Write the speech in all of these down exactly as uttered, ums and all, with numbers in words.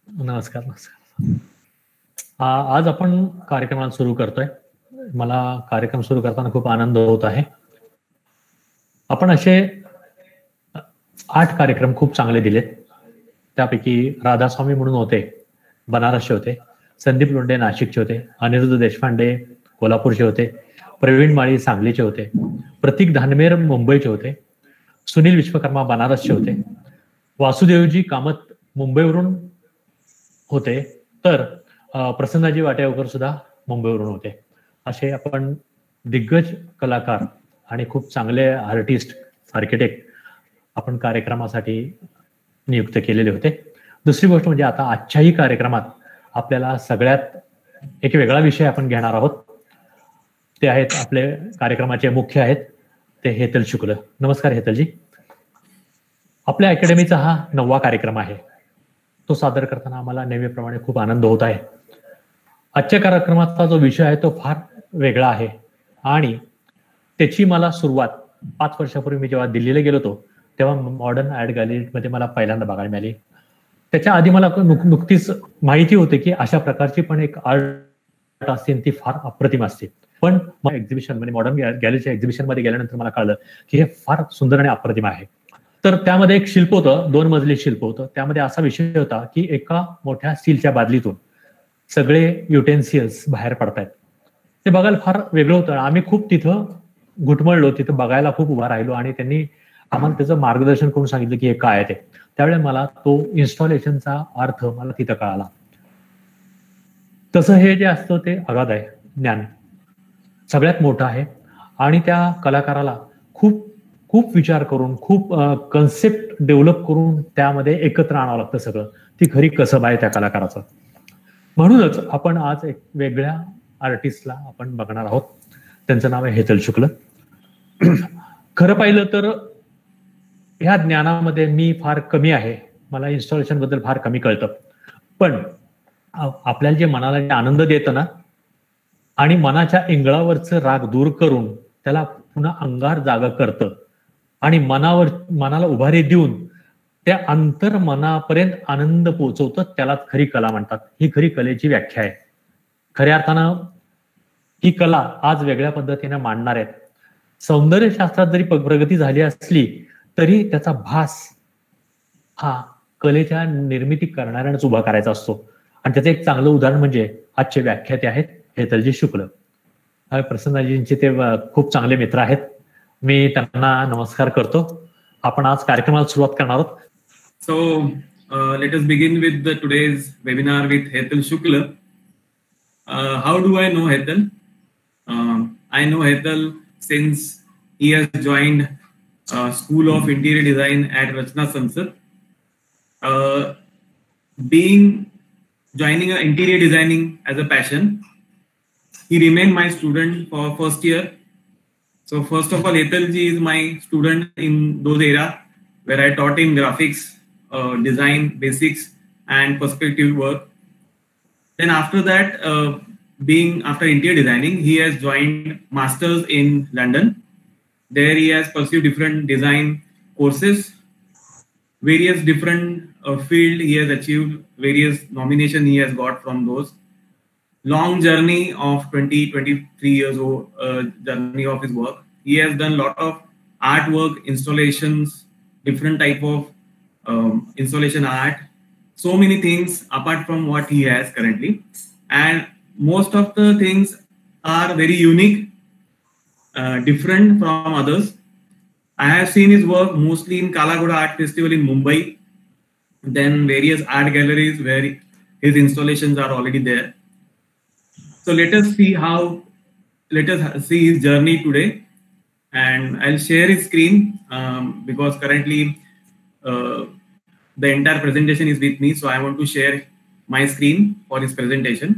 नमस्कार नमस्कार आज आपण कार्यक्रमाला सुरू करतोय. मला कार्यक्रम सुरू करताना खूप आनंद होत आहे. आपण असे आठ कार्यक्रम खूप चांगले दिलेत. त्यापैकी राधास्वामी म्हणून होते, बनारसचे होते, संदीप लोंढे नाशिकचे होते, अनिरुद्ध देशपांडे कोल्हापूरचे होते, प्रवीण माळी सांगलीचे होते, प्रतीक धानमेर मुंबईचे होते, सुनील विश्वकर्मा बनारसचे होते, वासुदेवजी कामत मुंबईवरून होते, तर प्रसन्नाजी वाटेगावकर सुद्धा मुंबईवरून होते. असे आपण दिग्गज कलाकार आणि खूप चांगले आर्टिस्ट, आर्किटेक्ट आपण कार्यक्रमासाठी नियुक्त केलेले होते. दुसरी गोष्ट म्हणजे आता आजच्याही कार्यक्रमात आपल्याला सगळ्यात एक वेगळा विषय आपण घेणार आहोत. ते आहेत आपले कार्यक्रमाचे मुख्य आहेत ते हेतल शुक्ल. नमस्कार हेतलजी. आपल्या अकॅडमीचा हा नववा कार्यक्रम आहे. तो सादर करताना आम्हाला नेहमीप्रमाणे खूप आनंद होत आहे. आजच्या कार्यक्रमाचा जो विषय आहे तो फार वेगळा आहे आणि त्याची मला सुरुवात पाच वर्षापूर्वी मी जेव्हा दिल्लीला गेलो होतो तेव्हा मॉडर्न आर्ट गॅलरीमध्ये मला पहिल्यांदा बघायला मिळाली. त्याच्या आधी मला नुकतीच माहिती होती की अशा प्रकारची पण एक आर्ट असते, ती फार अप्रतिम असते. पण एक्झिबिशन म्हणजे मॉडर्न गॅलरीच्या एक्झिबिशन मध्ये गेल्यानंतर मला कळलं की हे फार सुंदर आणि अप्रतिम आहे. तर त्यामध्ये एक शिल्प होतं, दोन मजली शिल्प होतं. त्यामध्ये असा विषय होता की एका मोठ्या स्टीलच्या बादलीतून सगळे युटेन्सिल्स बाहेर पडतायत. ते बघायला फार वेगळं होतं. आम्ही खूप तिथं घुटमळलो, तिथं बघायला खूप उभा राहिलो आणि त्यांनी आम्हाला त्याचं मार्गदर्शन करून सांगितलं की हे काय आहे ते. त्यावेळेला मला तो इन्स्टॉलेशनचा अर्थ मला तिथं कळाला. तसं हे जे असतं ते अगाध आहे, ज्ञान सगळ्यात मोठं आहे आणि त्या कलाकाराला खूप खूप विचार करून, खूप कन्सेप्ट डेव्हलप करून त्यामध्ये एकत्र आणावं लागतं सगळं. ती खरी कसब आहे त्या कलाकाराचं. म्हणूनच आपण आज एक वेगळ्या आर्टिस्टला आपण बघणार आहोत. त्यांचं नाव आहे हेतल शुक्ल. खरं पाहिलं तर ह्या ज्ञानामध्ये मी फार कमी आहे. मला इन्स्टॉलेशन बद्दल फार कमी कळतं. पण आपल्याला जे मनाला जे आनंद देतं ना आणि मनाच्या इंगळावरचं राग दूर करून त्याला पुन्हा अंगार जागा करतं आणि मनावर मनाला उभारी देऊन त्या अंतर मनापर्यंत आनंद पोहोचवतं, त्याला खरी कला म्हणतात. ही खरी कलेची व्याख्या आहे. खऱ्या अर्थानं ही कला आज वेगळ्या पद्धतीने मांडणार आहेत. सौंदर्यशास्त्रात जरी प्रगती झाली असली तरी त्याचा भास हा कलेच्या निर्मिती करणाऱ्यानेच उभा करायचा असतो. आणि त्याचं एक चांगलं उदाहरण म्हणजे आजचे व्याख्याते आहेत हेतलजी शुक्ल. प्रसन्नाजींचे ते खूप चांगले मित्र आहेत. मी त्यांना नमस्कार करतो. आपण आज कार्यक्रमाला सुरुवात करणार आहोत. So let us begin with the today's webinar with Hetal Shukla. How do I know Hetal? I know Hetal since he has joined uh, School of Interior Design at Rachna Sansad. Uh, being joining uh, interior designing as a passion, he remained my student for first year. So first of all, Hetal ji is my student in those era where I taught him graphics, uh, design basics, and perspective work. Then after that, uh, being after interior designing, he has joined masters in London. There he has pursued different design courses, various different uh, field he has achieved, various nomination he has got from those. Long journey of twenty, twenty-three years old uh, journey of his work. He has done lot of artwork, installations, different type of um, installation art, so many things apart from what he has currently. And most of the things are very unique, Uh, different from others. I have seen his work mostly in Kalagoda Art Festival in Mumbai, then various art galleries where his installations are already there. So let us see how, let us see his journey today, and I'll share his screen um, because currently uh, the entire presentation is with me, so I want to share my screen for his presentation.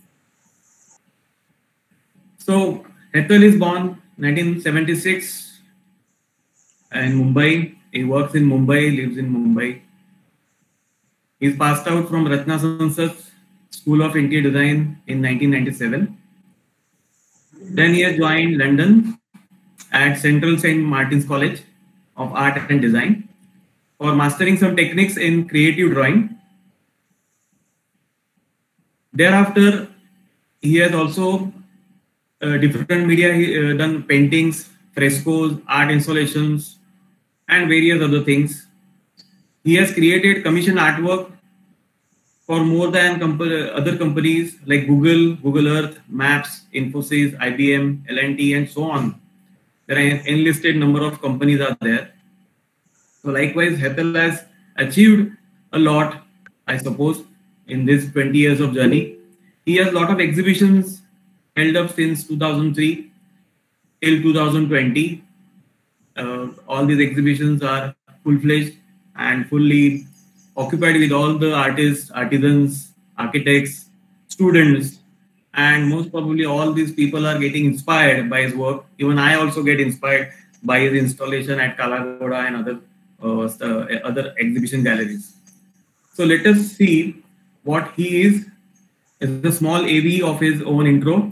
So Hetal is born nineteen seventy-six in Mumbai. He works in Mumbai, lives in Mumbai. He's passed out from Rachna Sansad School of Interior Design in nineteen ninety-seven. Then he has joined London at Central Saint Martin's College of Art and Design for mastering some techniques in creative drawing. Thereafter, he has also uh, different media, he, uh, done paintings, frescoes, art installations, and various other things. He has created commission artwork for more than comp other companies like Google, Google Earth, Maps, Infosys, I B M, L and T, and so on. There are an enlisted number of companies are there. So likewise, Hetal has achieved a lot, I suppose, in this twenty years of journey. He has a lot of exhibitions held up since two thousand three till two thousand twenty. Uh, all these exhibitions are full-fledged and fully occupied with all the artists, artisans, architects, students, and most probably all these people are getting inspired by his work. Even I also get inspired by his installation at Kalagoda and other uh, uh, other exhibition galleries. So let us see what he is. It's a small A V of his own intro.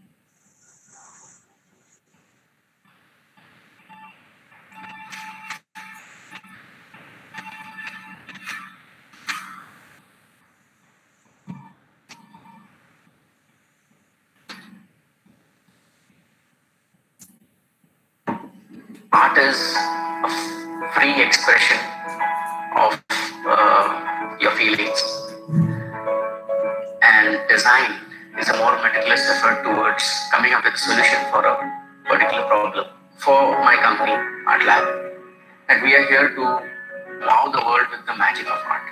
Art is a free expression of uh, your feelings, and design is a more meticulous effort towards coming up with a solution for a particular problem. For my company, Art Lab, and we are here to wow the world with the magic of art.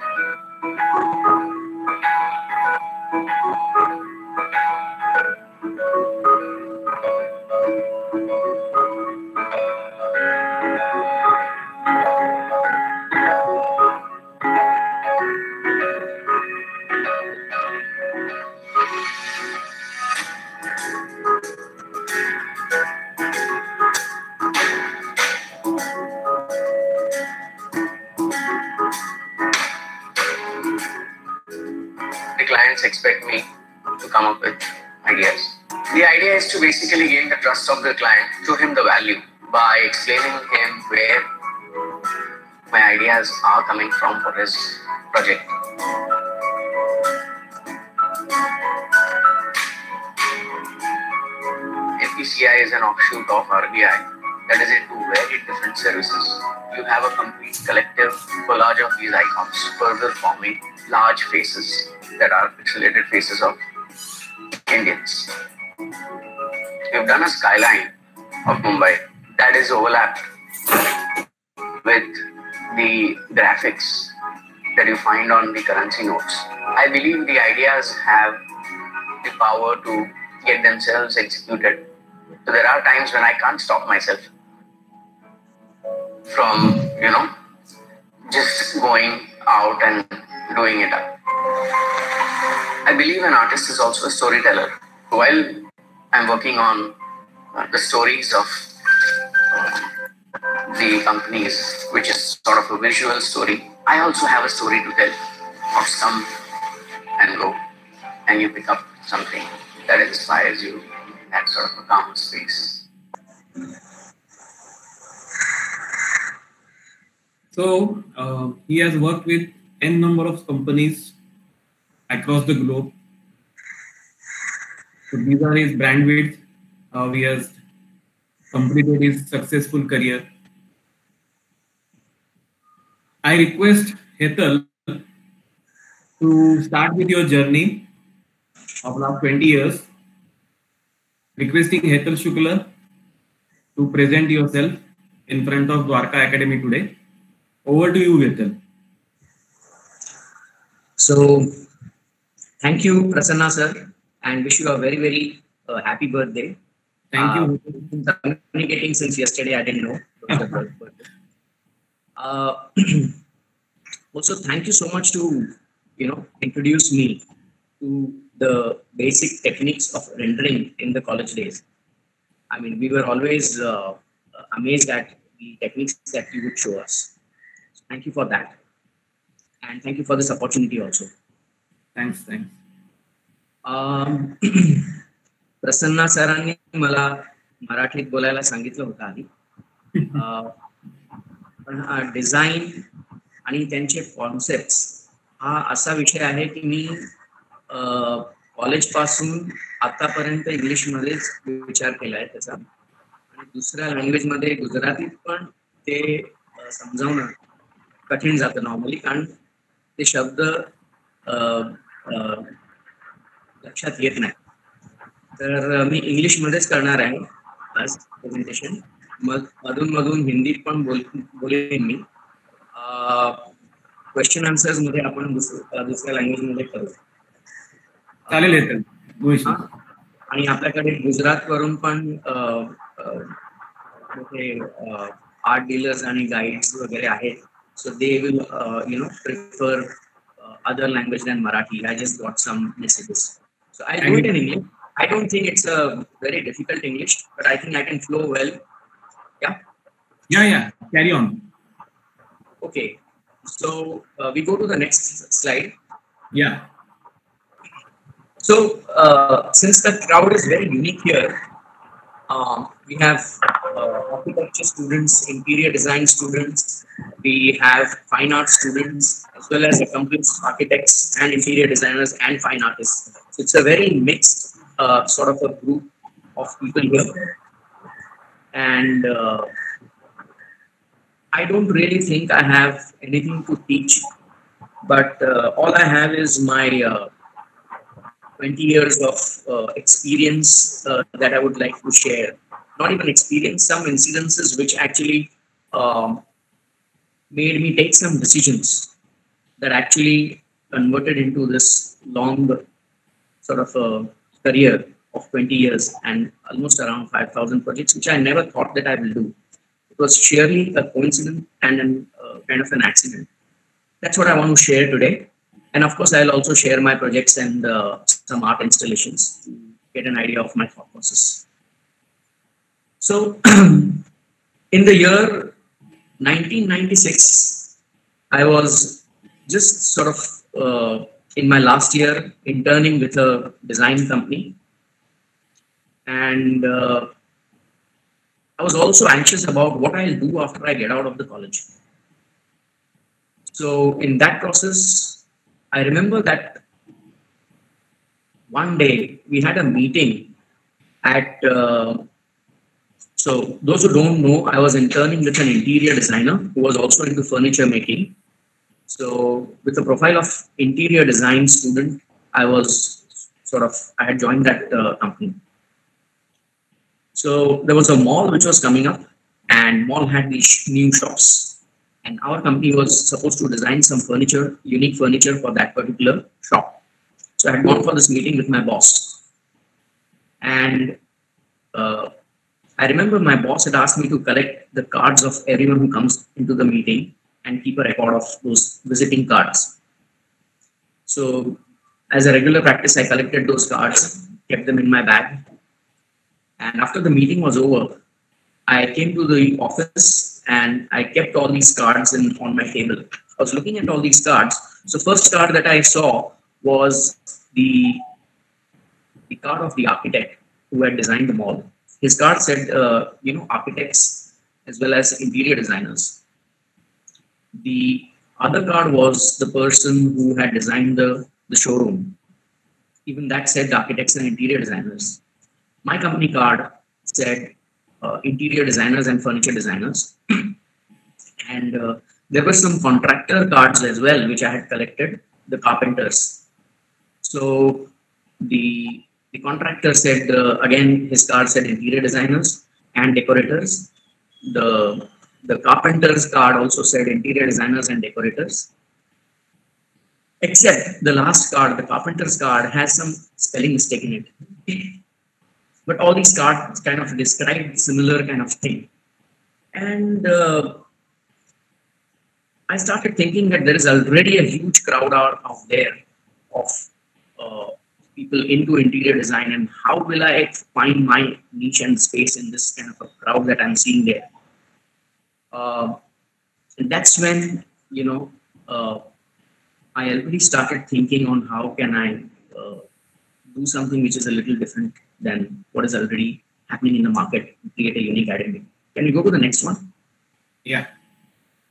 Clients expect me to come up with ideas. The idea is to basically gain the trust of the client, show him the value by explaining him where my ideas are coming from for his project. F P C I is an offshoot of R B I that is into very different services. You have a complete collective collage of these icons, further forming large faces that are pixelated faces of Indians. We've done a skyline of Mumbai that is overlapped with the graphics that you find on the currency notes. I believe the ideas have the power to get themselves executed. So there are times when I can't stop myself from, you know, just going out and doing it up. I believe an artist is also a storyteller. While I'm working on uh, the stories of uh, the companies, which is sort of a visual story, I also have a story to tell of come and go, and you pick up something that inspires you in that sort of a calm space. So uh, he has worked with n number of companies across the globe. So these are his brand width, how he has completed his successful career. I request Hetal to start with your journey of last twenty years. Requesting Hetal Shukla to present yourself in front of Dwarka Academy today. Over to you, Hetal. So, thank you, Prasanna sir, and wish you a very, very uh, happy birthday. Thank you. Uh, been communicating since yesterday, I didn't know. uh, also, thank you so much to, you know, introduce me to the basic techniques of rendering in the college days. I mean, we were always uh, amazed at the techniques that you would show us. So thank you for that. And thank you for this opportunity also. Thanks, thanks. Um, Prasanna सरांनी मला मराठीत बोलायला सांगितलं होतं आधी. पण हा design आणि त्यांचे कॉन्सेप्ट्स हा असा विषय आहे की मी कॉलेज पासून आतापर्यंत इंग्लिश मध्येच विचार केलाय त्याचा, आणि दुसऱ्या लँग्वेज मध्ये गुजरातीत पण ते अ, समजावणं कठीण जातं नॉर्मली, कारण ते शब्द अ, अ, लक्षात येत नाही. तर अ, मी इंग्लिश मध्येच करणार आहे आज प्रेझेंटेशन. मग मधून मधून हिंदीत पण बोल बोलेन मी. क्वेश्चन आन्सर्स मध्ये आपण दुसऱ्या दुसऱ्या लँग्वेज मध्ये करू. चालेल हेतल, no issue. हा. आणि आपल्याकडे गुजरात वरून पण अ, अ, मोठे आर्ट डीलर्स आणि गाईड्स वगैरे आहेत. So they will you know prefer other language than Marathi. I just got some messages. So I'll do it in English. I don't think it's a very difficult English, but I think I can flow well. Yeah? Yeah, yeah. Carry on. Okay. So uh, we go to the next slide. Yeah. So uh, since the crowd is very unique here, uh, we have uh, architecture students, interior design students, we have fine art students, as well as accomplished architects and interior designers and fine artists. So it's a very mixed uh, sort of a group of people here. And uh, I don't really think I have anything to teach, but uh, all I have is my uh, twenty years of uh, experience uh, that I would like to share. Not even experience, some incidences which actually um, made me take some decisions that actually converted into this long sort of a career of twenty years and almost around five thousand projects, which I never thought that I will do. It was sheerly a coincidence and an, uh, kind of an accident. That's what I want to share today. And of course, I'll also share my projects and uh, some art installations to get an idea of my thought process. So, in the year nineteen ninety-six, I was just sort of uh, in my last year interning with a design company. And uh, I was also anxious about what I'll do after I get out of the college. So, in that process, I remember that one day we had a meeting at, uh, so those who don't know, I was interning with an interior designer who was also into furniture making. So with the profile of interior design student, I was sort of, I had joined that uh, company. So there was a mall which was coming up, and mall had these new shops. And our company was supposed to design some furniture, unique furniture for that particular shop. So I had gone for this meeting with my boss. And uh, I remember my boss had asked me to collect the cards of everyone who comes into the meeting and keep a record of those visiting cards. So as a regular practice, I collected those cards, kept them in my bag. And after the meeting was over, I came to the office and I kept all these cards in, on my table. I was looking at all these cards. So first card that I saw was the, the card of the architect who had designed the mall. His card said, uh, you know, architects as well as interior designers. The other card was the person who had designed the, the showroom. Even that said architects and interior designers. My company card said uh, interior designers and furniture designers. And uh, there were some contractor cards as well, which I had collected, the carpenters. So the, the contractor said, uh, again, his card said interior designers and decorators. The, the carpenter's card also said interior designers and decorators. Except the last card, the carpenter's card, has some spelling mistake in it. But all these cards kind of describe similar kind of thing. And uh, I started thinking that there is already a huge crowd out, out there of uh, people into interior design, and how will I find my niche and space in this kind of a crowd that I'm seeing there? Uh, and that's when, you know, uh, I already started thinking on how can I uh, do something which is a little different than what is already happening in the market, create a unique identity. Can we go to the next one? Yeah.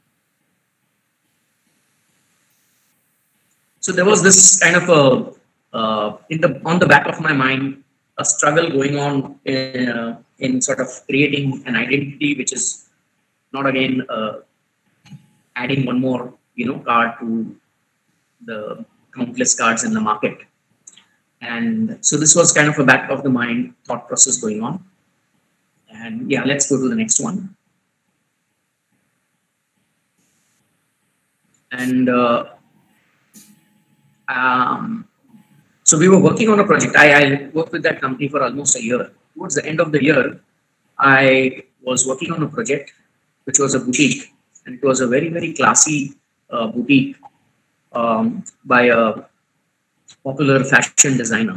So there was this kind of a uh, in the on the back of my mind, a struggle going on in, uh, in sort of creating an identity, which is not again uh, adding one more, you know, card to the countless cards in the market. And so this was kind of a back of the mind thought process going on. And yeah, let's go to the next one. And uh, um, so we were working on a project. I, I worked with that company for almost a year. Towards the end of the year, I was working on a project, which was a boutique. And it was a very, very classy uh, boutique um, by a popular fashion designer.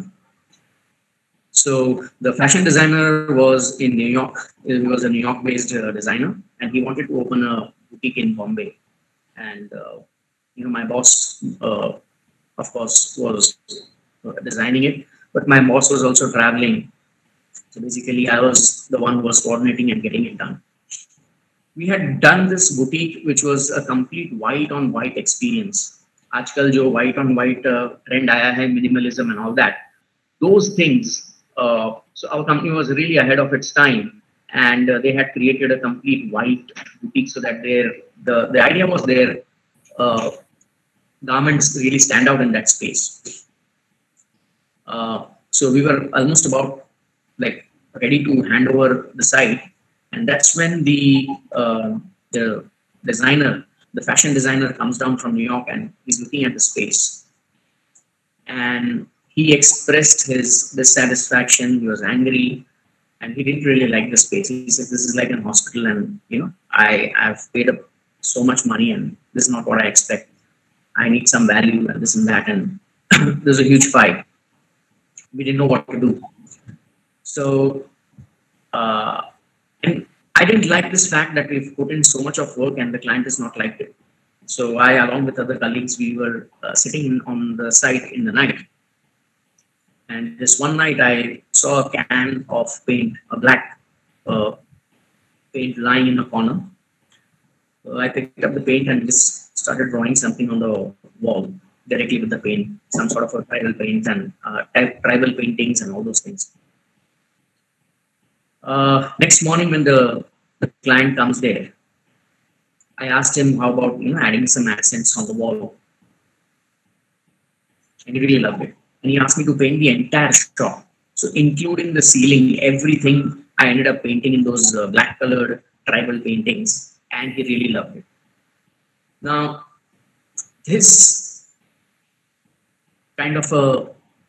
So the fashion designer was in New York. He was a New York-based uh, designer, and he wanted to open a boutique in Bombay. And uh, you know, my boss, uh, of course, was uh, designing it, but my boss was also traveling. So basically, I was the one who was coordinating and getting it done. We had done this boutique, which was a complete white on white experience. Aajkal jo white on white uh, trend aaya hai, minimalism and all that. Those things. Uh, so our company was really ahead of its time, and uh, they had created a complete white boutique so that their the the idea was their uh, garments really stand out in that space. Uh, so we were almost about like ready to hand over the site, and that's when the uh, the designer, the fashion designer, comes down from New York and he's looking at the space, and he expressed his dissatisfaction. He was angry, and he didn't really like the space. He said, "This is like a hospital, and you know, I have paid up so much money, and this is not what I expect. I need some value, and this and that." And there's a huge fight. We didn't know what to do. So, uh, and I didn't like this fact that we've put in so much of work, and the client has not liked it. So I, along with other colleagues, we were uh, sitting on the site in the night. And this one night, I saw a can of paint, a black uh, paint lying in a corner. So I picked up the paint and just started drawing something on the wall directly with the paint, some sort of a tribal paint and uh, tribal paintings and all those things. Uh, next morning, when the, the client comes there, I asked him how about you know adding some accents on the wall, and he really loved it. And he asked me to paint the entire shop. So including the ceiling, everything I ended up painting in those uh, black colored tribal paintings, and he really loved it. Now, this kind of a,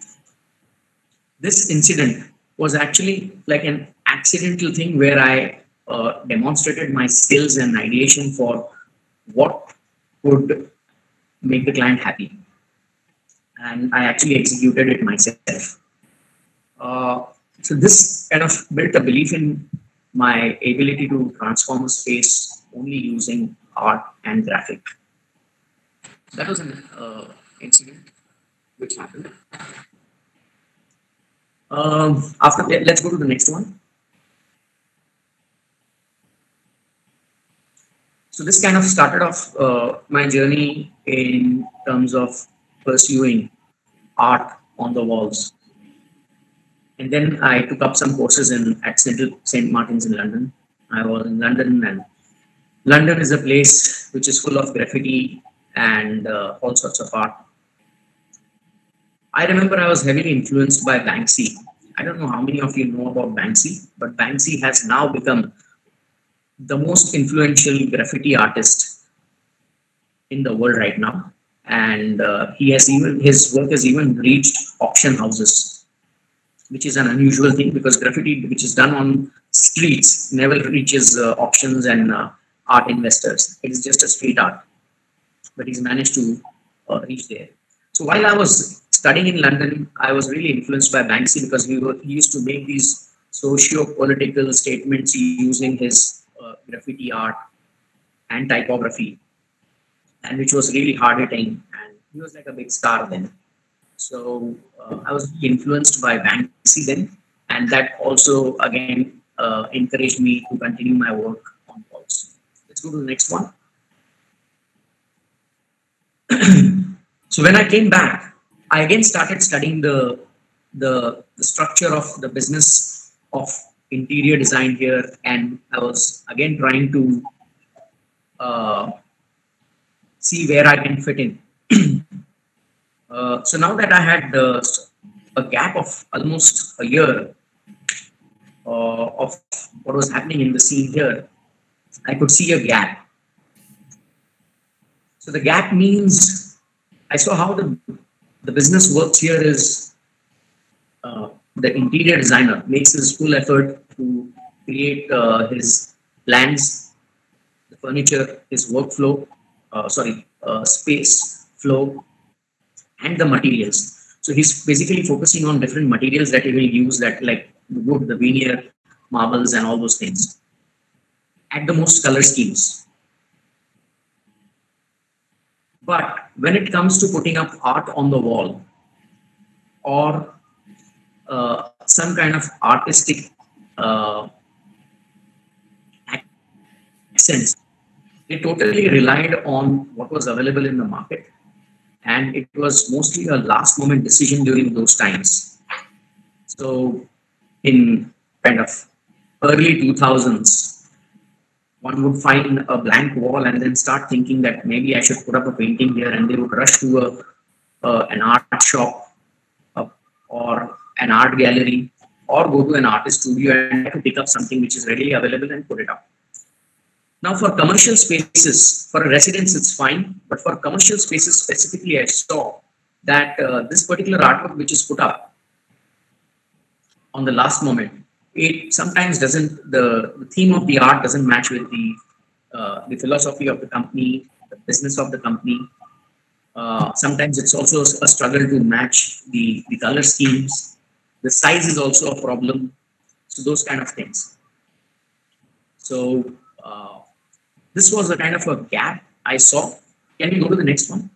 this incident was actually like an accidental thing where I uh, demonstrated my skills and ideation for what would make the client happy. And I actually executed it myself. Uh, so this kind of built a belief in my ability to transform a space only using art and graphic. That was an uh, incident which happened. Um, after that, let's go to the next one. So this kind of started off uh, my journey in terms of pursuing art on the walls. And then I took up some courses in at Saint Martin's in London. I was in London, and London is a place which is full of graffiti and uh, all sorts of art. I remember I was heavily influenced by Banksy. I don't know how many of you know about Banksy, but Banksy has now become the most influential graffiti artist in the world right now. And uh, he has even his work has even reached auction houses, which is an unusual thing because graffiti, which is done on streets, never reaches uh, auctions and uh, art investors. It is just a street art, but he's managed to uh, reach there. So while I was studying in London, I was really influenced by Banksy because he, were, he used to make these socio-political statements using his uh, graffiti art and typography, and which was really hard hitting, and he was like a big star then. So uh, I was influenced by Banksy then, and that also again uh, encouraged me to continue my work on walls. Let's go to the next one. So when I came back I again started studying the, the, the structure of the business of interior design here, and I was again trying to uh, see where I can fit in. uh, so now that I had uh, a gap of almost a year uh, of what was happening in the scene here, I could see a gap. So the gap means I saw how the, the business works here is uh, the interior designer makes his full effort to create uh, his plans, the furniture, his workflow, uh, sorry, uh, space flow, and the materials. So he's basically focusing on different materials that he will use, that like wood, the veneer, marbles, and all those things, at the most color schemes. But when it comes to putting up art on the wall or uh, some kind of artistic uh, accents, it totally relied on what was available in the market. And it was mostly a last moment decision during those times. So in kind of early two thousands, one would find a blank wall and then start thinking that maybe I should put up a painting here, and they would rush to a, uh, an art shop uh, or an art gallery or go to an artist studio and to pick up something which is readily available and put it up. Now for commercial spaces, for a residence it's fine, but for commercial spaces specifically, I saw that uh, this particular artwork which is put up on the last moment, it sometimes doesn't, the, the theme of the art doesn't match with the, uh, the philosophy of the company, the business of the company. Uh, sometimes it's also a struggle to match the, the color schemes. The size is also a problem. So those kind of things. So uh, this was a kind of a gap I saw. Can we go to the next one?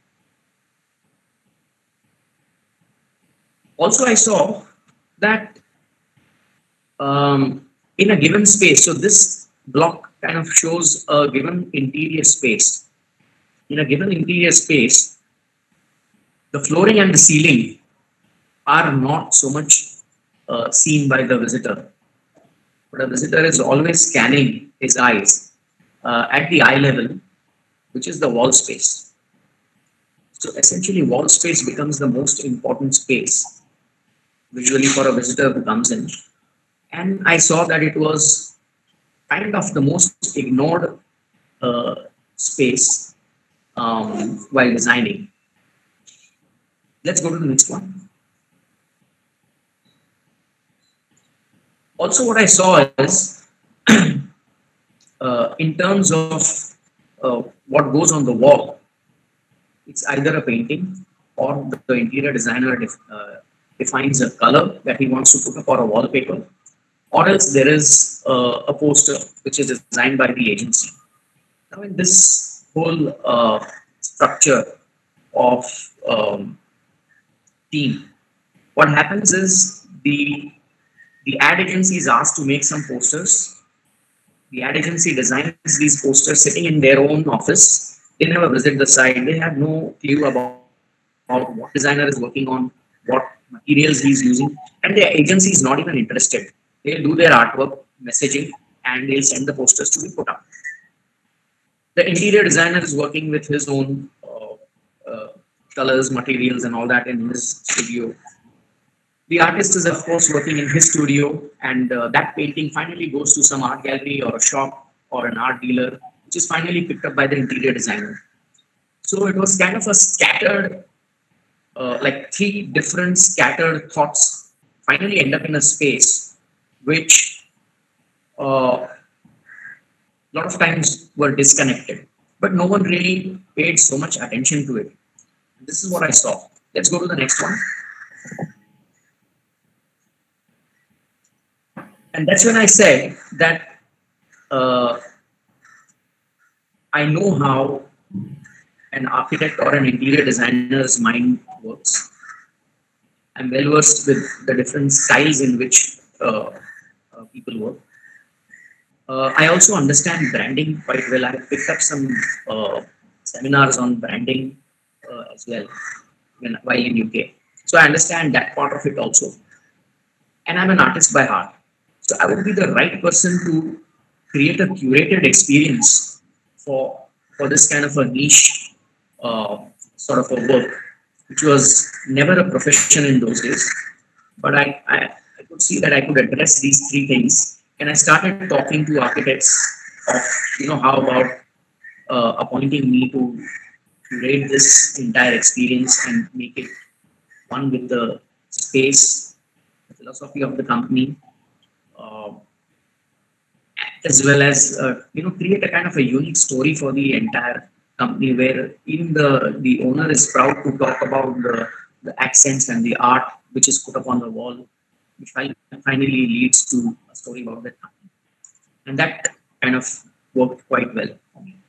Also, I saw that um, in a given space, so this block kind of shows a given interior space. In a given interior space, the flooring and the ceiling are not so much uh, seen by the visitor. But a visitor is always scanning his eyes uh, at the eye level, which is the wall space. So essentially, wall space becomes the most important space visually for a visitor who comes in. And I saw that it was kind of the most ignored uh, space um, while designing. Let's go to the next one. Also, what I saw is uh, in terms of uh, what goes on the wall, it's either a painting or the, the interior designer def, uh, defines a color that he wants to put up or a wallpaper, or else there is uh, a poster which is designed by the agency. Now, in this whole uh, structure of um, team, what happens is the the ad agency is asked to make some posters. The ad agency designs these posters sitting in their own office. They never visit the site. They have no clue about, about what designer is working on, what materials he's using, and the agency is not even interested. They'll do their artwork, messaging, and they'll send the posters to be put up. The interior designer is working with his own uh, uh, colors, materials, and all that in his studio. The artist is, of course, working in his studio, and uh, that painting finally goes to some art gallery or a shop or an art dealer, which is finally picked up by the interior designer. So it was kind of a scattered, uh, like three different scattered thoughts finally end up in a space which a uh, lot of times were disconnected, but no one really paid so much attention to it. This is what I saw. Let's go to the next one. And that's when I said that uh, I know how an architect or an interior designer's mind works. I'm well versed with the different styles in which uh, uh, people work. Uh, I also understand branding quite well. I have picked up some uh, seminars on branding uh, as well when, while in U K. So I understand that part of it also. And I'm an artist by heart. So I would be the right person to create a curated experience for, for this kind of a niche uh, sort of a work, which was never a profession in those days. But I, I, I could see that I could address these three things. And I started talking to architects of, you know, how about uh, appointing me to curate this entire experience and make it one with the space, the philosophy of the company, uh, as well as uh, you know create a kind of a unique story for the entire company, where even the the owner is proud to talk about the, the accents and the art which is put up on the wall, which finally leads to a story about that company. And that kind of worked quite well for me.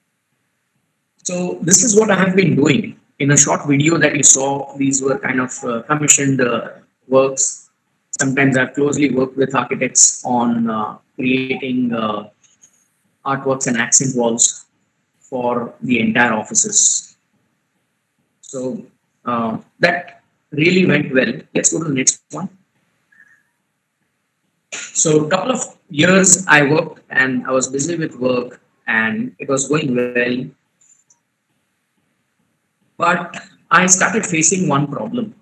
So this is what I have been doing. In a short video that you saw, these were kind of uh, commissioned uh, works. Sometimes I've closely worked with architects on uh, creating uh, artworks and accent walls for the entire offices. So uh, that really went well. Let's go to the next one. So a couple of years I worked and I was busy with work and it was going well. But I started facing one problem.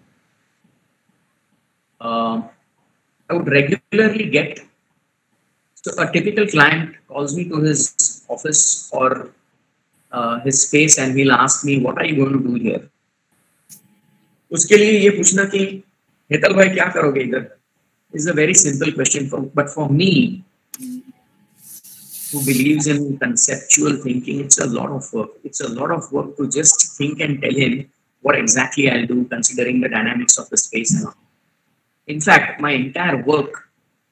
Uh, I would regularly get, so a typical client calls me to his office or uh, his space and he'll ask me, what are you going to do here? उसके लिए ये पूछना कि हेतल भाई क्या करोगे इधर is a very simple question, for, but for me, who believes in conceptual thinking, it's a lot of work. It's a lot of work to just think and tell him what exactly I'll do, considering the dynamics of the space and all. In fact, my entire work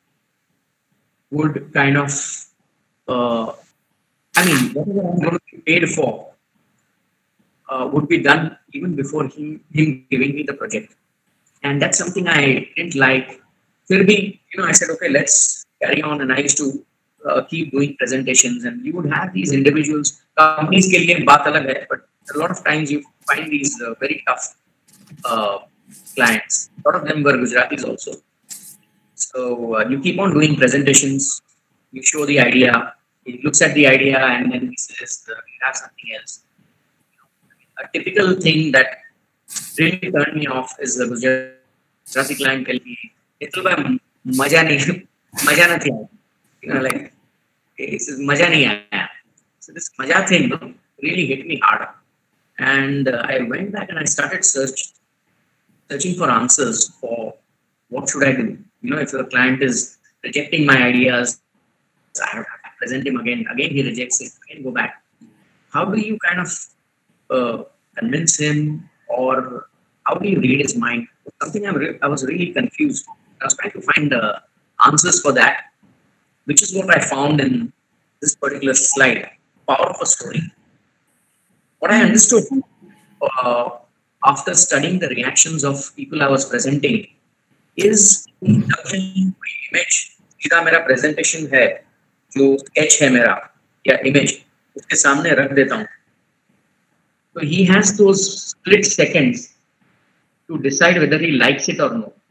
would kind of, uh, I mean, whatever I'm going to be paid for uh, would be done even before him, him giving me the project. And that's something I didn't like. Will be, you know, I said, okay, let's carry on. And I used to uh, keep doing presentations, and you would have these individuals. Companies ke liye baat alag hai, but a lot of times you find these uh, very tough uh, clients. A lot of them were Gujaratis also. So uh, you keep on doing presentations. You show the idea. He looks at the idea, and then he says, uh, "We have something else." A typical thing that really turned me off is the Gujarati client telling me, "Hetal bhai, maja nahi, maja nahi aaya." You know, like, he says, "Maja nahi aaya." So this maja thing really hit me hard, and uh, I went back and I started search, searching for answers for what should I do. You know, if your client is rejecting my ideas, I have to present him again. Again, he rejects it. Again, go back. How do you kind of uh, convince him, or how do you read his mind? Something I'm re I was really confused. I was trying to find uh, answers for that, which is what I found in this particular slide, Power of a Story. What I understood uh, after studying the reactions of people I was presenting is introduction to image. सीधा मेरा presentation है, जो sketch है मेरा या image, उसके सामने रख देता हूँ. So he has those split seconds to decide whether he likes it or no.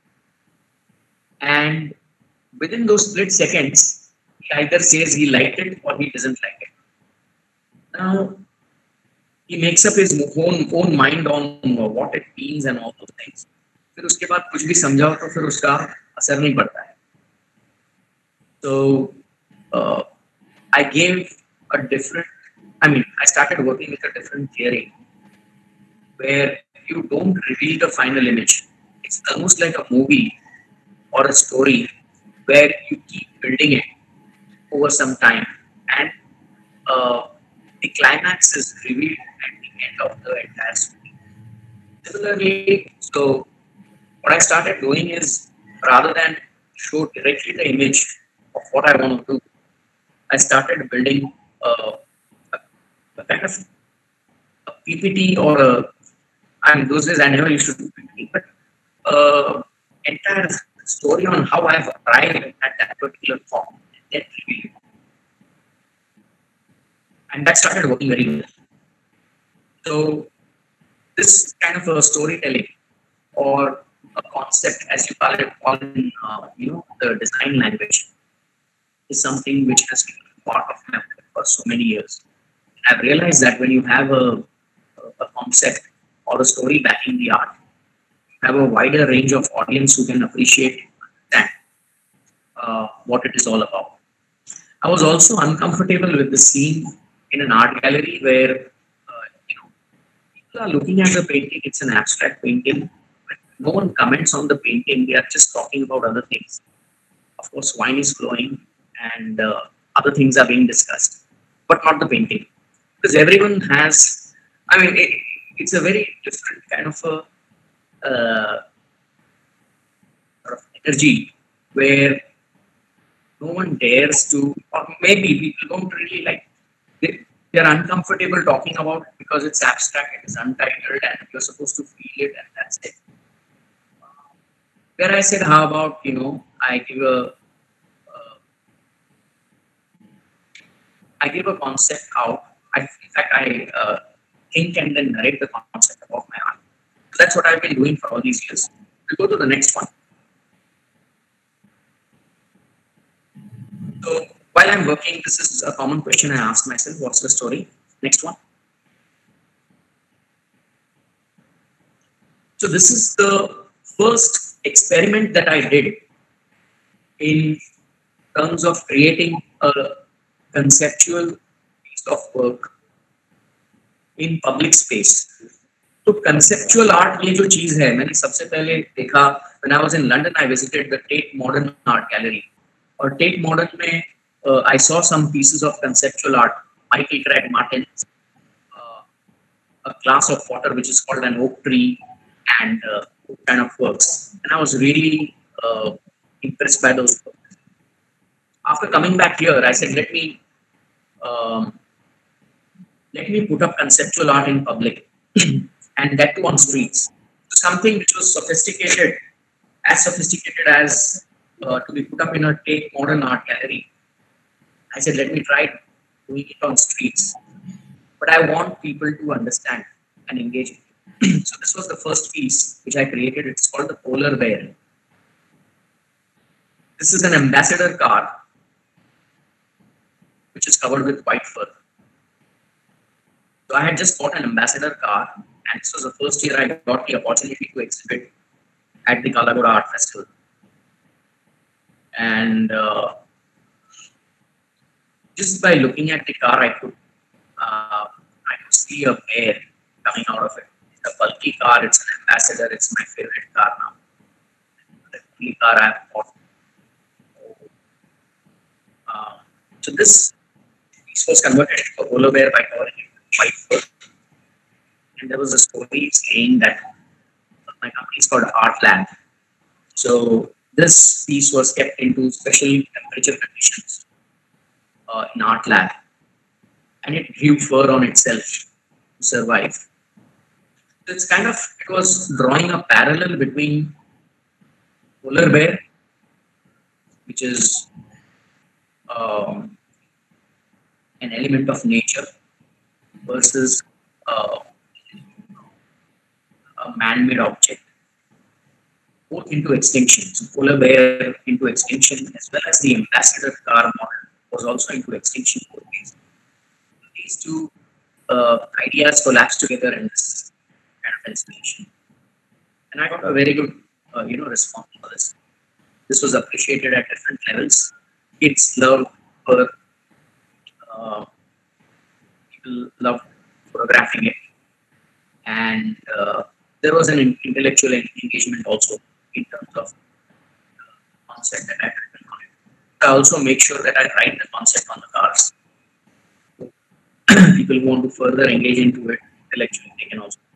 And within those split seconds, he either says he liked it or he doesn't like it. Now, he makes up his own, own mind on what it means and all those things. फिर उसके बाद कुछ भी समझाओ तो फिर उसका असर नहीं पड़ता है. So, uh, I gave a different, I mean, I started working with a different theory where you don't reveal the final image. It's almost like a movie or a story where you keep building it over some time, and uh, the climax is revealed at the end of the entire story. Similarly, so what I started doing is, rather than show directly the image of what I want to do, I started building uh, a, a kind of a P P T or a, I mean, those days I never used to do P P T, but uh, entire story on how I've arrived at that particular form. And, and that started working very well. So this kind of a storytelling or a concept, as you call it, call in, uh, you know, the design language, is something which has been part of my work for so many years. I've realized that when you have a, a concept or a story backing the art, you have a wider range of audience who can appreciate that, uh, what it is all about. I was also uncomfortable with the scene in an art gallery where, uh, you know, people are looking at the painting. It's an abstract painting. No one comments on the painting. They are just talking about other things. Of course, wine is flowing and uh, other things are being discussed, but not the painting. Because everyone has, I mean, it, it's a very different kind of a uh, sort of energy where no one dares to, or maybe people don't really like, they, they're uncomfortable talking about it because it's abstract, it is untitled, and you're supposed to feel it, and that's it. Where I said, how about, you know, I give a, uh, I give a concept out. I, in fact, I uh, think and then narrate the concept about my art. So that's what I've been doing for all these years. We'll go to the next one. So while I'm working, this is a common question I ask myself, what's the story? Next one. So this is the first experiment that I did in terms of creating a conceptual piece of work in public space. So conceptual art, ये जो चीज है, मैंने सबसे पहले देखा when I was in London. I visited the Tate Modern Art Gallery. Or Tate Modern में uh, I saw some pieces of conceptual art. Michael Craig Martin's uh, a glass of water which is called an oak tree, and uh, kind of works. And I was really uh, impressed by those works. After coming back here, I said, let me um, let me put up conceptual art in public, and that too on streets. Something which was sophisticated, as sophisticated as uh, to be put up in a Tate Modern Art Gallery. I said, let me try doing it on streets. But I want people to understand and engage in it. So this was the first piece which I created. It's called the Polar Bear. This is an ambassador car which is covered with white fur. So I had just bought an ambassador car, and this was the first year I got the opportunity to exhibit at the Kalagoda Art Festival. And uh, just by looking at the car, I could uh, I could see a bear coming out of it. It's a bulky car. It's an ambassador. It's my favorite car now. The only car I have bought. Uh, so this piece was converted into a polar bear by covering it with white fur. And there was a story saying that my company is called Art Lab. So this piece was kept into special temperature conditions uh, in Art Lab, and it grew fur on itself to survive. So it's kind of, it was drawing a parallel between polar bear, which is um, an element of nature, versus uh, a man-made object, both into extinction. So polar bear into extinction, as well as the ambassador car model was also into extinction. These, these two uh, ideas collapsed together in this kind of installation, and I got a very good, uh, you know, response for this. This was appreciated at different levels. Kids loved her. Uh, people loved photographing it, and uh, there was an intellectual engagement also in terms of the concept that I had written on it. I also make sure that I write the concept on the cars. People who want to further engage into it intellectually, they can also.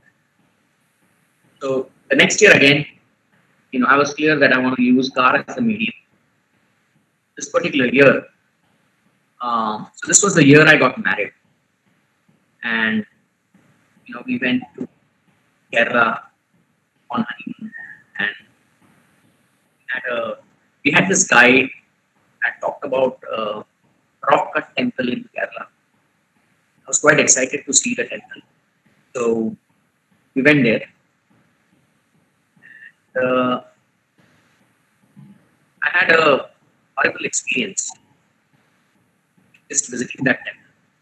So the next year again, you know, I was clear that I want to use car as a medium. This particular year, um, so this was the year I got married, and you know, we went to Kerala on honeymoon, and had a, we had this guide that talked about uh, rock cut temple in Kerala. I was quite excited to see the temple, so we went there, uh, I had a horrible experience just visiting that temple.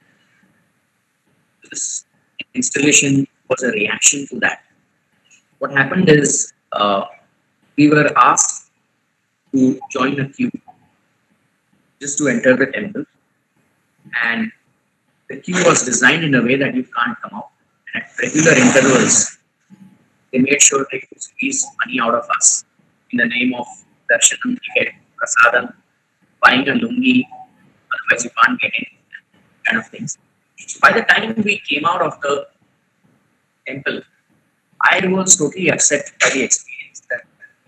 This installation was a reaction to that. What happened is uh, we were asked to join a queue just to enter the temple, and the queue was designed in a way that you can't come out. And at regular intervals, they made sure they could squeeze money out of us in the name of darshanam, ticket, prasadam, buying a lungi, otherwise you can't get in, kind of things. So by the time we came out of the temple, I was totally upset by the experience. That,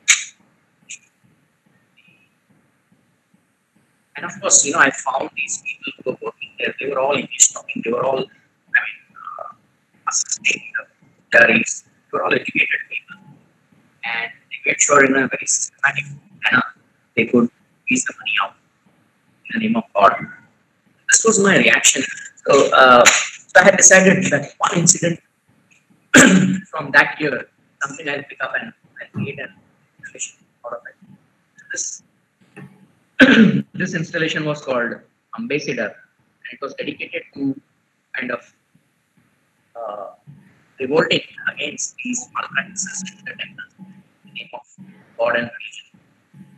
and of course, you know, I found these people who were working there. They were all English talking. They were all, I mean, uh, assisting the juries. They were all educated people, and they made sure in a very systematic manner they could squeeze the money out in the name of God. This was my reaction. So, uh, so I had decided that one incident from that year, something I'll pick up and I'll create an installation out of it. This, this installation was called Ambassador, and it was dedicated to kind of uh, revolting against these malpractices in the temple in the name of God and religion.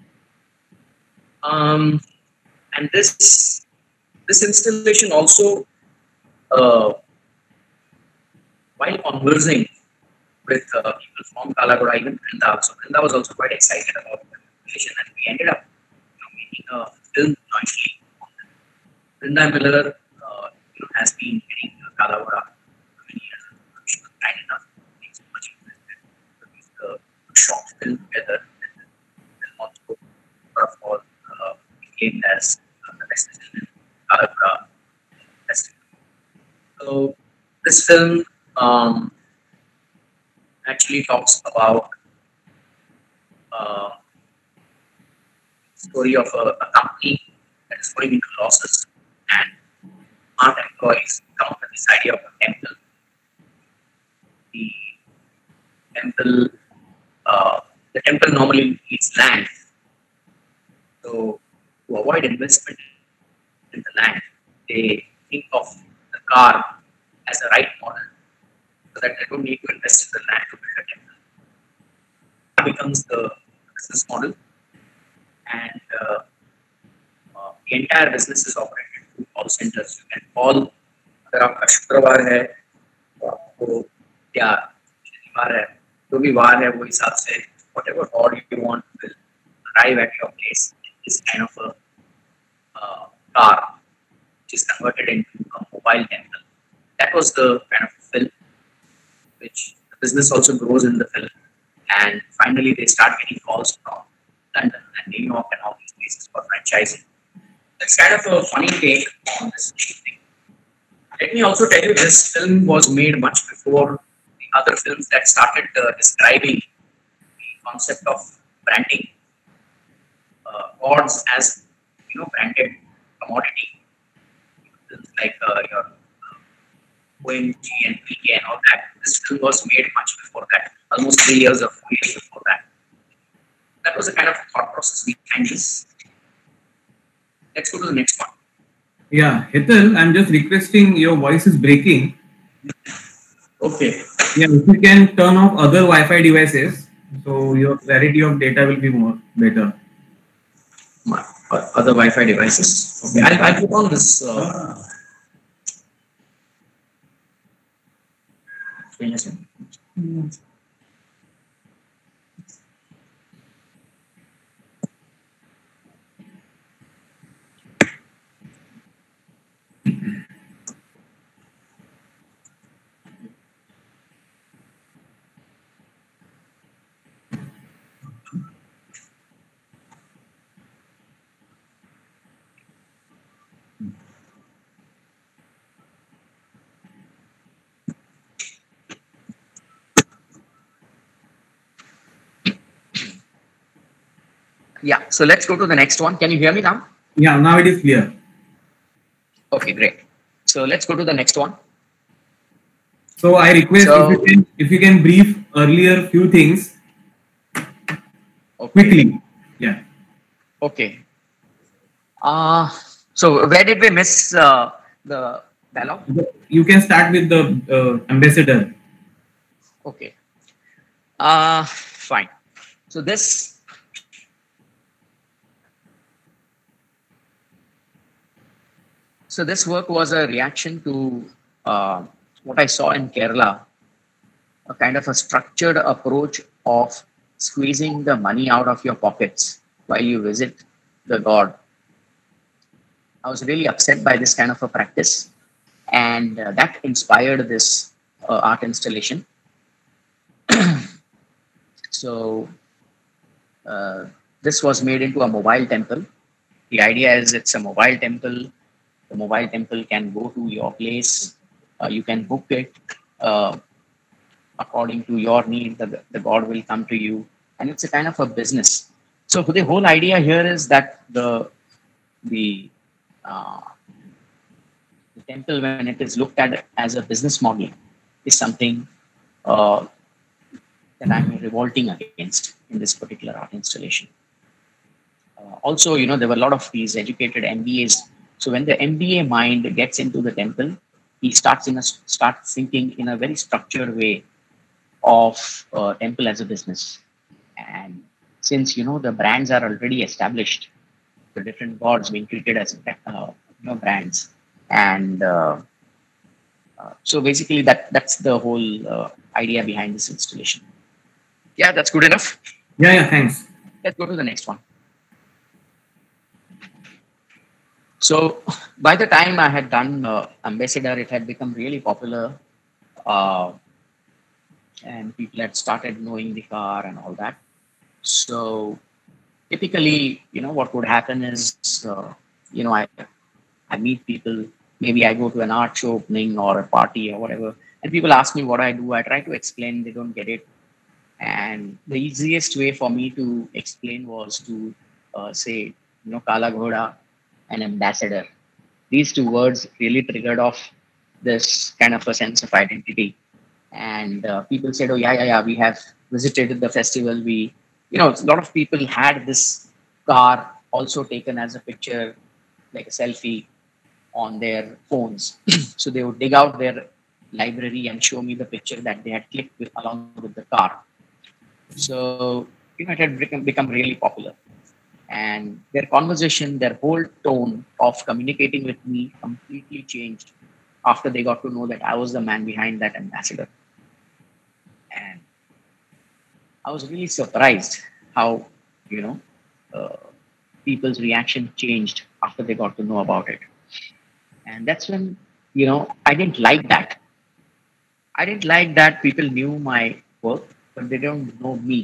Um, and this this installation also, uh, while conversing with uh, people from Kalagoda, even Brinda, so Brinda was also quite excited about the installation, and we ended up, you know, making a film jointly. Brinda Miller, uh, you know, has been getting uh, Kalagoda for many years. She was kind enough to make so much invested to produce the short film together, and the film also, of all, uh, became as uh, the best film in Kalagoda festival. So this film um, actually talks about uh, the story of a, a company that is going into losses, and smart employees come up with this idea of a temple. The temple, uh, the temple normally needs land, so to avoid investment in the land, they think of the car as a right model, so that they don't need to invest in the land to build a temple. That becomes the business model, and uh, uh, the entire business is operated through call centers. You can call, अगर आपका शुक्रवार है, तो आपको क्या शनिवार है, जो भी वार है वो हिसाब से whatever order you want will arrive at your place. This kind of a uh, car which is converted into a mobile temple. That was the kind of film which the business also grows in the film, and finally they start getting calls from London and New York and all these places for franchising. It's kind of a funny take on this thing. Let me also tell you, this film was made much before the other films that started uh, describing the concept of branding uh, gods as, you know, branded commodity. Films like uh, your uh, O M G and P K and all that. This film was made much before that, almost three years or four years before that. That was the kind of thought process behind this. Let's go to the next one. Yeah, Hetal, I'm just requesting, your voice is breaking. Okay. Yeah, if you can turn off other Wi-Fi devices, so your clarity of data will be more better. My, uh, other Wi-Fi devices. Okay, I'll, I'll put on this. Uh, Yeah, so let's go to the next one. Can you hear me now? Yeah, now it is clear. Okay, great. So let's go to the next one. So I request So- if you can if you can brief earlier few things Okay. quickly. Yeah. Okay. Uh, so where did we miss uh, the dialogue? You can start with the uh, ambassador. Okay. Uh, fine. So this so this work was a reaction to uh, what I saw in Kerala, a kind of a structured approach of squeezing the money out of your pockets while you visit the god. I was really upset by this kind of a practice, and uh, that inspired this uh, art installation. So uh, this was made into a mobile temple. The idea is it's a mobile temple. The mobile temple can go to your place. Uh, you can book it uh, according to your need. The, the god will come to you, and it's a kind of a business. So the whole idea here is that the the uh, the temple, when it is looked at as a business model, is something uh, that I'm revolting against in this particular art installation. Uh, also, you know, there were a lot of these educated M B As. So when the M B A mind gets into the temple, he starts in a starts thinking in a very structured way of uh, temple as a business. And since you know the brands are already established, the different gods being treated as uh, you know brands, and uh, uh, so basically that that's the whole uh, idea behind this installation. Yeah, that's good enough. Yeah, yeah, thanks. Let's go to the next one. So by the time I had done uh, Ambassador, it had become really popular, uh, and people had started knowing the car and all that. So typically, you know, what would happen is, uh, you know, I I meet people. Maybe I go to an art show opening or a party or whatever, and people ask me what I do. I try to explain. They don't get it. And the easiest way for me to explain was to uh, say, you know, Kala Ghoda and ambassador. These two words really triggered off this kind of a sense of identity. And uh, people said, oh, yeah, yeah, yeah, we have visited the festival. We, you know, a lot of people had this car also taken as a picture, like a selfie on their phones. So they would dig out their library and show me the picture that they had clicked with along with the car. So, you know, it had become, become really popular. And their conversation, their whole tone of communicating with me completely changed after they got to know that I was the man behind that ambassador. And I was really surprised how, you know, uh, people's reaction changed after they got to know about it. And that's when, you know, I didn't like that. I didn't like that people knew my work, but they don't know me.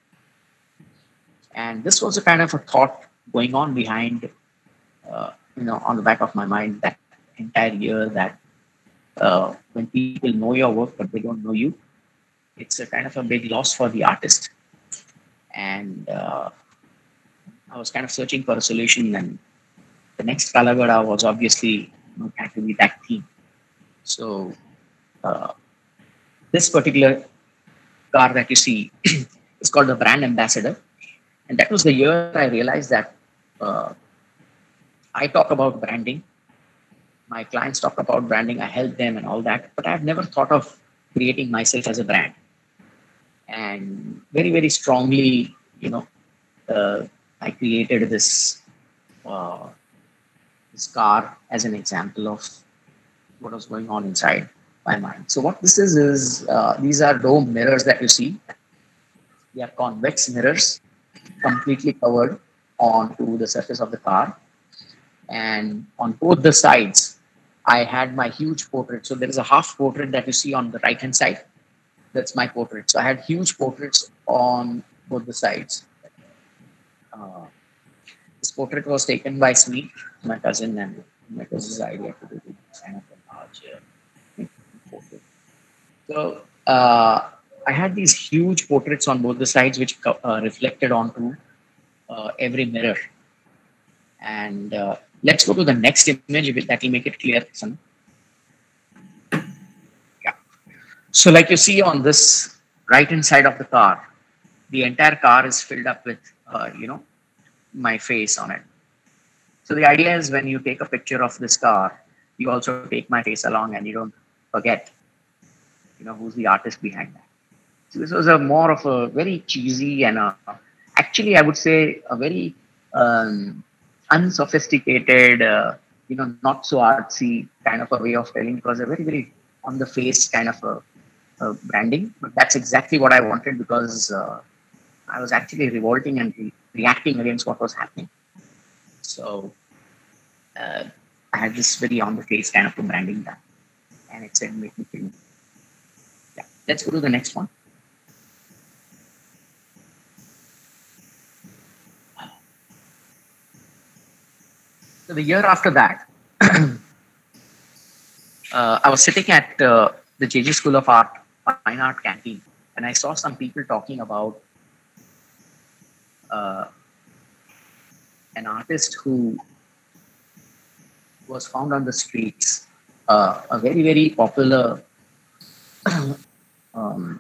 And this was a kind of a thought going on behind, uh, you know, on the back of my mind that entire year, that uh, when people know your work, but they don't know you, it's a kind of a big loss for the artist. And uh, I was kind of searching for a solution, and the next Kala Ghoda was obviously, you know, had to be that theme. So uh, this particular car that you see is called the Brand Ambassador. And that was the year I realized that uh, I talk about branding. My clients talk about branding. I help them and all that. But I've never thought of creating myself as a brand. And very, very strongly, you know, uh, I created this, uh, this car as an example of what was going on inside my mind. So what this is, is uh, these are dome mirrors that you see. They are convex mirrors, completely covered onto the surface of the car. And on both the sides, I had my huge portrait. So there is a half portrait that you see on the right hand side. That's my portrait. So I had huge portraits on both the sides. Uh, this portrait was taken by Sneak, my cousin, and it was his idea to do this kind of a large uh, portrait. So uh, I had these huge portraits on both the sides, which uh, reflected onto uh, every mirror. And uh, let's go to the next image that will make it clear. Son. Yeah. So like you see on this right hand side of the car, the entire car is filled up with, uh, you know, my face on it. So the idea is when you take a picture of this car, you also take my face along and you don't forget, you know, who's the artist behind that. So this was a more of a very cheesy and a, actually I would say a very um, unsophisticated, uh, you know, not so artsy kind of a way of telling. It was a very, very on the face kind of a, a branding. But that's exactly what I wanted because uh, I was actually revolting and re reacting against what was happening. So uh, I had this very on the face kind of a branding done, and it said make me feel. Yeah, let's go to the next one. So the year after that, uh, I was sitting at uh, the J J School of Art, Fine Art Canteen, and I saw some people talking about uh, an artist who was found on the streets, uh, a very, very popular um,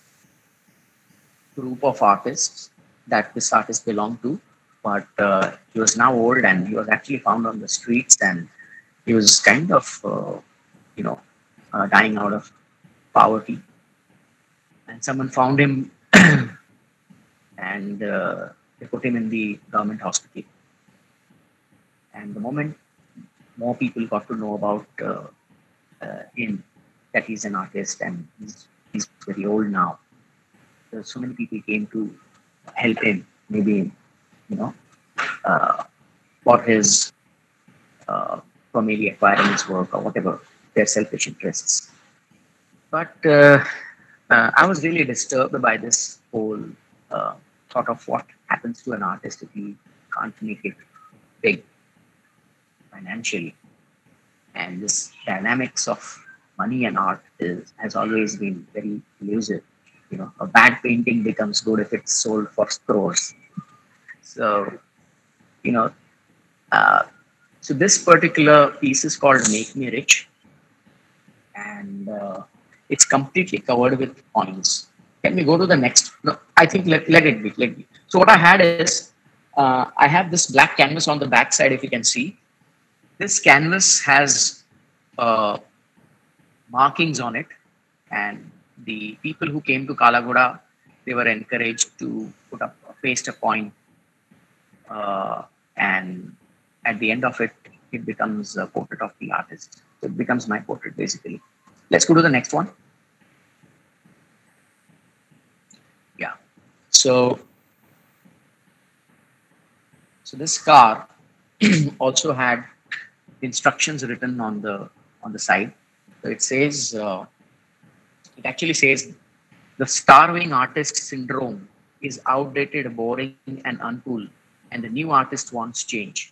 group of artists that this artist belonged to. But uh, he was now old and he was actually found on the streets and he was kind of, uh, you know, uh, dying out of poverty. And someone found him and uh, they put him in the government hospital. And the moment more people got to know about uh, uh, him, that he's an artist and he's, he's very old now, so, so many people came to help him, maybe you know, uh, for his, uh, for maybe acquiring his work or whatever, their selfish interests. But uh, uh, I was really disturbed by this whole uh, thought of what happens to an artist if he can't make it big financially. And this dynamics of money and art is, has always been very elusive. You know, a bad painting becomes good if it's sold for crores. So, you know, uh, so this particular piece is called Make Me Rich. And uh, it's completely covered with coins. Can we go to the next? No, I think let, let it be. Let it be. So what I had is, uh, I have this black canvas on the back side, if you can see. This canvas has uh, markings on it. And the people who came to Kalagoda, they were encouraged to put up, paste a coin. Uh, and at the end of it, it becomes a portrait of the artist. So it becomes my portrait, basically. Let's go to the next one. Yeah. So, so this car also had instructions written on the on the side. So it says, uh, it actually says, the starving artist syndrome is outdated, boring, and uncool, and the new artist wants change.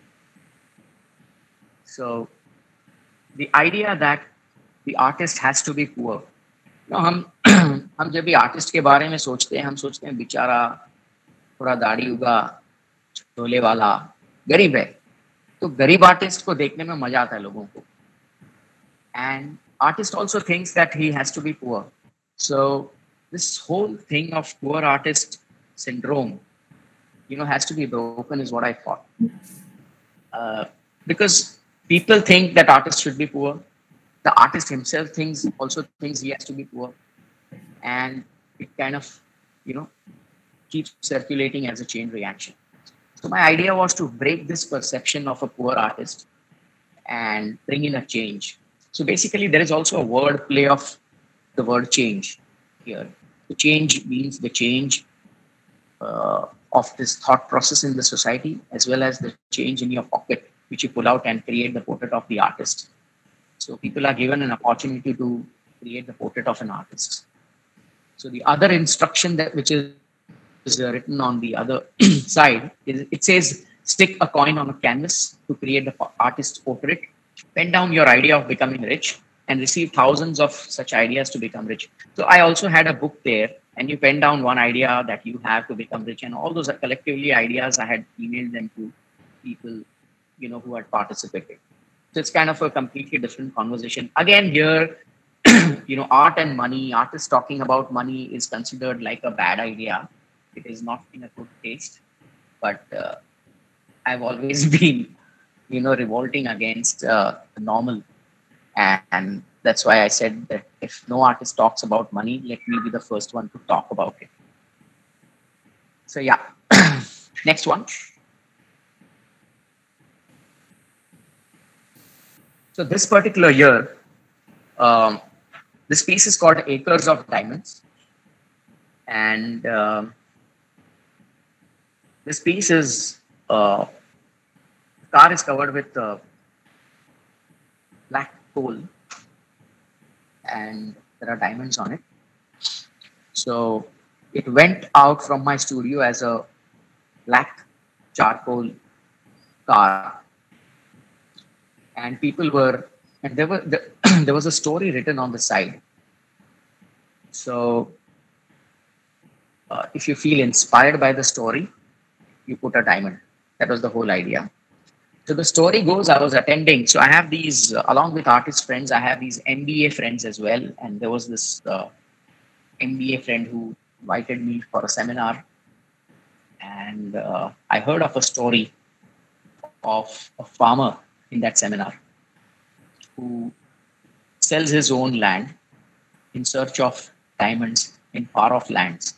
So the idea that the artist has to be poor. No, हम हम जब भी artist के बारे में सोचते हैं, हम सोचते हैं बेचारा थोड़ा दाढ़ी उगा, चोले वाला, गरीब है. तो गरीब आर्टिस्ट को देखने में मजा आता है लोगों को. And artist also thinks that he has to be poor. So this whole thing of poor artist syndrome, you know, has to be broken is what I thought. Uh, because people think that artists should be poor. The artist himself thinks also thinks he has to be poor. And it kind of, you know, keeps circulating as a chain reaction. So my idea was to break this perception of a poor artist and bring in a change. So basically there is also a word play of the word change here. The change means the change uh, of this thought process in the society, as well as the change in your pocket, which you pull out and create the portrait of the artist. So people are given an opportunity to create the portrait of an artist. So the other instruction that which is, is uh, written on the other side is, it says, stick a coin on a canvas to create the artist's portrait. Pen down your idea of becoming rich and receive thousands of such ideas to become rich. So I also had a book there, and you pen down one idea that you have to become rich, and all those are collectively ideas. I had emailed them to people, you know, who had participated. So it's kind of a completely different conversation. Again, here you know, art and money, artists talking about money is considered like a bad idea. It is not in a good taste. But uh, I've always been, you know, revolting against uh, the normal. And that's why I said that if no artist talks about money, let me be the first one to talk about it. So yeah, next one. So this particular year, um, this piece is called Acres of Diamonds. And um, this piece is, uh, the car is covered with uh, black coal and there are diamonds on it. So it went out from my studio as a black charcoal car. And people were, and there were, there, there was a story written on the side. So uh, if you feel inspired by the story, you put a diamond. That was the whole idea. So the story goes, I was attending. So I have these, uh, along with artist friends, I have these M B A friends as well. And there was this uh, M B A friend who invited me for a seminar. And uh, I heard of a story of a farmer in that seminar who sells his own land in search of diamonds in far off lands.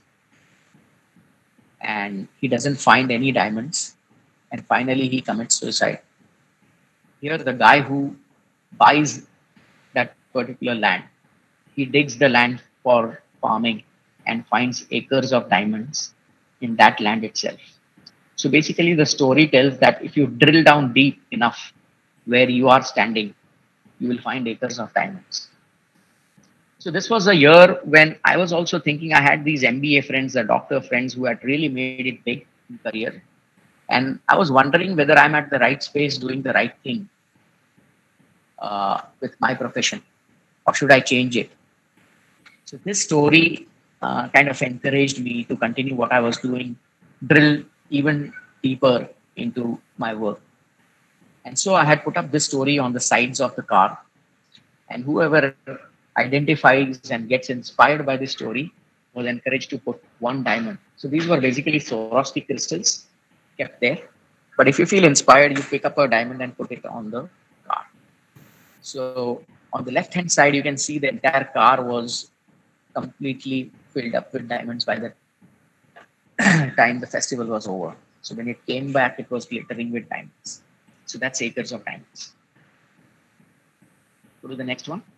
And he doesn't find any diamonds. And finally, he commits suicide. Here, the guy who buys that particular land, he digs the land for farming and finds acres of diamonds in that land itself. So basically, the story tells that if you drill down deep enough where you are standing, you will find acres of diamonds. So this was a year when I was also thinking I had these M B A friends, the doctor friends who had really made it big in career. And I was wondering whether I'm at the right space doing the right thing uh, with my profession, or should I change it? So this story uh, kind of encouraged me to continue what I was doing, drill even deeper into my work. And so I had put up this story on the sides of the car, and whoever identifies and gets inspired by this story was encouraged to put one diamond. So these were basically Swarovski crystals kept there. But if you feel inspired, you pick up a diamond and put it on the car. So on the left hand side, you can see the entire car was completely filled up with diamonds by the time the festival was over. So when it came back, it was glittering with diamonds. So that's acres of diamonds. Go to the next one.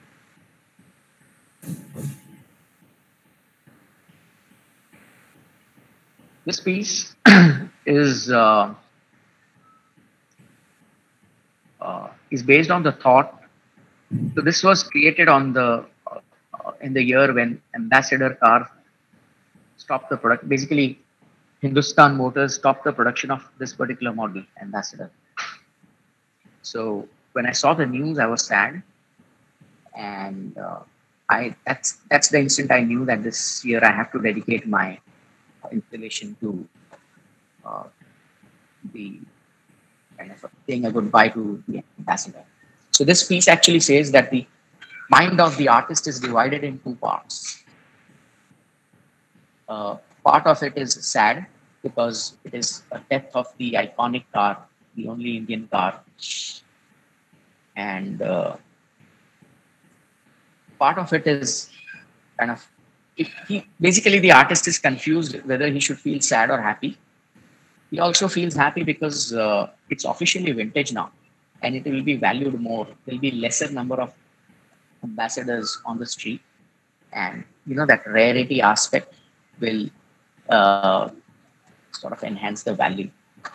This piece is uh, uh, is based on the thought. So this was created on the uh, in the year when Ambassador car stopped the product. Basically, Hindustan Motors stopped the production of this particular model, Ambassador. So when I saw the news, I was sad, and uh, I that's that's the instant I knew that this year I have to dedicate my installation to uh, the kind of saying a goodbye to the ambassador. So this piece actually says that the mind of the artist is divided in two parts. Uh, part of it is sad because it is a death of the iconic car, the only Indian car, and uh, part of it is kind of If he basically the artist is confused whether he should feel sad or happy. He also feels happy because uh, it's officially vintage now, and it will be valued more. There will be lesser number of ambassadors on the street, and you know that rarity aspect will uh, sort of enhance the value.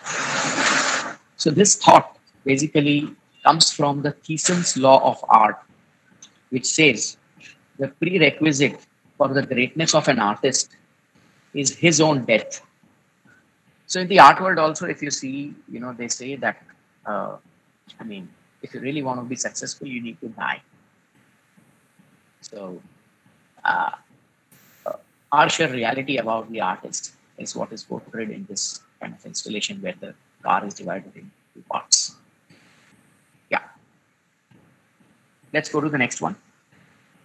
So this thought basically comes from the Thiesen's law of art, which says the prerequisite for the greatness of an artist is his own death. So in the art world also, if you see, you know, they say that, uh, I mean, if you really want to be successful, you need to die. So uh, uh, harsher reality about the artist is what is portrayed in this kind of installation where the car is divided into two parts. Yeah. Let's go to the next one.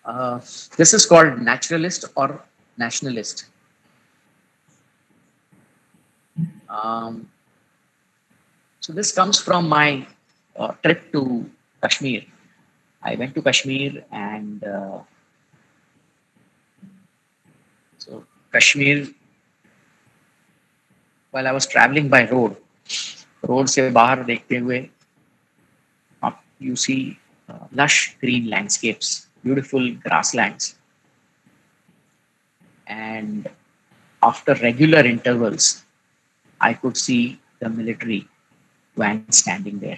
Uh, this is called naturalist or nationalist. Um, so this comes from my uh, trip to Kashmir. I went to Kashmir, and uh, so Kashmir, while I was traveling by road, road से बाहर देखते हुए, up you see uh, lush green landscapes, beautiful grasslands, and after regular intervals, I could see the military van standing there.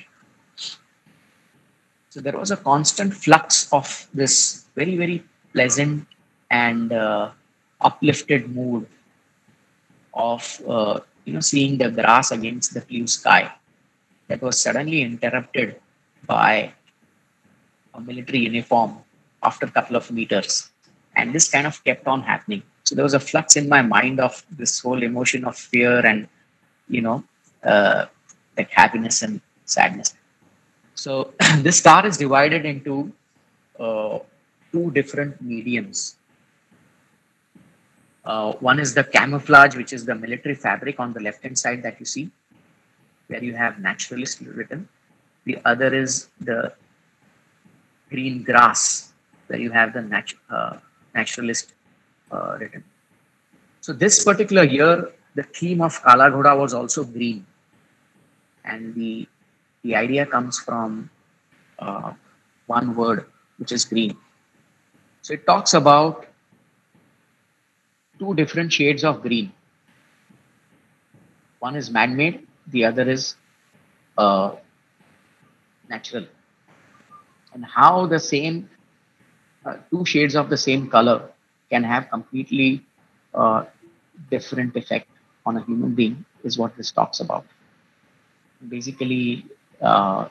So there was a constant flux of this very, very pleasant and uh, uplifted mood of uh, you know seeing the grass against the blue sky that was suddenly interrupted by a military uniform after a couple of meters, and this kind of kept on happening. So there was a flux in my mind of this whole emotion of fear and you know uh, like happiness and sadness. So this star is divided into uh, two different mediums. Uh, one is the camouflage, which is the military fabric on the left hand side that you see, where you have naturalist written. The other is the green grass, where you have the nat- uh, naturalist uh, written. So this particular year, the theme of Kala Ghoda was also green, and the the idea comes from uh, one word, which is green. So it talks about two different shades of green. One is man-made, the other is uh, natural. And how the same uh, two shades of the same color can have completely uh, different effect on a human being is what this talks about. Basically, uh,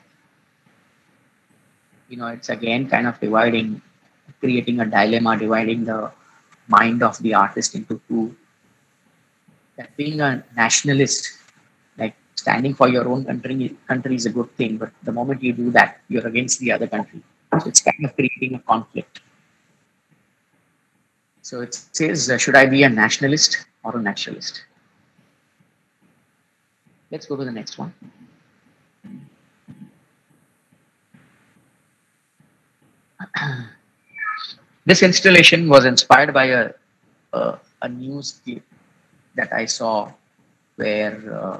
you know, it's again kind of dividing, creating a dilemma, dividing the mind of the artist into two. That being a nationalist, like standing for your own country, country is a good thing, but the moment you do that, you're against the other country. So it's kind of creating a conflict. So it says, uh, should I be a nationalist or a naturalist? Let's go to the next one. This installation was inspired by a, a, a news clip that I saw where uh,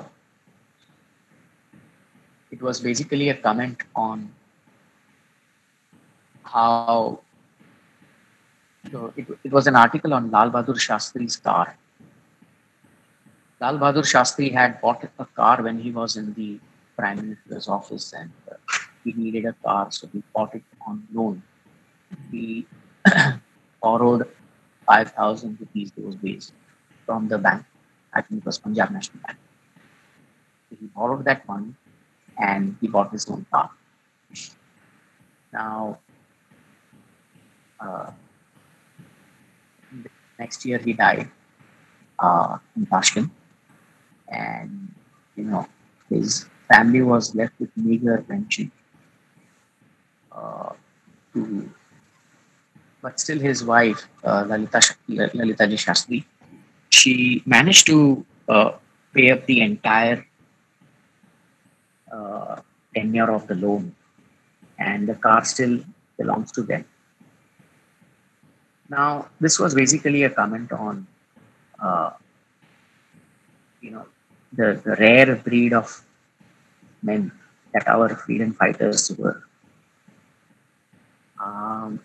it was basically a comment on how so it, it was an article on Lal Bahadur Shastri's car. Lal Bahadur Shastri had bought a car when he was in the Prime Minister's office, and uh, he needed a car, so he bought it on loan. He borrowed five thousand rupees those days from the bank. I think it was Punjab National Bank. So he borrowed that money and he bought his own car. Now, uh, next year he died uh, in Tashkent, and you know his family was left with meager pension. Uh, to, but still, his wife uh, Lalita Lalita Ji Shastri, she managed to uh, pay up the entire uh, tenure of the loan, and the car still belongs to them. Now, this was basically a comment on, uh, you know, the, the rare breed of men that our freedom fighters were. Um,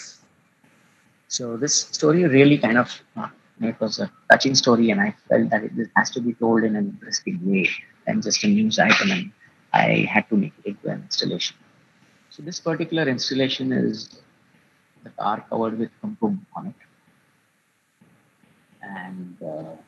so this story really kind of, uh, it was a touching story, and I felt that it has to be told in an interesting way than just a news item, and I had to make it into an installation. So this particular installation is the car covered with kumpum on it. And uh,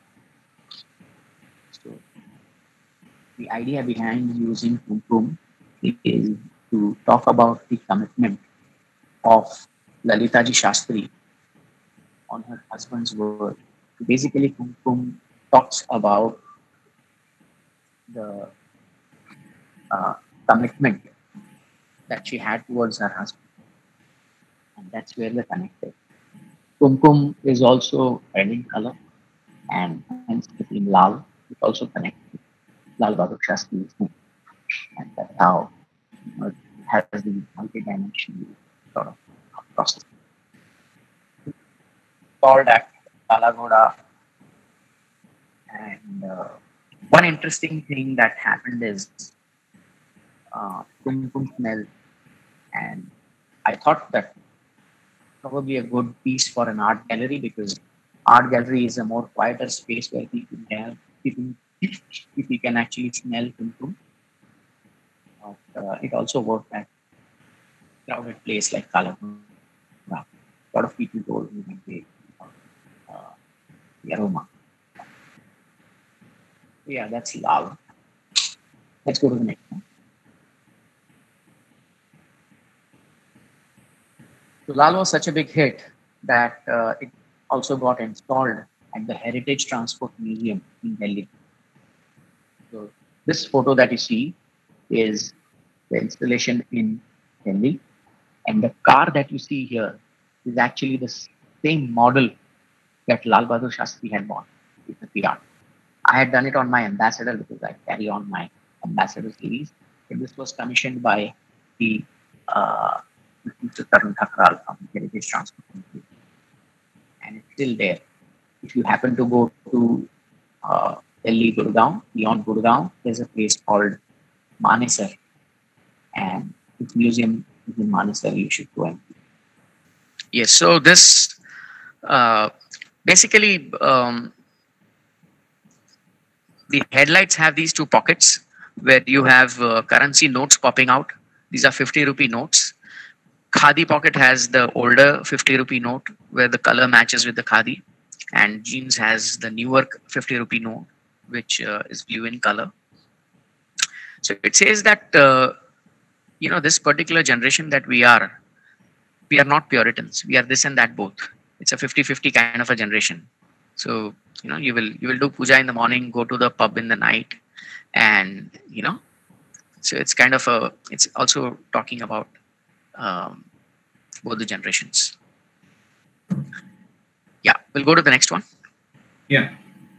so the idea behind using kumpum is to talk about the commitment of Lalita Ji Shastri on her husband's word. Basically, kumpum talks about the uh, commitment that she had towards her husband. and that's where the connect is. Kumkum is also red in color, and hence between Lal it also connects with Lal Bahadur Shastri's name, and that's how you know, it has the multi-dimensional sort of process. Called at Kalagoda, and uh, one interesting thing that happened is uh, Kumkum smell, and I thought that probably a good piece for an art gallery, because art gallery is a more quieter space where people can people, people can actually smell Kumkum. But uh, it also worked at crowded place like Kalagoda. A lot of people told me that they uh, the aroma. Yeah, that's Lal. Let's go to the next one. So Lal was such a big hit that uh, it also got installed at the Heritage Transport Museum in Delhi. So this photo that you see is the installation in Delhi, and the car that you see here is actually the same model that Lal Bahadur Shastri had bought with the P R. I had done it on my Ambassador because I carry on my Ambassador series. And this was commissioned by the uh, Mister Tarun Thakral from Heritage Transport Museum, and it's still there. If you happen to go to uh, Delhi, Gurgaon, beyond Gurgaon, there's a place called Manesar, and this museum is in Manesar. You should go and. Yes, so this uh, basically um, the headlights have these two pockets where you have uh, currency notes popping out. These are fifty rupee notes. Khadi pocket has the older fifty rupee note where the color matches with the khadi, and jeans has the newer fifty rupee note which uh, is blue in color. So it says that uh, you know this particular generation that we are, we are not Puritans. We are this and that both. It's a fifty fifty kind of a generation. So you know you will you will do puja in the morning, go to the pub in the night, and you know so it's kind of a it's also talking about um, both the generations. Yeah, we'll go to the next one. Yeah.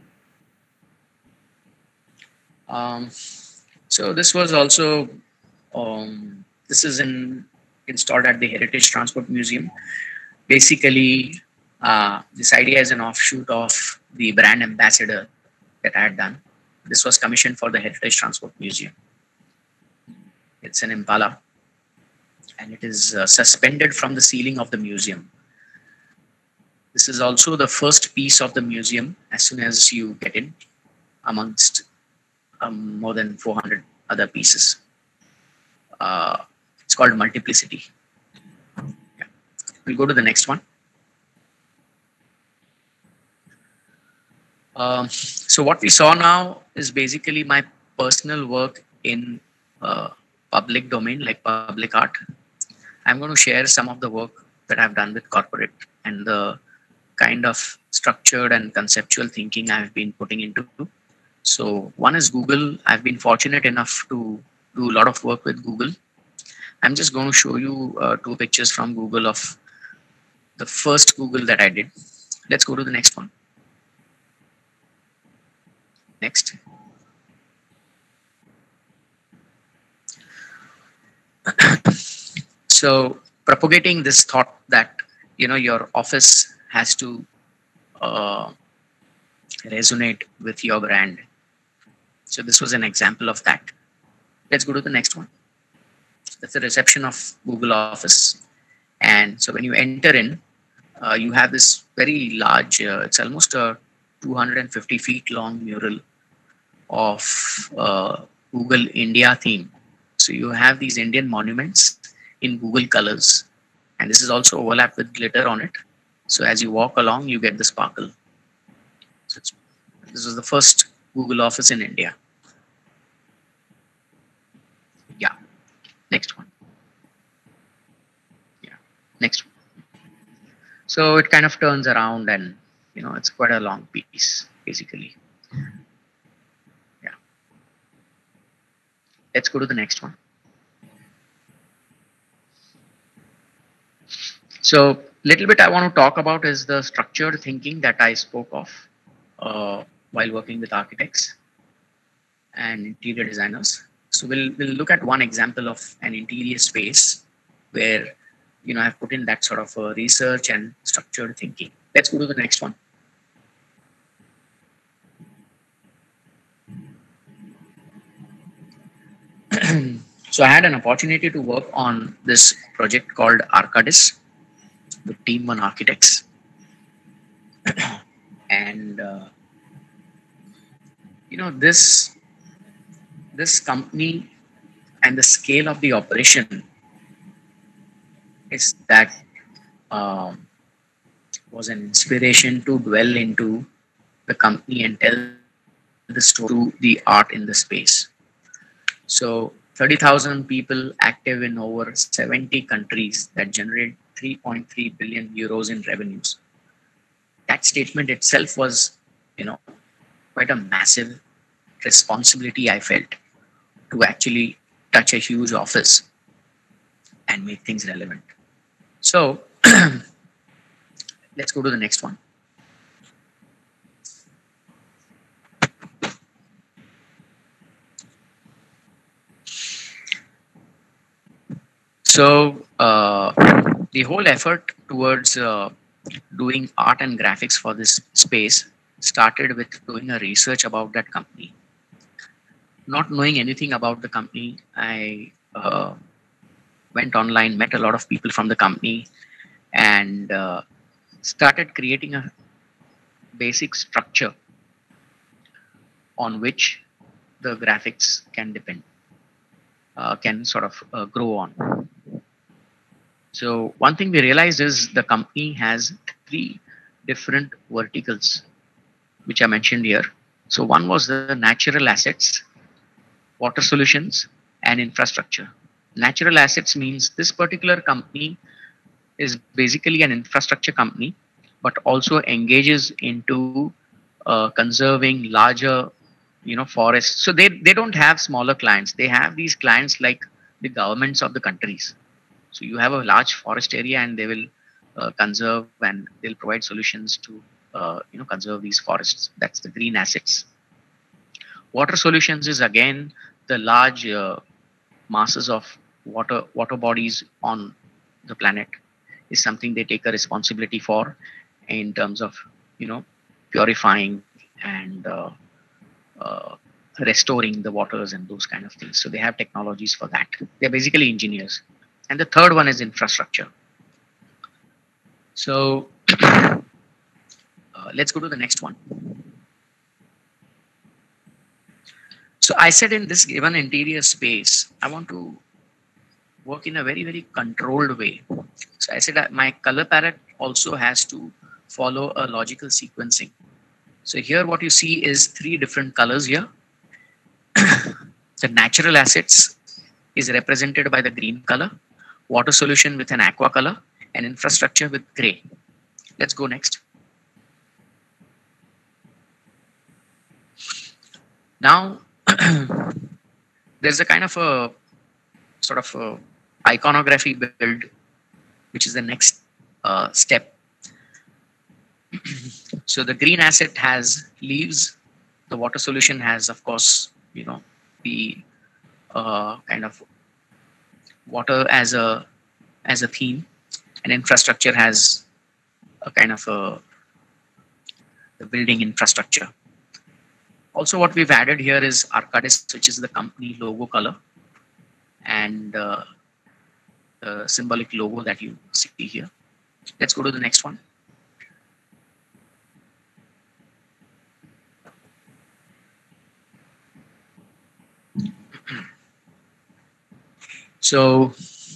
Um, so this was also um, this is in installed at the Heritage Transport Museum. Basically, uh, this idea is an offshoot of the brand ambassador that I had done. This was commissioned for the Heritage Transport Museum. It's an Impala, and it is uh, suspended from the ceiling of the museum. This is also the first piece of the museum as soon as you get in, amongst um, more than four hundred other pieces. Uh, it's called Multiplicity. Yeah. We'll go to the next one. Um, so what we saw now is basically my personal work in uh, public domain, like public art. I'm going to share some of the work that I've done with corporate and the kind of structured and conceptual thinking I've been putting into. So one is Google. I've been fortunate enough to do a lot of work with Google. I'm just going to show you uh, two pictures from Google of the first Google that I did. Let's go to the next one. Next. So propagating this thought that you know your office has to uh, resonate with your brand. So this was an example of that. Let's go to the next one. That's the reception of Google Office. And so when you enter in, uh, you have this very large, uh, it's almost a two hundred fifty feet long mural of uh, Google India theme. So you have these Indian monuments in Google colors. And this is also overlapped with glitter on it. So as you walk along, you get the sparkle. So it's, this was the first Google Office in India. Yeah. Next one. Yeah. Next one. So it kind of turns around and, you know, it's quite a long piece, basically. Yeah. Let's go to the next one. So little bit I want to talk about is the structured thinking that I spoke of uh, while working with architects and interior designers. So we'll we'll look at one example of an interior space where you know I've put in that sort of uh, research and structured thinking. Let's go to the next one. So I had an opportunity to work on this project called Arcadis with Team One Architects, and uh, you know this this company and the scale of the operation is that um, was an inspiration to dwell into the company and tell the story through the art in the space. So thirty thousand people active in over seventy countries that generate three point three billion euros in revenues. That statement itself was, you know, quite a massive responsibility I felt to actually touch a huge office and make things relevant. So let's go to the next one. So uh, the whole effort towards uh, doing art and graphics for this space started with doing a research about that company. Not knowing anything about the company, I uh, went online, met a lot of people from the company, and uh, started creating a basic structure on which the graphics can depend, uh, can sort of uh, grow on. So one thing we realized is the company has three different verticals, which I mentioned here. So one was the natural assets, water solutions, and infrastructure. Natural assets means this particular company is basically an infrastructure company, but also engages into uh, conserving larger, you know, forests. So they, they don't have smaller clients. They have these clients like the governments of the countries. So you have a large forest area and they will uh, conserve and they'll provide solutions to, uh, you know, conserve these forests. That's the green assets. Water solutions is again the large uh, masses of water water bodies on the planet is something they take a responsibility for in terms of, you know, purifying and uh, uh, restoring the waters and those kind of things. So they have technologies for that. They're basically engineers. And the third one is infrastructure. So uh, let's go to the next one. So I said in this given interior space, I want to work in a very, very controlled way. So I said that my color palette also has to follow a logical sequencing. So here what you see is three different colors here. The natural assets is represented by the green color, water solution with an aqua color, and infrastructure with gray. Let's go next. Now, there's a kind of a sort of a iconography build, which is the next uh, step. So the green asset has leaves. The water solution has, of course, you know, the uh, kind of water as a as a theme, and infrastructure has a kind of a the building infrastructure. Also, what we've added here is Arcadis, which is the company logo color, and uh, the symbolic logo that you see here. Let's go to the next one. So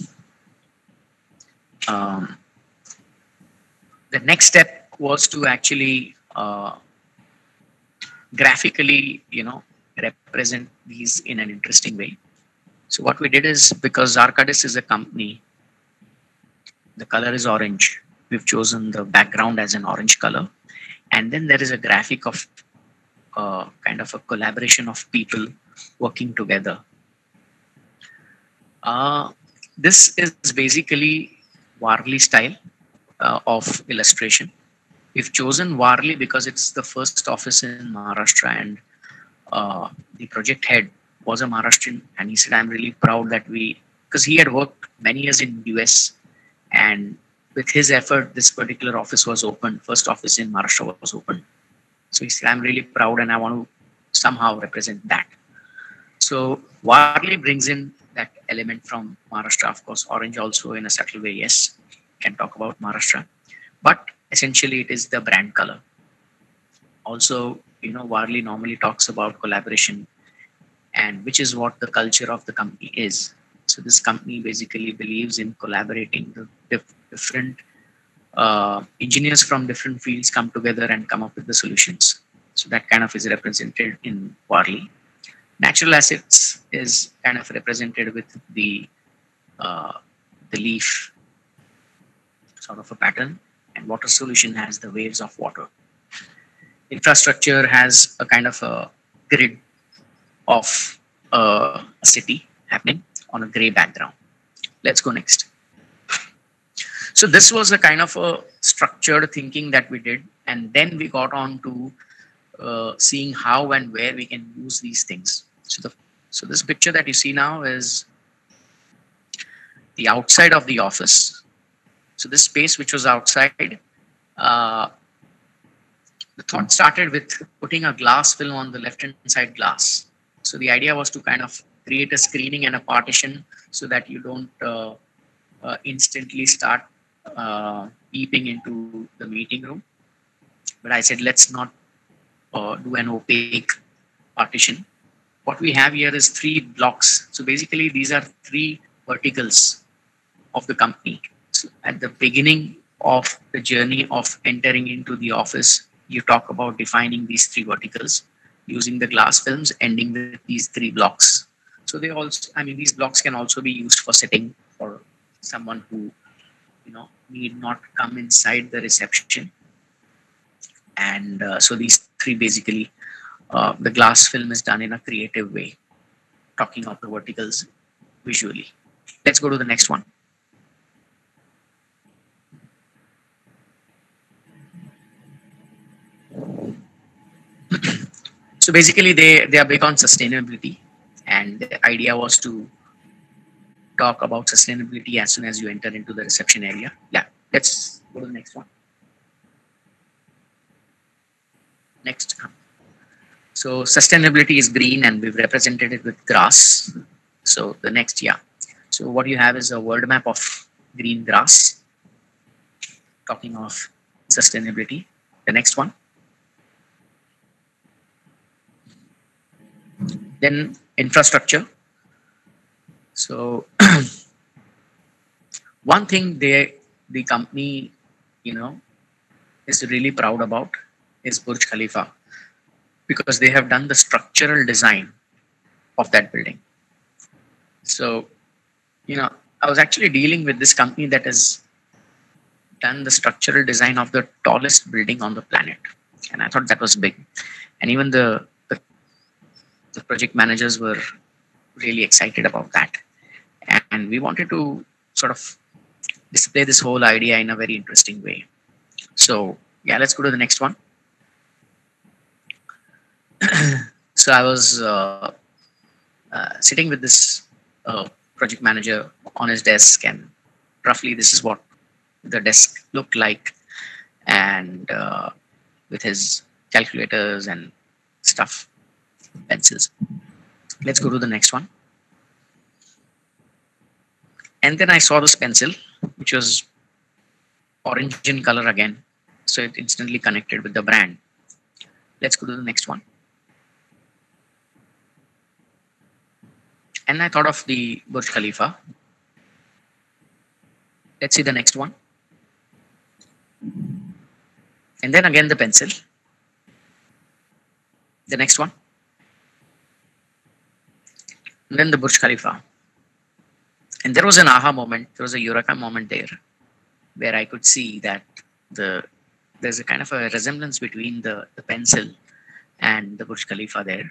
um, the next step was to actually uh, graphically, you know, represent these in an interesting way. So what we did is, because Arcadis is a company, the color is orange. We've chosen the background as an orange color. And then there is a graphic of uh, kind of a collaboration of people working together. Uh, this is basically Warli style. uh, of illustration. We've chosen Warli because it's the first office in Maharashtra, and uh, the project head was a Maharashtrian, and he said, "I'm really proud that we," because he had worked many years in U S, and with his effort, this particular office was opened. First office in Maharashtra was opened. So he said, "I'm really proud, and I want to somehow represent that." So Warli brings in that element from Maharashtra. Of course, orange also in a subtle way, yes, can talk about Maharashtra, but essentially it is the brand color. Also, you know, Warli normally talks about collaboration, and which is what the culture of the company is. So this company basically believes in collaborating. The dif- different uh, engineers from different fields come together and come up with the solutions. So that kind of is represented in Warli. Natural assets is kind of represented with the uh, the leaf sort of a pattern, and water solution has the waves of water. Infrastructure has a kind of a grid of uh, a city happening on a gray background. Let's go next. So this was a kind of a structured thinking that we did, and then we got on to uh, seeing how and where we can use these things. So the so this picture that you see now is the outside of the office. So this space which was outside, uh, the thought started with putting a glass film on the left hand side glass. So the idea was to kind of create a screening and a partition so that you don't uh, uh, instantly start uh, peeping into the meeting room. But I said, let's not uh, do an opaque partition. What we have here is three blocks. So basically these are three verticals of the company. So at the beginning of the journey of entering into the office, you talk about defining these three verticals using the glass films, ending with these three blocks. So they also, I mean, these blocks can also be used for sitting for someone who, you know, need not come inside the reception. And uh, so these three basically, uh, the glass film is done in a creative way, talking of the verticals visually. Let's go to the next one. So basically they, they are big on sustainability, and the idea was to talk about sustainability as soon as you enter into the reception area. Yeah, let's go to the next one. Next. So sustainability is green, and we've represented it with grass. So the next, yeah. So what you have is a world map of green grass, talking of sustainability. The next one. Then infrastructure. So one thing they, the company, you know, is really proud about is Burj Khalifa, because they have done the structural design of that building. So, you know, I was actually dealing with this company that has done the structural design of the tallest building on the planet, and I thought that was big. And even the the, the project managers were really excited about that, and we wanted to sort of display this whole idea in a very interesting way. So yeah, let's go to the next one. So I was uh, uh, sitting with this uh, project manager on his desk, and roughly this is what the desk looked like, and uh, with his calculators and stuff, pencils. Let's go to the next one. And then I saw this pencil, which was orange in color again. So it instantly connected with the brand. Let's go to the next one. And I thought of the Burj Khalifa. Let's see the next one. And then again the pencil. The next one. And then the Burj Khalifa. And there was an aha moment, there was a eureka moment there, where I could see that the there's a kind of a resemblance between the, the pencil and the Burj Khalifa there.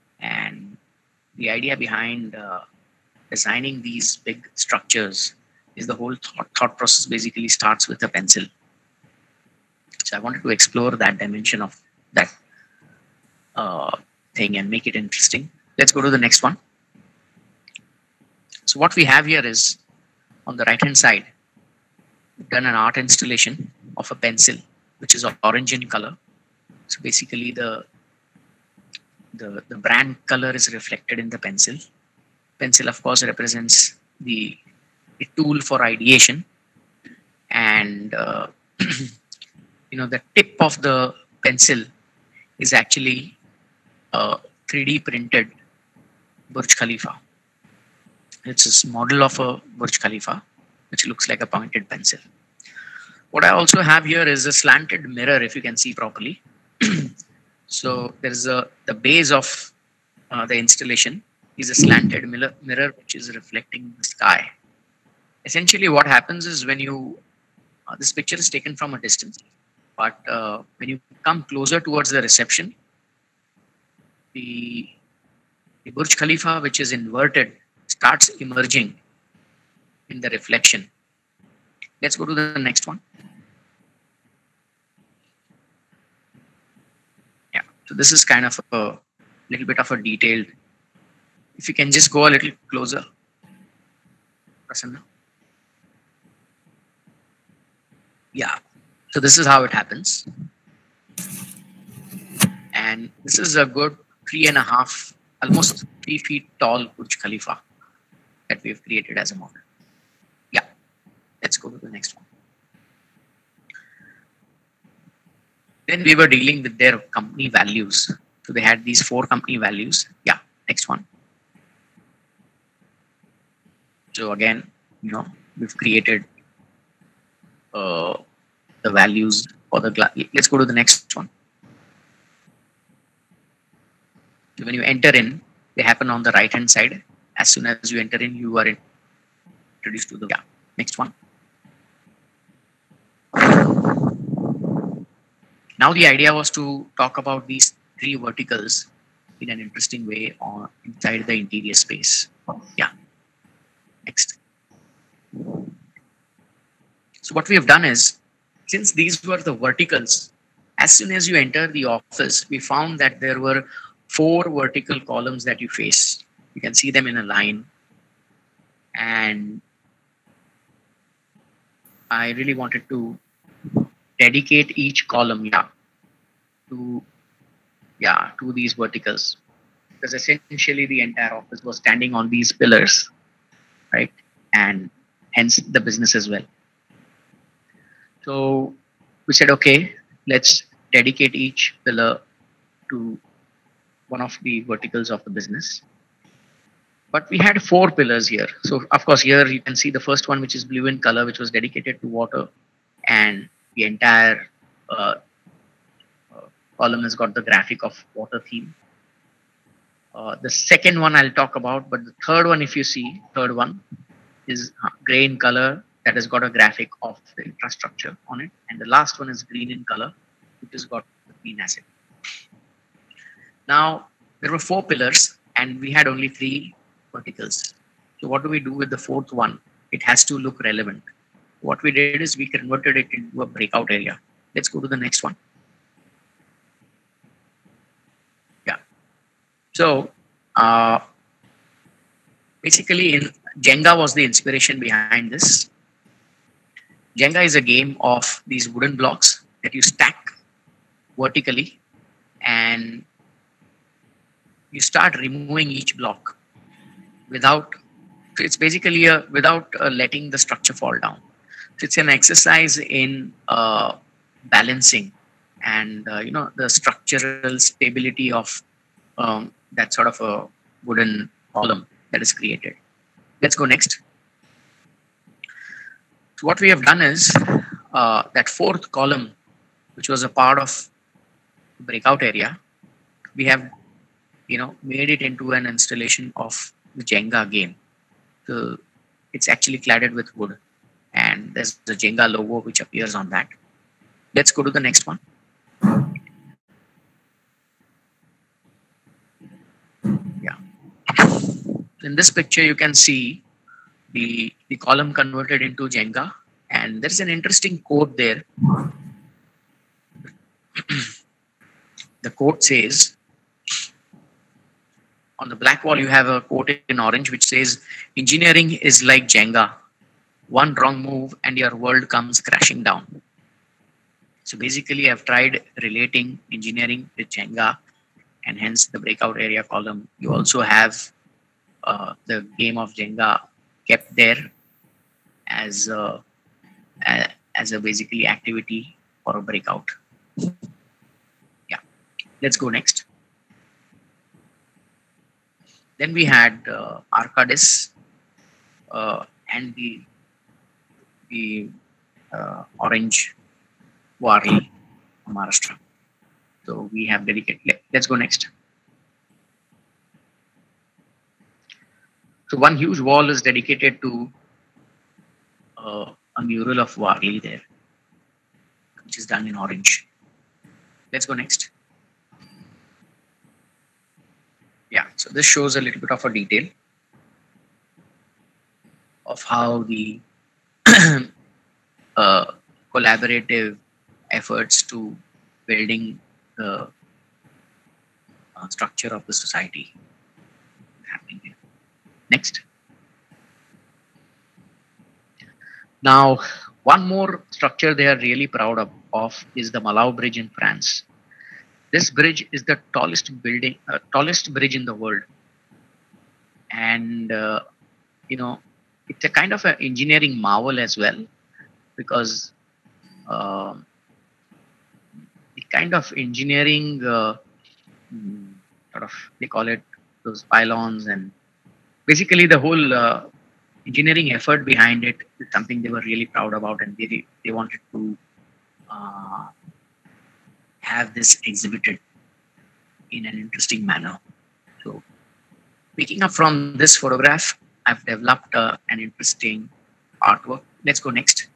And the idea behind uh, designing these big structures is the whole thought, thought process basically starts with a pencil. So I wanted to explore that dimension of that uh, thing and make it interesting. Let's go to the next one. So what we have here is, on the right hand side, we've done an art installation of a pencil, which is orange in color. So basically the, the, the brand color is reflected in the pencil. Pencil, of course, represents the, the tool for ideation. And, uh, you know, the tip of the pencil is actually a three D printed Burj Khalifa. It's a model of a Burj Khalifa, which looks like a pointed pencil. What I also have here is a slanted mirror, if you can see properly. So there is a, the base of uh, the installation is a slanted mirror, mirror which is reflecting the sky. Essentially what happens is when you, uh, this picture is taken from a distance, but uh, when you come closer towards the reception, the, the Burj Khalifa, which is inverted, starts emerging in the reflection. Let's go to the next one. Yeah, so this is kind of a little bit of a detailed. If you can just go a little closer, Prasanna. Yeah, so this is how it happens. And this is a good three and a half, almost three feet tall Burj Khalifa that we've created as a model. Yeah, let's go to the next one. Then we were dealing with their company values. So they had these four company values. Yeah, next one. So again, you know, we've created uh, the values for the glass. Let's go to the next one. So when you enter in, they happen on the right hand side. As soon as you enter in, you are introduced to the, yeah, next one. Now the idea was to talk about these three verticals in an interesting way on inside the interior space. Yeah, next. So what we have done is, since these were the verticals, as soon as you enter the office, we found that there were four vertical columns that you face. You can see them in a line. And I really wanted to dedicate each column, yeah, to, yeah, to these verticals. Because essentially the entire office was standing on these pillars, right? And hence the business as well. So we said, okay, let's dedicate each pillar to one of the verticals of the business. But we had four pillars here. So of course, here you can see the first one, which is blue in color, which was dedicated to water. And the entire uh, uh, column has got the graphic of water theme. Uh, the second one I'll talk about, but the third one, if you see, third one is gray in color that has got a graphic of the infrastructure on it. And the last one is green in color, which has got the green asset. Now, there were four pillars and we had only three verticals. So what do we do with the fourth one? It has to look relevant. What we did is we converted it into a breakout area. Let's go to the next one. Yeah. So uh, basically, in Jenga was the inspiration behind this. Jenga is a game of these wooden blocks that you stack vertically, and you start removing each block without, so it's basically a, without uh, letting the structure fall down. So it's an exercise in uh, balancing and uh, you know, the structural stability of um, that sort of a wooden column that is created. Let's go next. So what we have done is uh, that fourth column, which was a part of the breakout area, we have, you know, made it into an installation of the Jenga game. So it's actually cladded with wood, and there's the Jenga logo which appears on that. Let's go to the next one. Yeah. In this picture, you can see the, the column converted into Jenga. And there's an interesting quote there. The quote says, on the black wall, you have a quote in orange which says, engineering is like Jenga. One wrong move and your world comes crashing down. So basically, I've tried relating engineering with Jenga, and hence the breakout area column. You also have uh, the game of Jenga kept there as a, as a basically activity for a breakout. Yeah, let's go next. Then we had uh, Arcadis uh, and the the uh, orange Warli, Maharashtra. So we have dedicated. Let, let's go next. So one huge wall is dedicated to uh, a mural of Warli there, which is done in orange. Let's go next. Yeah, so this shows a little bit of a detail of how the uh, collaborative efforts to building the uh, structure of the society happening here. Next. Now, one more structure they are really proud of, of is the Malau Bridge in France. This bridge is the tallest building, uh, tallest bridge in the world, and uh, you know, it's a kind of an engineering marvel as well, because uh, the kind of engineering, uh, sort of, they call it those pylons, and basically the whole uh, engineering effort behind it is something they were really proud about, and they they wanted to uh, have this exhibited in an interesting manner. So, picking up from this photograph, I've developed uh, an interesting artwork. Let's go next.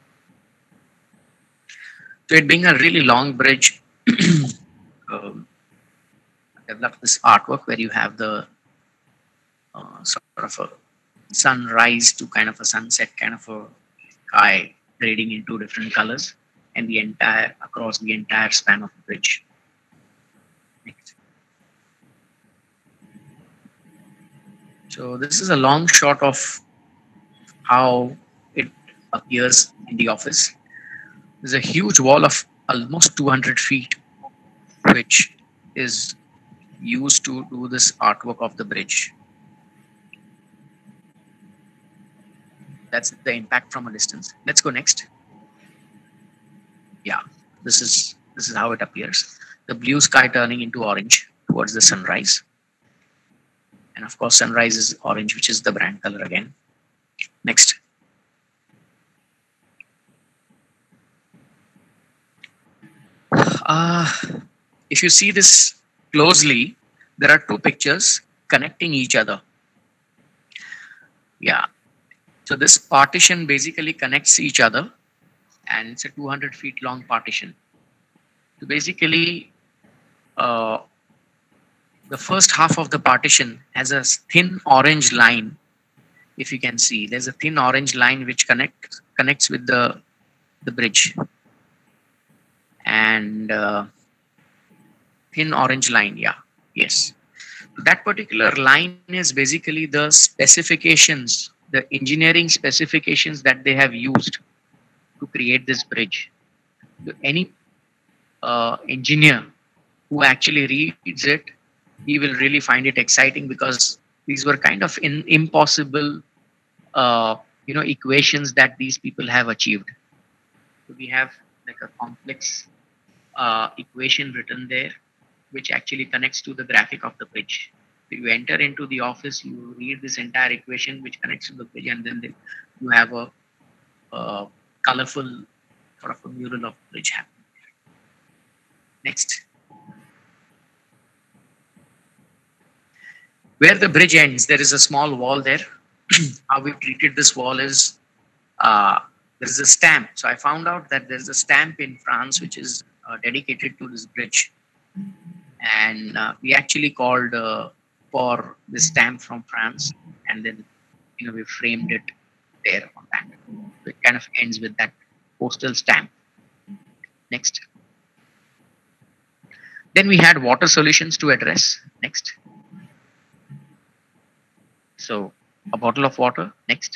So, it being a really long bridge, um, I developed this artwork where you have the uh, sort of a sunrise to kind of a sunset, kind of a sky grading into different colors, and the entire across the entire span of the bridge. Next. So this is a long shot of how it appears in the office. There's a huge wall of almost two hundred feet, which is used to do this artwork of the bridge. That's the impact from a distance. Let's go next. Yeah, this is this is how it appears. The blue sky turning into orange towards the sunrise. And of course, sunrise is orange, which is the brand color again. Next. Uh, if you see this closely, there are two pictures connecting each other. Yeah. So this partition basically connects each other, and it's a two hundred feet long partition. So basically, uh, the first half of the partition has a thin orange line. If you can see, there's a thin orange line which connects connects with the the bridge, and uh, thin orange line. Yeah, yes. That particular line is basically the specifications, the engineering specifications that they have used to create this bridge. So any uh, engineer who actually reads it, he will really find it exciting, because these were kind of in, impossible, uh, you know, equations that these people have achieved. So we have like a complex uh, equation written there, which actually connects to the graphic of the bridge. So you enter into the office, you read this entire equation which connects to the bridge, and then the, you have a, a colorful sort of a mural of the bridge happening. Next. Where the bridge ends, there is a small wall there. How we've treated this wall is uh, there is a stamp. So I found out that there's a stamp in France which is uh, dedicated to this bridge. And uh, we actually called uh, for this stamp from France, and then you know, we framed it there on that. So it kind of ends with that postal stamp. Next. Then we had water solutions to address. Next. So a bottle of water. Next.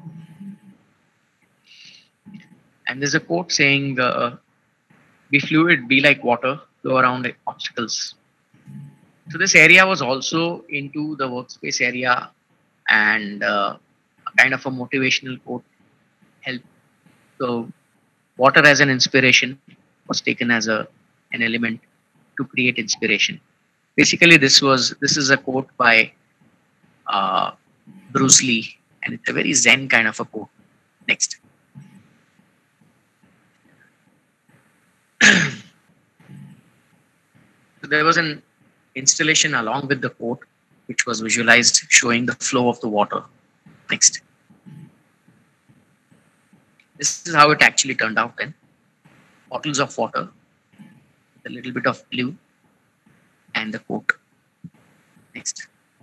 And there's a quote saying, uh, be fluid, be like water, flow around obstacles. So this area was also into the workspace area, and uh, kind of a motivational quote help. So water as an inspiration was taken as a an element to create inspiration. Basically, this was this is a quote by uh, Bruce Lee, and it's a very Zen kind of a quote. Next. So there was an installation along with the quote, which was visualized showing the flow of the water. Next. This is how it actually turned out then. Bottles of water, with a little bit of blue, and the quote. Next.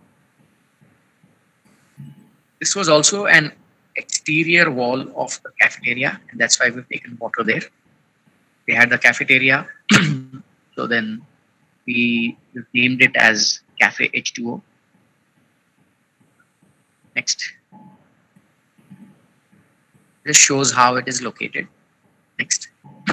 This was also an exterior wall of the cafeteria, and that's why we've taken water there. We had the cafeteria, so then we named it as Cafe H two O. Next. This shows how it is located. Next.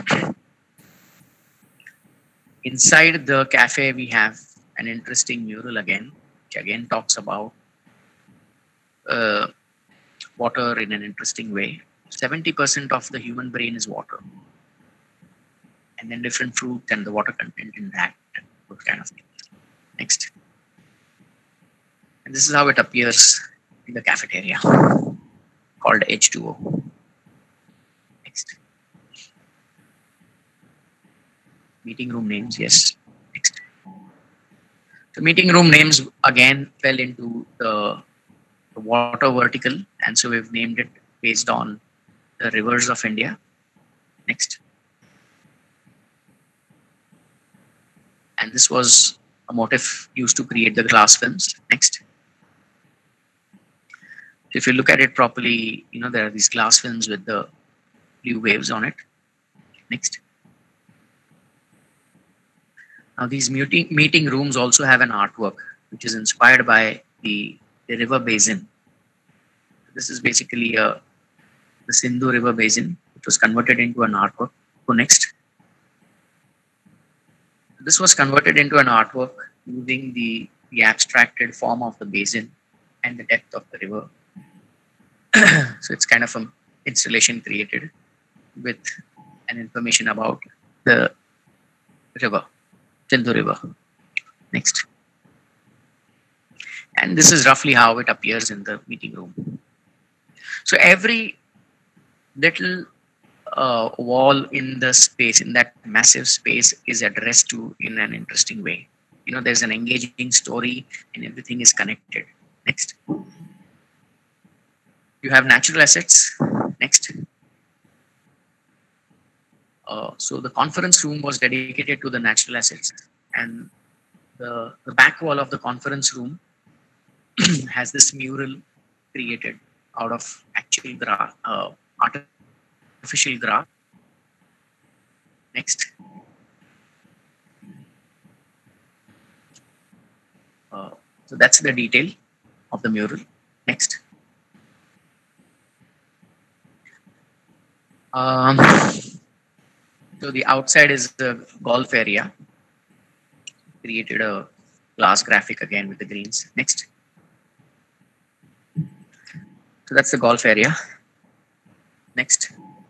Inside the cafe, we have an interesting mural again, which again talks about uh, water in an interesting way. seventy percent of the human brain is water. And then different fruit and the water content in that, those kind of things. Next. And this is how it appears in the cafeteria, called H two O. Next. Meeting room names, yes. Next. So meeting room names again fell into the, the water vertical, and so we've named it based on the rivers of India. Next. And this was a motif used to create the glass films. Next. If you look at it properly, you know, there are these glass films with the blue waves on it. Next. Now these meeting, meeting rooms also have an artwork which is inspired by the, the river basin. This is basically a, the Sindhu river basin, which was converted into an artwork. Go next. This was converted into an artwork using the, the abstracted form of the basin and the depth of the river. So it's kind of an installation created with an information about the river, Sindhu river. Next. And this is roughly how it appears in the meeting room. So every little uh, wall in the space, in that massive space, is addressed to in an interesting way. You know, there's an engaging story and everything is connected. Next. You have natural assets. Next. Uh, so the conference room was dedicated to the natural assets, and the, the back wall of the conference room has this mural created out of actual grass, uh, artificial grass. Next. Uh, so that's the detail of the mural. Next. Um, so the outside is the golf area. Created a glass graphic again with the greens. Next. So that's the golf area. Next.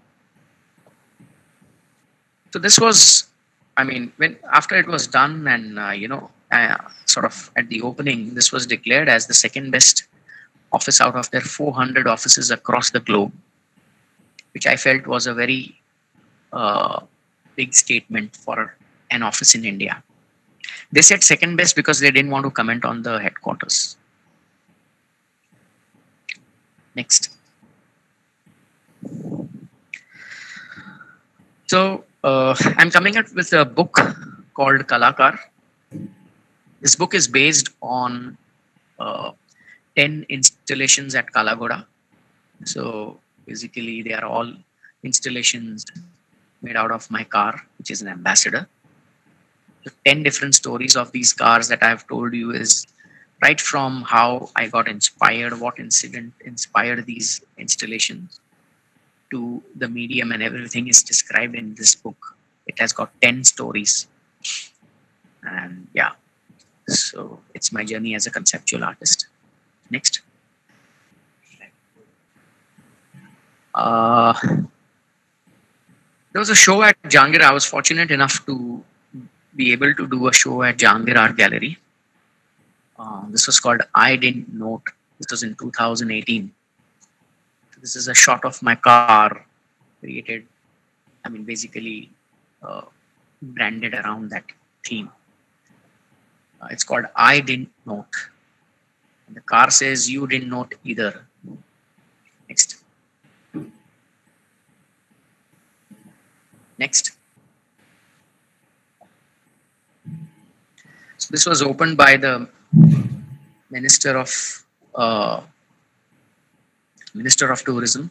So this was, I mean, when after it was done and, uh, you know, uh, sort of at the opening, this was declared as the second best office out of their four hundred offices across the globe, which I felt was a very uh, big statement for an office in India. They said second best because they didn't want to comment on the headquarters. Next. So uh, I'm coming up with a book called Kalakar. This book is based on uh, ten installations at Kalagoda. So basically, they are all installations made out of my car, which is an Ambassador. The ten different stories of these cars that I've told you is right from how I got inspired, what incident inspired these installations, to the medium, and everything is described in this book. It has got ten stories. And yeah, so it's my journey as a conceptual artist. Next. Uh, there was a show at Jahangir. I was fortunate enough to be able to do a show at Jahangir Art Gallery. Uh, this was called I Didn't Note. This was in two thousand eighteen. This is a shot of my car created, I mean, basically uh, branded around that theme. Uh, it's called I Didn't Note. And the car says, you didn't note either. Next. Next. So this was opened by the Minister of uh, Minister of Tourism.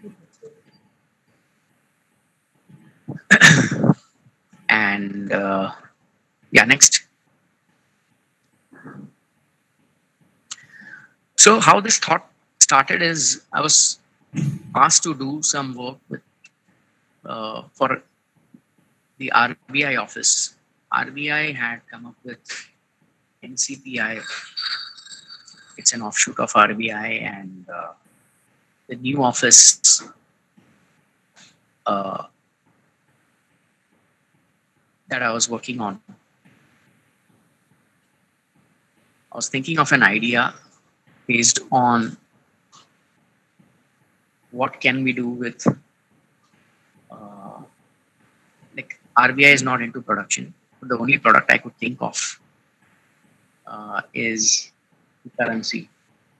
And uh, yeah, next. So how this thought started is I was asked to do some work with uh, for the R B I office. R B I had come up with N C P I. It's an offshoot of R B I, and uh, the new office uh, that I was working on. I was thinking of an idea based on what can we do with uh, like R B I is not into production. The only product I could think of uh, is the currency.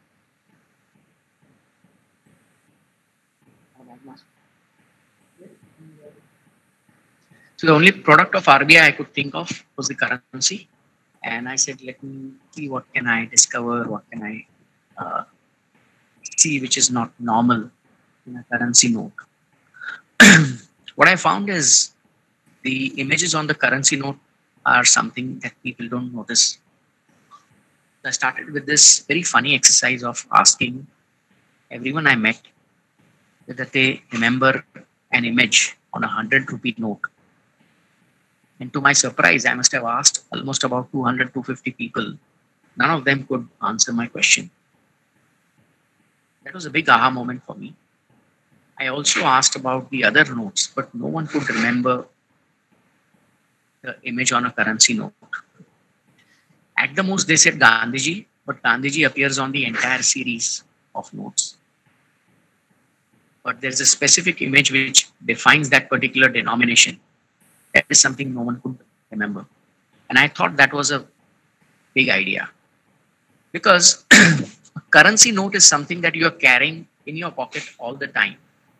So the only product of R B I I could think of was the currency. And I said, let me see what can I discover, what can I uh, see which is not normal in a currency note. What I found is the images on the currency note are something that people don't notice. I started with this very funny exercise of asking everyone I met that they remember an image on a hundred rupee note. And to my surprise, I must have asked almost about two hundred, two hundred fifty people. None of them could answer my question. That was a big aha moment for me. I also asked about the other notes, but no one could remember the image on a currency note. At the most, they said Gandhiji, but Gandhiji appears on the entire series of notes. But there's a specific image which defines that particular denomination. That is something no one could remember. And I thought that was a big idea. Because a currency note is something that you are carrying in your pocket all the time.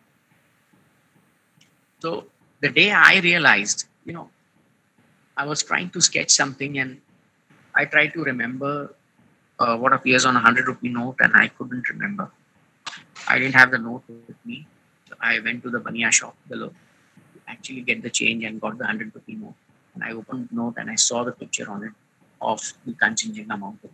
So the day I realized, you know, I was trying to sketch something and I tried to remember uh, what appears on a hundred rupee note, and I couldn't remember. I didn't have the note with me. So I went to the Baniya shop below to actually get the change and got the hundred rupee note. And I opened the note and I saw the picture on it of the Kanchenjunga mountain.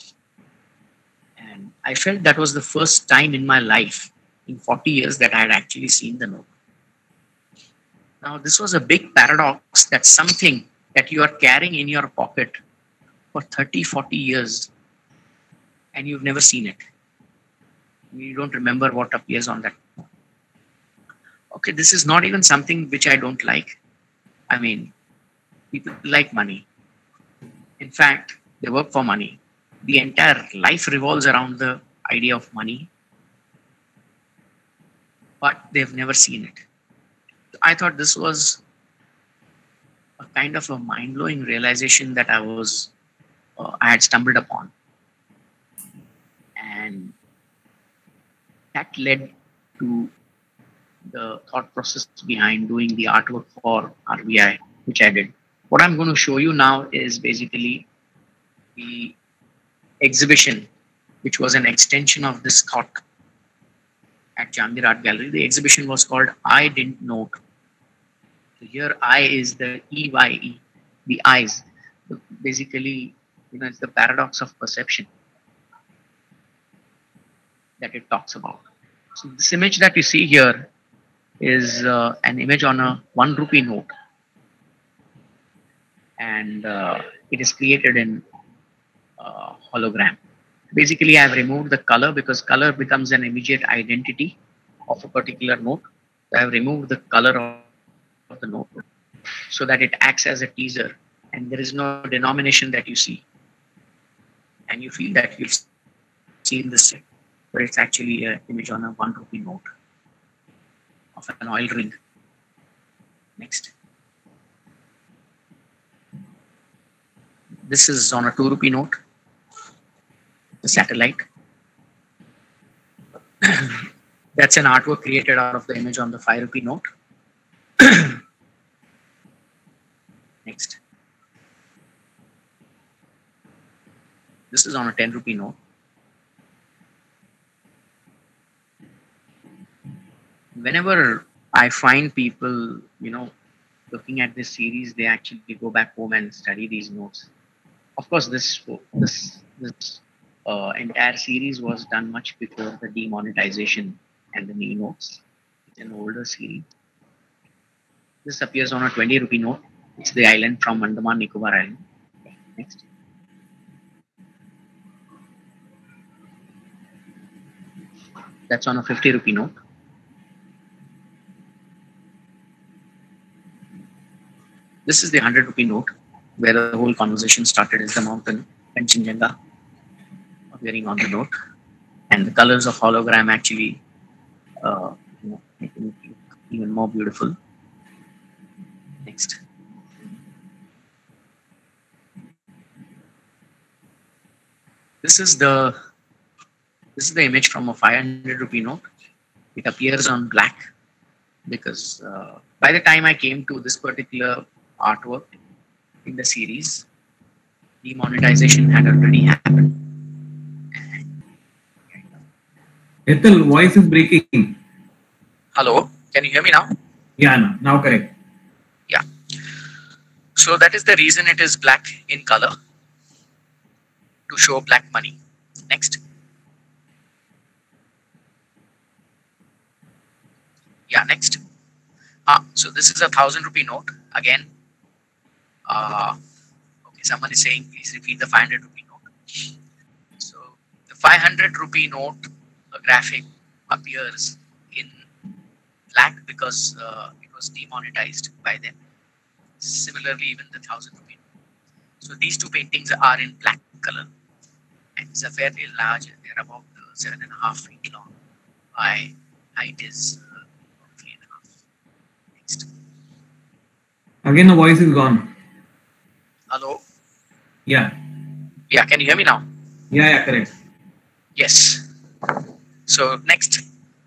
And I felt that was the first time in my life in forty years that I had actually seen the note. Now, this was a big paradox, that something that you are carrying in your pocket for thirty, forty years and you've never seen it. You don't remember what appears on that. Okay, this is not even something which I don't like. I mean, people like money. In fact, they work for money. The entire life revolves around the idea of money, but they've never seen it. I thought this was a kind of a mind-blowing realization that I was, uh, I had stumbled upon. And that led to the thought process behind doing the artwork for R B I, which I did. What I'm going to show you now is basically the exhibition which was an extension of this thought at Jahangir Art Gallery. The exhibition was called I Didn't Know. So here I is the E Y E, the eyes. Basically, you know, it's the paradox of perception that it talks about. So this image that you see here is uh, an image on a one rupee note, and uh, it is created in uh, hologram. Basically, I have removed the color because color becomes an immediate identity of a particular note. So I have removed the color of, of the note so that it acts as a teaser, and there is no denomination that you see, and you feel that you've seen this, but it's actually an image on a one rupee note of an oil ring. Next. This is on a two rupee note, the satellite. That's an artwork created out of the image on the five rupee note. Next. This is on a ten rupee note. Whenever I find people, you know, looking at this series, they actually go back home and study these notes. Of course, this this this uh, entire series was done much before the demonetization and the new notes. It's an older series. This appears on a twenty rupee note. It's the island from Andaman Nicobar Island. Next. That's on a fifty rupee note. This is the one hundred rupee note, where the whole conversation started. Is the mountain Kanchenjunga appearing on the note, and the colors of hologram actually uh, you know, making it look even more beautiful. Next. This is the this is the image from a five hundred rupee note. It appears on black because uh, by the time I came to this particular artwork in the series, demonetization had already happened. Hetal, voice is breaking. Hello, can you hear me now? Yeah, no, now correct. Yeah. So that is the reason it is black in color, to show black money. Next. Yeah, next. Ah, so this is a thousand rupee note again. Uh, okay, someone is saying please repeat the five hundred rupee note. So the five hundred rupee note uh, graphic appears in black because uh, it was demonetized by them. Similarly, even the thousand rupee note. So these two paintings are in black color, and it's a fairly large. They're about uh, seven and a half feet long. By height is uh, three and a half. Next. Again, the voice is gone. Hello. Yeah. Yeah, can you hear me now? Yeah, yeah, correct. Yes. So next.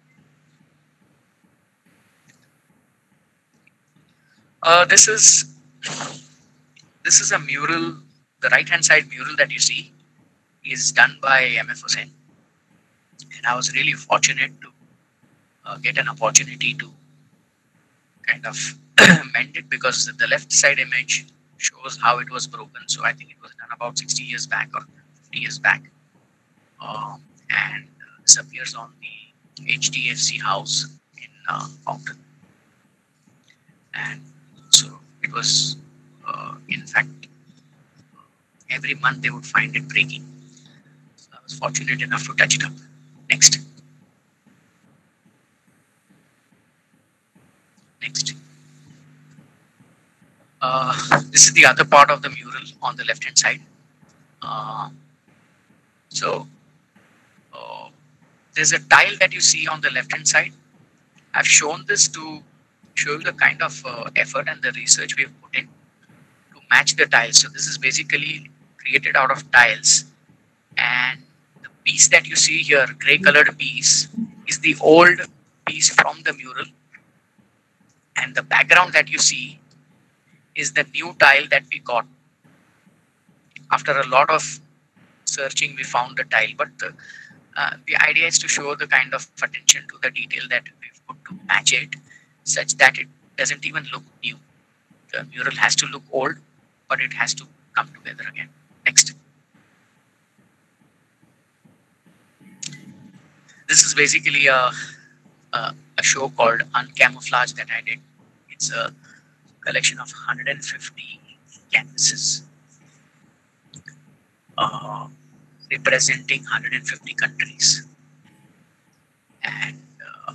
Uh, this is this is a mural. The right hand side mural that you see is done by M F Hussain, and I was really fortunate to uh, get an opportunity to kind of mend it, because the left side image shows how it was broken. So I think it was done about sixty years back or fifty years back, um, and uh, this appears on the H D F C house in uh, Fountain, and so it was uh, in fact every month they would find it breaking. So I was fortunate enough to touch it up. Next. Next. Uh, this is the other part of the mural on the left hand side. Uh, so uh, there's a tile that you see on the left hand side. I've shown this to show you the kind of uh, effort and the research we've put in to match the tiles. So this is basically created out of tiles, and the piece that you see here, gray colored piece, is the old piece from the mural, and the background that you see is the new tile that we got after a lot of searching, we found the tile, but the, uh, the idea is to show the kind of attention to the detail that we've put to match it, such that it doesn't even look new. The mural has to look old, but it has to come together again. Next. This is basically a, a, a show called Uncamouflage that I did. It's a collection of one hundred fifty canvases uh, representing one hundred fifty countries. And uh,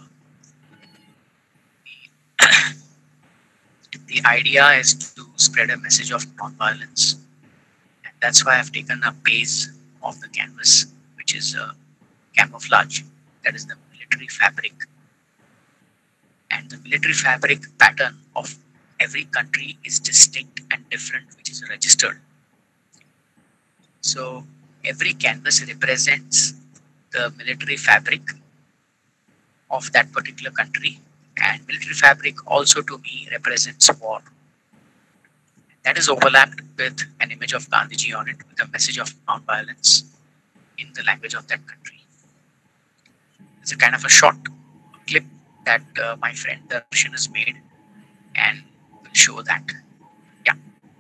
the, the idea is to spread a message of non-violence. And that's why I've taken a base of the canvas, which is a camouflage. That is the military fabric. And the military fabric pattern of every country is distinct and different, which is registered. So every canvas represents the military fabric of that particular country, and military fabric also to me represents war. That is overlapped with an image of Gandhiji on it, with a message of non-violence in the language of that country. It's a kind of a short clip that uh, my friend Darshan has made, and will show that. Yeah.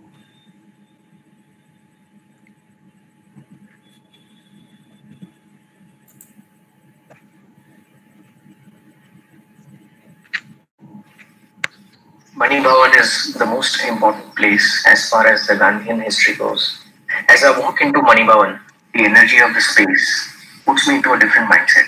Mani Bhavan is the most important place as far as the Gandhian history goes. As I walk into Mani Bhavan, the energy of the space puts me into a different mindset.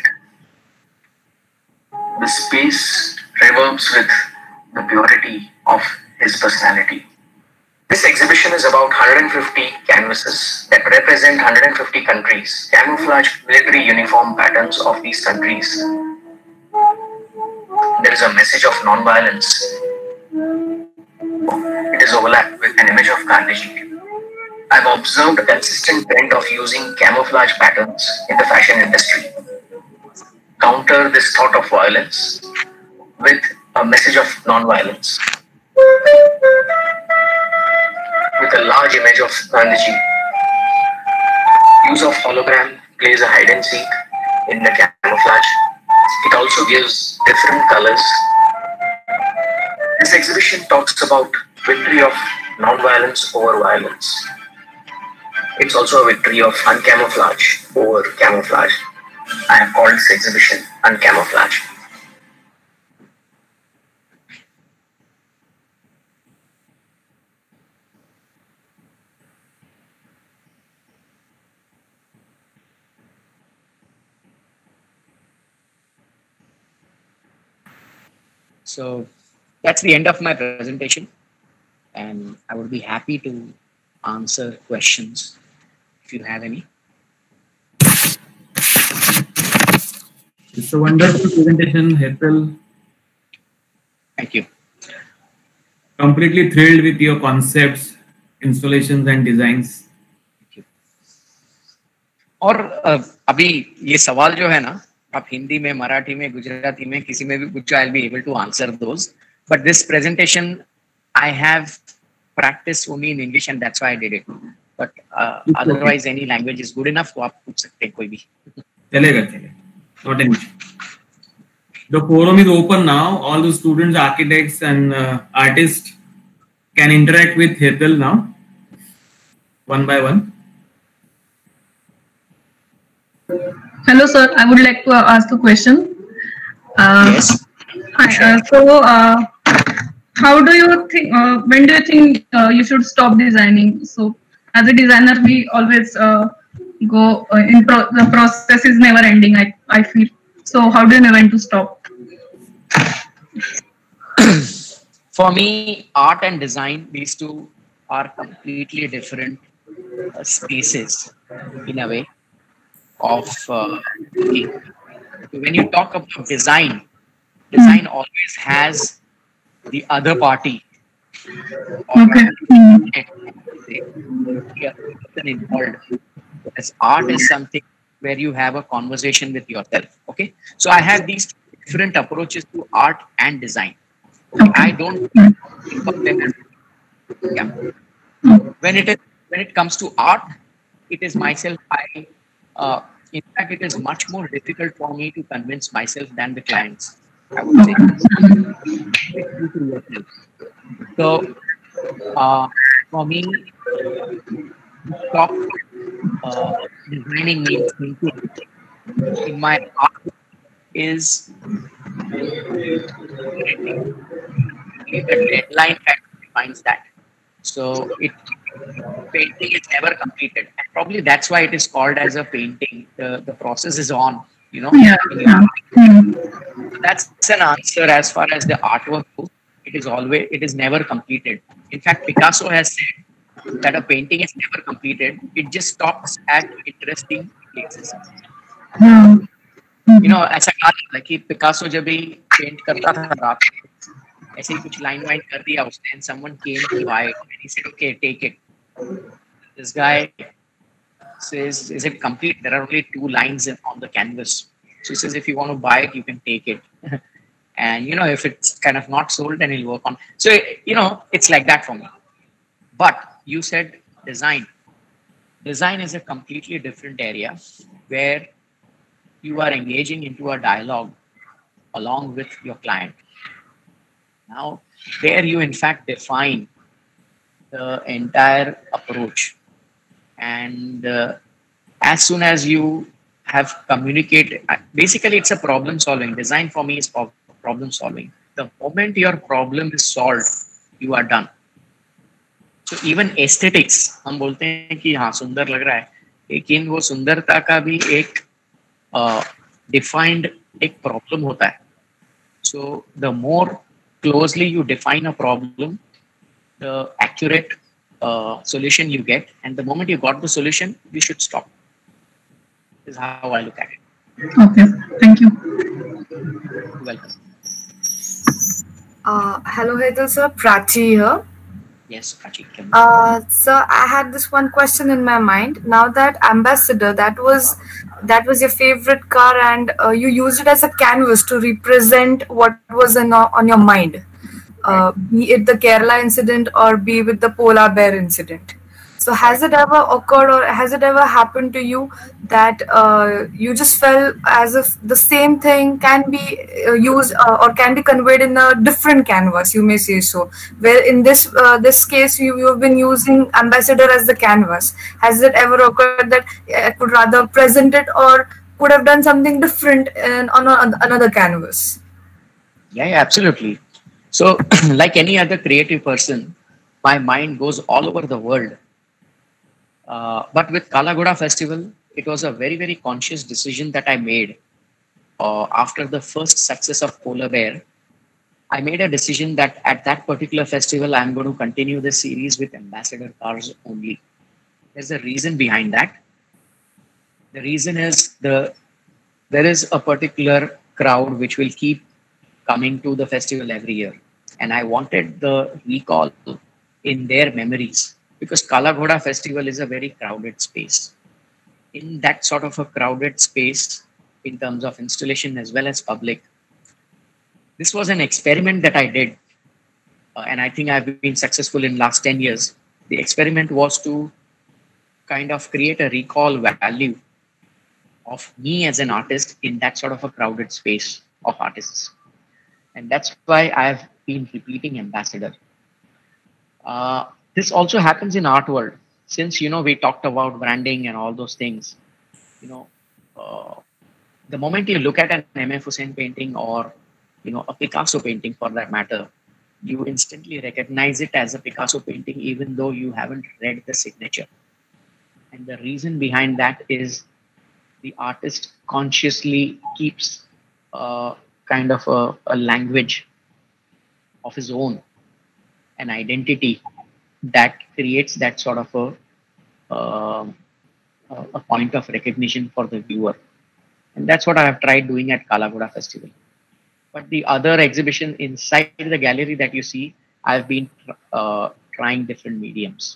The space reverbs with the purity of his personality. This exhibition is about one hundred fifty canvases that represent one hundred fifty countries, camouflaged military uniform patterns of these countries. There is a message of non-violence. It is overlapped with an image of Gandhiji. I've observed a consistent trend of using camouflage patterns in the fashion industry. Counter this thought of violence with a message of non-violence. With a large image of Gandhiji. Use of hologram plays a hide and seek in the camouflage. It also gives different colors. This exhibition talks about victory of non-violence over violence. It's also a victory of uncamouflage over camouflage. I have called this exhibition Uncamouflage. So that's the end of my presentation, and I would be happy to answer questions if you have any. It's a wonderful presentation, Hetal. Thank you. Completely thrilled with your concepts, installations and designs. Thank you. और uh, अभी ये सवाल जो है ना, आप हिंदी में, मराठी में, गुजराती में, किसी में भी पूछो, I'll be able to answer those. But this presentation, I have practiced only in English, and that's why I did it. But uh, otherwise, any language is good enough, तो आप पूछ सकते हैं कोई भी. चलेगा, चलेगा. Not an issue. The forum is open now. All the students, architects, and uh, artists can interact with Hetal now, one by one. Hello, sir. I would like to ask a question. Uh, Yes. Hi. Uh, so, uh, how do you think? Uh, when do you think uh, you should stop designing? So, as a designer, we always uh, go uh, in pro the process is never ending. I I feel. So, how do you know when to stop? For me, art and design, these two are completely different uh, spaces in a way of uh, when you talk about design, design always has the other party. Okay. Involved. As art is something where you have a conversation with yourself. Okay, so I have these different approaches to art and design. Okay? I don't think of them as, yeah. When it is when it comes to art, it is myself. I, uh, in fact, it is much more difficult for me to convince myself than the clients, I would say. So, uh, for me, stop uh, designing means thinking. In my art is the deadline kind of defines that. So it painting is never completed, and probably that's why it is called as a painting. The the process is on, you know. Yeah. Hmm. That's an answer as far as the artwork goes. It is always it is never completed. In fact, Picasso has said that a painting is never completed. It just stops at interesting places. Hmm. You know, ऐसा कहा था कि Picasso जब भी paint करता था रात में, ऐसे ही कुछ लाइन वाइन कर दिया उसने, and someone came to buy it and he said, okay, take it. This guy says, is it complete? There are only two lines on the canvas. So he says, if you want to buy it, you can take it. And you know, if it's kind of not sold, then he'll work on. So you know, it's like that for me. But you said design. Design is a completely different area where you are engaging into a dialogue along with your client. Now, there you in fact define the entire approach. And uh, as soon as you have communicated, basically it's a problem solving. Design for me is problem solving. The moment your problem is solved, you are done. So even aesthetics, हम बोलते हैं कि हाँ सुंदर लग रहा है, लेकिन वो सुंदरता का भी एक Uh, defined एक problem होता है. So the more closely you define a problem, the accurate uh, solution you get, and the moment you got the solution, you should stop. This is how I look at it. Okay, thank you. You're welcome. Uh, hello, Hetal sir, Prachi here. Yes, Prachi. Uh, sir, I had this one question in my mind. Now that Ambassador, that was that was your favorite car, and uh, you used it as a canvas to represent what was in, uh, on your mind, uh, be it the Kerala incident or be with the polar bear incident. So has it ever occurred or has it ever happened to you that uh, you just felt as if the same thing can be uh, used uh, or can be conveyed in a different canvas, you may say so, where in this uh, this case you, you've been using Ambassador as the canvas. Has it ever occurred that I could rather present it or could have done something different in, on a, another canvas? Yeah, yeah, absolutely. So like any other creative person, my mind goes all over the world. Uh, but with Kala Ghoda Festival, it was a very, very conscious decision that I made uh, after the first success of Polar Bear. I made a decision that at that particular festival, I'm going to continue the series with Ambassador cars only. There's a reason behind that. The reason is the there is a particular crowd which will keep coming to the festival every year. And I wanted the recall in their memories. Because Kala Ghoda Festival is a very crowded space. In that sort of a crowded space, in terms of installation as well as public, this was an experiment that I did. Uh, and I think I've been successful in last ten years. The experiment was to kind of create a recall value of me as an artist in that sort of a crowded space of artists. And that's why I've been repeating Ambassador. Uh, This also happens in art world. Since, you know, we talked about branding and all those things, you know, uh, the moment you look at an M F Hussain painting or, you know, a Picasso painting for that matter, you instantly recognize it as a Picasso painting, even though you haven't read the signature. And the reason behind that is the artist consciously keeps uh, kind of a, a language of his own, an identity that creates that sort of a, uh, a point of recognition for the viewer. And that's what I have tried doing at Kala Ghoda Festival. But the other exhibition inside the gallery that you see, I've been uh, trying different mediums.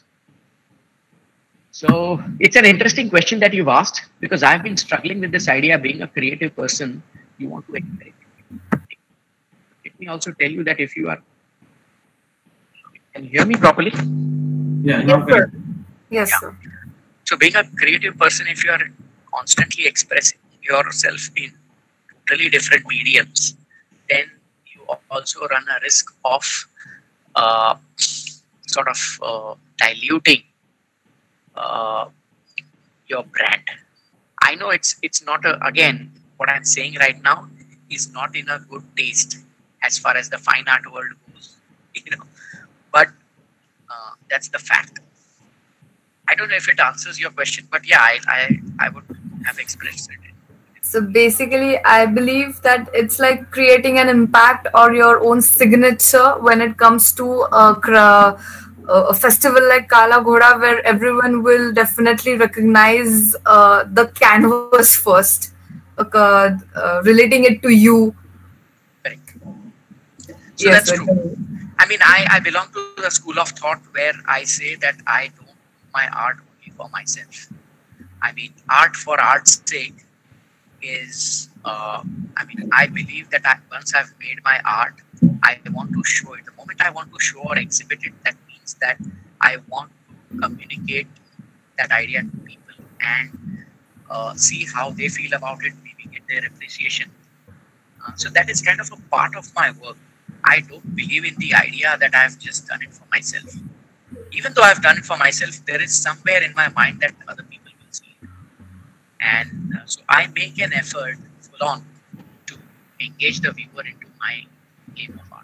So it's an interesting question that you've asked, because I've been struggling with this idea. Being a creative person, you want to experiment. Let me also tell you that if you are, can you hear me properly? Yeah, Yes, sir. Yes, Yeah. sir. So being a creative person, if you are constantly expressing yourself in totally different mediums, then you also run a risk of uh, sort of uh, diluting uh, your brand. I know it's it's not a, again, what I'm saying right now is not in a good taste as far as the fine art world goes, you know, but uh, that's the fact. I don't know if it answers your question, but yeah, I I, I would have expressed it. So basically, I believe that it's like creating an impact or your own signature when it comes to a, a festival like Kala Ghoda, where everyone will definitely recognize uh, the canvas first, uh, uh, relating it to you. Correct. So yes, that's true. I mean, I, I belong to the school of thought where I say that I don't do my art only for myself. I mean, art for art's sake is, uh, I mean, I believe that I, once I've made my art, I want to show it. The moment I want to show or exhibit it, that means that I want to communicate that idea to people and uh, see how they feel about it, maybe get their appreciation. Uh, so that is kind of a part of my work. I don't believe in the idea that I've just done it for myself. Even though I've done it for myself, there is somewhere in my mind that other people will see it. And uh, so I make an effort full on to engage the viewer into my game of art.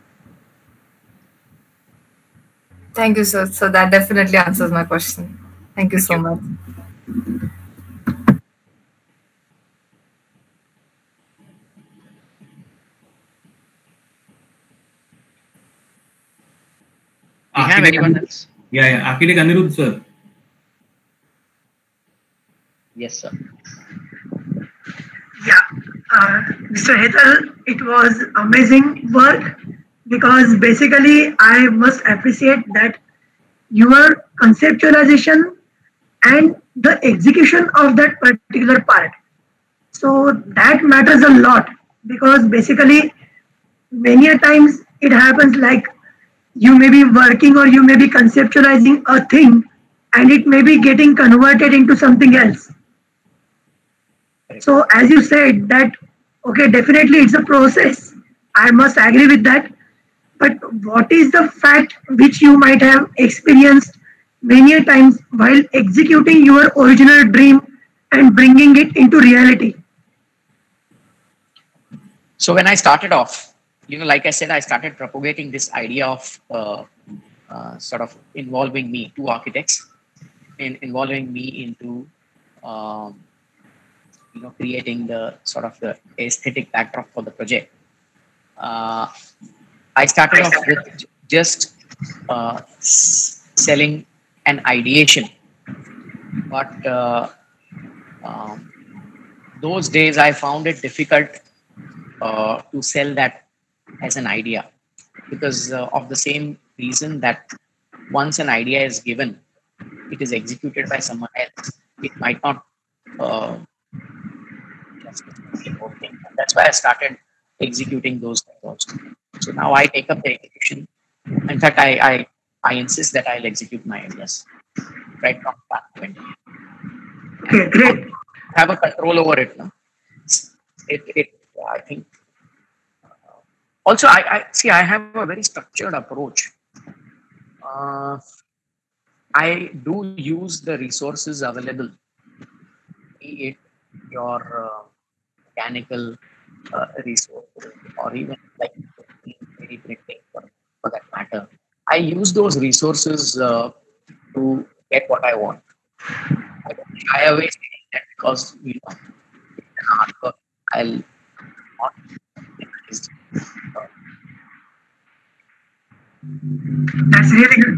Thank you, sir. So that definitely answers my question. Thank you so much. Do you have anyone else? Yeah, yeah. Architect Anirudh, sir. Yes, sir. Yeah, uh, Mister Hetal, it was amazing work, because basically I must appreciate that your conceptualization and the execution of that particular part. So that matters a lot, because basically many a times it happens like you may be working or you may be conceptualizing a thing and it may be getting converted into something else. So as you said that, okay, definitely it's a process. I must agree with that. But what is the fact which you might have experienced many a times while executing your original dream and bringing it into reality? So when I started off, you know, like I said, I started propagating this idea of uh, uh, sort of involving me, two architects, in involving me into um, you know, creating the sort of the aesthetic backdrop for the project. Uh, I started off with just uh, selling an ideation, but uh, um, those days I found it difficult uh, to sell that as an idea, because uh, of the same reason that once an idea is given, it is executed by someone else. It might not uh, that's why I started executing those things. So now I take up the execution. In fact, I I, I insist that I'll execute my ideas right from start to end. Okay, great. Have a control over it. No? It it I think. Uh, also, I, I see. I have a very structured approach. Uh, I do use the resources available, be it your uh, mechanical uh, resources or even like three D printing for, for that matter. I use those resources uh, to get what I want. I don't shy away saying that, because you know, it's an art work. I'll not. That's really good.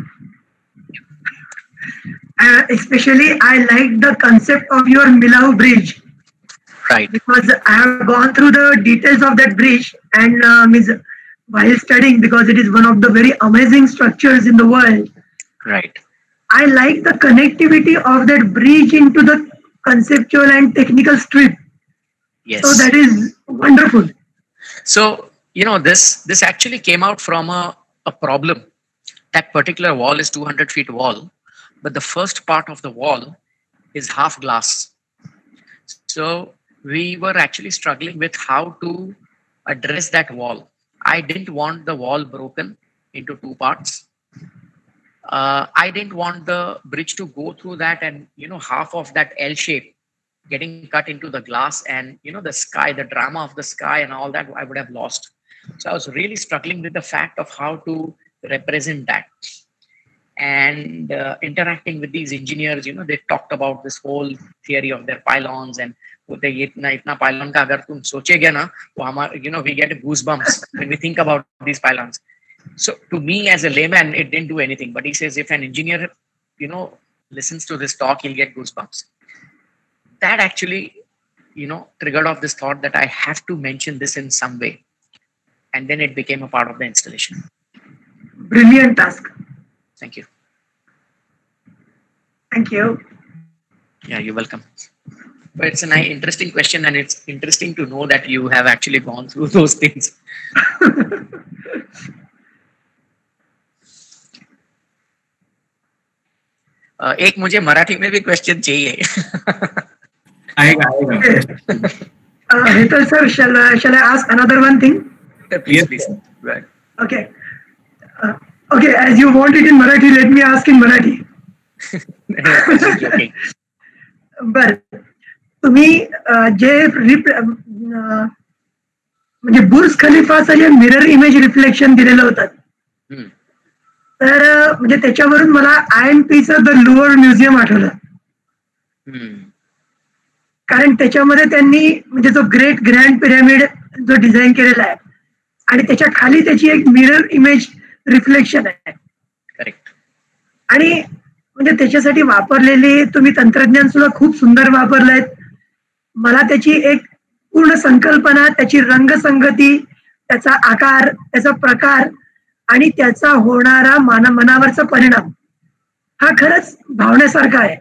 Uh, especially, I like the concept of your Millau Bridge. Right. Because I have gone through the details of that bridge and uh, means while studying, because it is one of the very amazing structures in the world. Right. I like the connectivity of that bridge into the conceptual and technical strip. Yes. So that is wonderful. So, you know, this this actually came out from a, a problem. That particular wall is two hundred feet wall, but the first part of the wall is half glass. So we were actually struggling with how to address that wall. I didn't want the wall broken into two parts. Uh, I didn't want the bridge to go through that and, you know, half of that L shape getting cut into the glass, and, you know, the sky, the drama of the sky and all that, I would have lost. So I was really struggling with the fact of how to represent that. And uh, interacting with these engineers, you know, they talked about this whole theory of their pylons, and itna itna pylon ka agar tum sochega na, to hamar, you know, we get goosebumps when we think about these pylons. So to me as a layman, it didn't do anything. But he says if an engineer, you know, listens to this talk, he'll get goosebumps. That actually, you know, triggered off this thought that I have to mention this in some way. And then it became a part of the installation. Brilliant task. Thank you. Thank you. Yeah, you're welcome. But it's an interesting question, and it's interesting to know that you have actually gone through those things. uh, एक मुझे मराठी में भी question चाहिए. आएगा आएगा. Uh, Hetal sir, shall, uh, shall I ask another one thing? Please, Yes. please. Right. Okay. Uh, okay, as you want it in Marathi, let me ask in Marathi. Okay. बर तुम्ही अ, जे रिप अ, म्हणजे Burj खलिफाचं जे mirror image reflection दिलेलं होतं, हम्म. तर अ, म्हणजे त्याच्यावरून मला आय एम पीचं द लुअर म्युझियम आठवलं. हम्म. कारण त्याच्यामध्ये त्यांनी म्हणजे जो ग्रेट ग्रँड पिरॅमिड जो डिझाईन केलेला आहे आणि त्याच्या खाली त्याची एक मिरर इमेज रिफ्लेक्शन आहे. करेक्ट. आणि म्हणजे त्याच्यासाठी वापरलेले तुम्ही तंत्रज्ञान सुद्धा खूप सुंदर वापरलंय. मला त्याची एक पूर्ण संकल्पना, त्याची रंगसंगती, त्याचा आकार, त्याचा प्रकार आणि त्याचा होणारा मान मनावरचा परिणाम हा खरंच भावण्यासारखा आहे.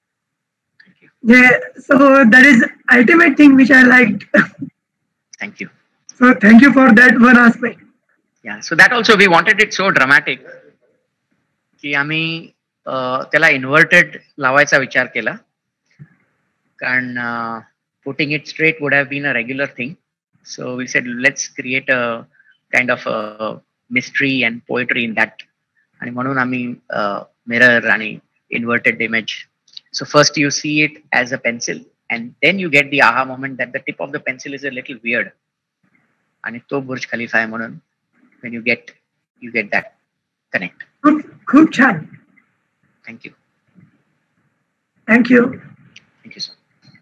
So that is ultimate thing which I like. Thank you. So thank you for that one aspect. Yeah. So that also we wanted it so dramatic की आम्ही uh, त्याला इन्व्हर्टेड लावायचा विचार केला. कारण uh, putting it straight would have been a regular thing. So we said let's create a kind of a mystery and poetry in that. आणि म्हणून आम्ही mirror आणि inverted image. So first you see it as a pencil, and then you get the aha moment that the tip of the pencil is a little weird. आणि तो बुर्ज खलिफा आहे म्हणून when you get you get that connect. खूप खूप छान. Thank you. Thank you. Thank you, sir.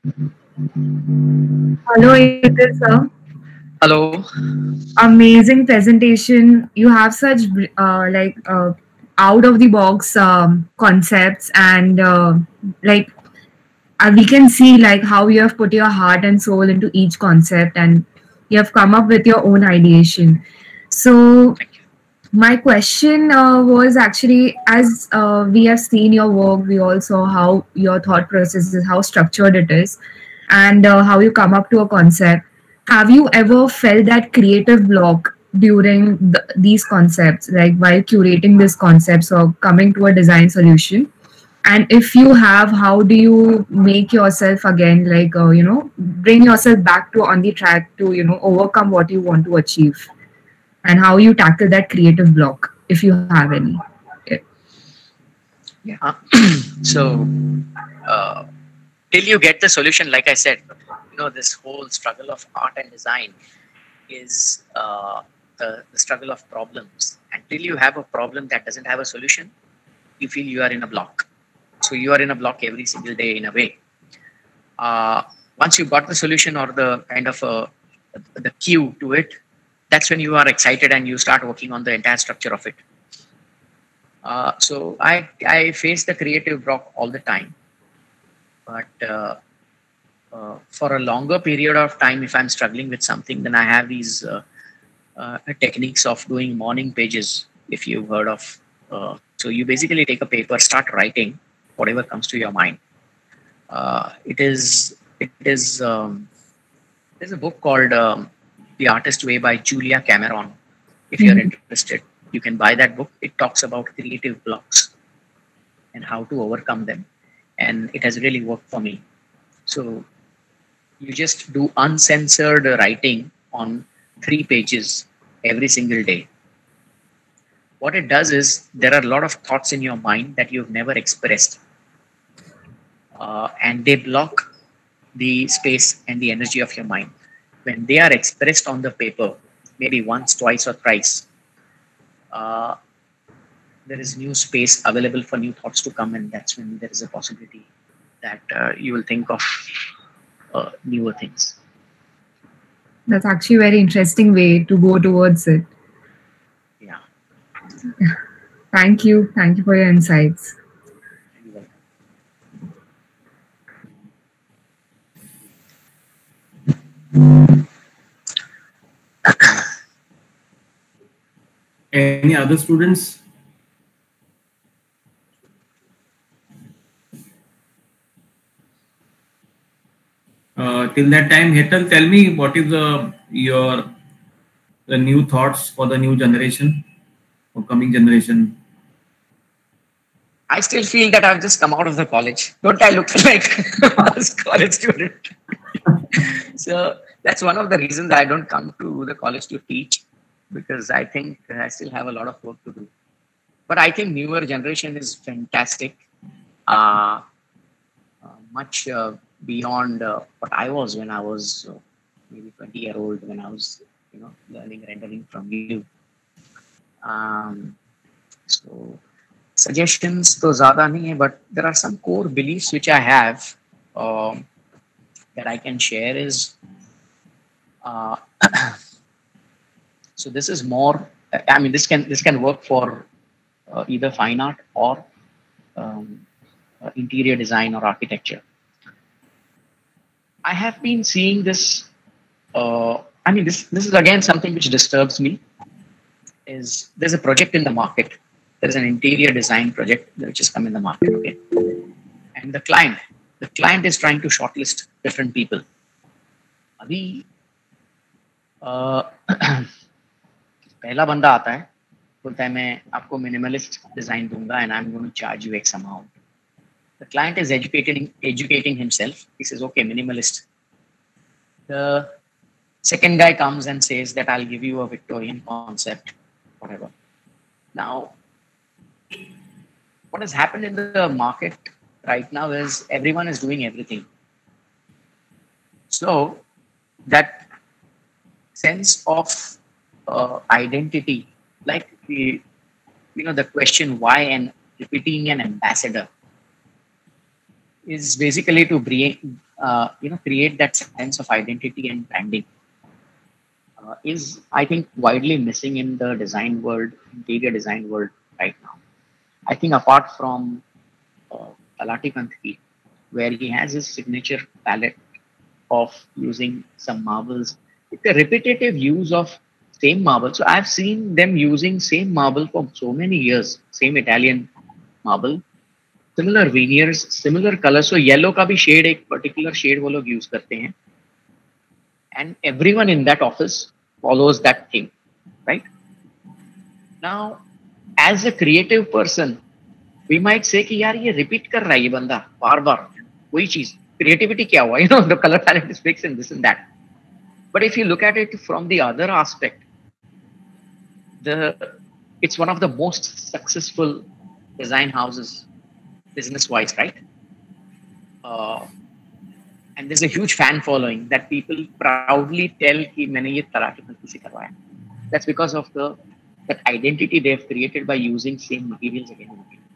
Hello, Hetal sir. Hello. Amazing presentation. You have such uh, like uh, out of the box um, concepts, and uh, like uh, we can see like how you have put your heart and soul into each concept, and you have come up with your own ideation. So my question uh, was actually, as uh, we have seen your work, we all saw how your thought process is, how structured it is, and uh, how you come up to a concept. Have you ever felt that creative block during the, these concepts, like while curating these concepts or coming to a design solution? And if you have, how do you make yourself again, like, uh, you know, bring yourself back to on the track to, you know, overcome what you want to achieve? And how you tackle that creative block, if you have any? Yeah. So uh, till you get the solution, like I said, you know, this whole struggle of art and design is uh, the, the struggle of problems. Until you have a problem that doesn't have a solution, you feel you are in a block. So you are in a block every single day in a way. Uh, once you got the solution or the kind of uh, the cue to it, that's when you are excited and you start working on the entire structure of it. Uh, so I, I face the creative block all the time. But uh, uh, for a longer period of time, if I'm struggling with something, then I have these uh, uh, techniques of doing morning pages, if you've heard of. Uh, so you basically take a paper, start writing whatever comes to your mind. Uh, it is, it is, um, there's a book called um, The Artist Way by Julia Cameron. If you're mm-hmm. interested, you can buy that book. It talks about creative blocks and how to overcome them. and it has really worked for me. So you just do uncensored writing on three pages every single day. What it does is there are a lot of thoughts in your mind that you've never expressed, uh, and they block the space and the energy of your mind. When they are expressed on the paper, maybe once, twice, or thrice, uh, there is new space available for new thoughts to come, and that's when there is a possibility that uh, you will think of uh, newer things. That's actually a very interesting way to go towards it. Yeah. Thank you. Thank you for your insights. You're welcome. Any other students? Uh, till that time, Hetal, tell me what is the your the new thoughts for the new generation, or coming generation? I still feel that I've just come out of the college. Don't I look like a college student? So that's one of the reasons I don't come to the college to teach, because I think I still have a lot of work to do. But I think newer generation is fantastic, uh, uh, much uh, beyond uh, what I was when I was uh, maybe twenty year old, when I was, you know, learning rendering from you. Um, so suggestions to zyada nahi hai, but there are some core beliefs which I have uh, that I can share is, uh, so this is more, I mean, this can, this can work for uh, either fine art or um, uh, interior design or architecture. I have been seeing this, uh, I mean, this, this is again something which disturbs me, is there's a project in the market. There's an interior design project which has come in the market, okay? And the client, the client is trying to shortlist different people. Abhi, uh, पहला बंदा आता है, बोलता है मैं आपको minimalist design दूंगा and I'm going to charge you X amount. The client is educating educating himself. He says, okay, minimalist. The second guy comes and says that I'll give you a Victorian concept, whatever. Now, what has happened in the market right now is everyone is doing everything. So that sense of uh, identity, like the, you know, the question why and repeating an ambassador is basically to bring, uh, you know, create that sense of identity and branding. Uh, is, I think, widely missing in the design world, interior design world right now. I think apart from uh, Talati Kanthki, where he has his signature palette of using some marbles, it's a repetitive use of same marble. So I've seen them using same marble for so many years, same Italian marble, similar veneers, similar colors. So yellow ka bhi shade, ek particular shade wo log use karte hain. And everyone in that office follows that thing, right? Now, as a creative person, we might say कि यार ये repeat कर रहा है ये बंदा बार बार वही चीज. Creativity क्या हुआ? You know, the color palette is fixed and this and that. But if you look at it from the other aspect, the it's one of the most successful design houses business-wise, right? Uh, and there's a huge fan following that people proudly tell कि मैंने ये Talati Kanthki से करवाया. That's because of the that identity they've created by using same materials again and again.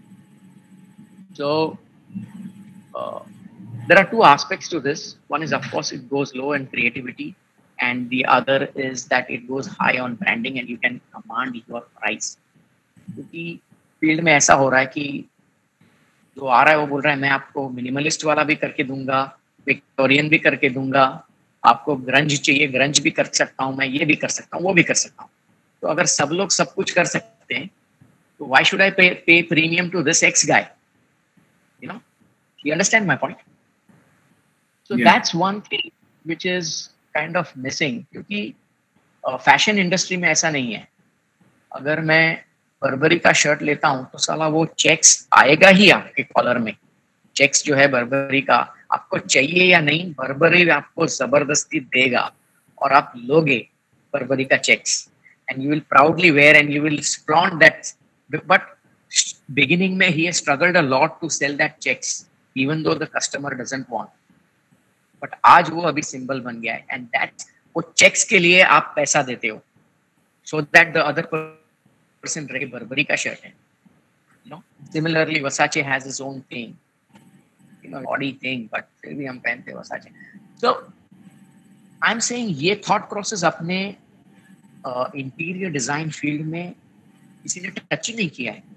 So uh, there are two aspects to this. One is, of course, it goes low in creativity, and the other is that it goes high on branding and you can command your price. क्योंकि field में ऐसा हो रहा है कि जो आ रहा है वो बोल रहा है मैं आपको मिनिमलिस्ट वाला भी करके दूंगा, विक्टोरियन भी करके दूंगा, आपको ग्रंज चाहिए ग्रंज भी कर सकता हूँ, मैं ये भी कर सकता हूँ, वो भी कर सकता हूँ. तो अगर सब लोग सब कुछ कर सकते हैं तो why should I pay pay premium to this X guy? You know, you understand my point? So yeah. That's one thing which is kind of missing. क्योंकि फैशन इंडस्ट्री में ऐसा नहीं है. अगर मैं बर्बरी का शर्ट लेता हूँ तो साला वो चेक्स आएगा ही आपके कॉलर में, चेक्स जो है बर्बरी का, आपको चाहिए या नहीं, बर्बरी आपको जबरदस्ती देगा और आप लोगे बर्बरी का checks, and you will proudly wear and you will flaunt that. But beginning में he has struggled a lot to sell that checks, even though the customer doesn't want. But आज वो अभी symbol बन गया है, and that वो checks के लिए आप पैसा देते हो, so that the other person रहे बर्बरी का shirt है. You know, similarly Versace has his own thing, you know, body thing, but फिर भी हम पहनते हैं Versace. So I'm saying ये thought process अपने इंटीरियर डिजाइन फील्ड में किसी ने टच ही नहीं किया है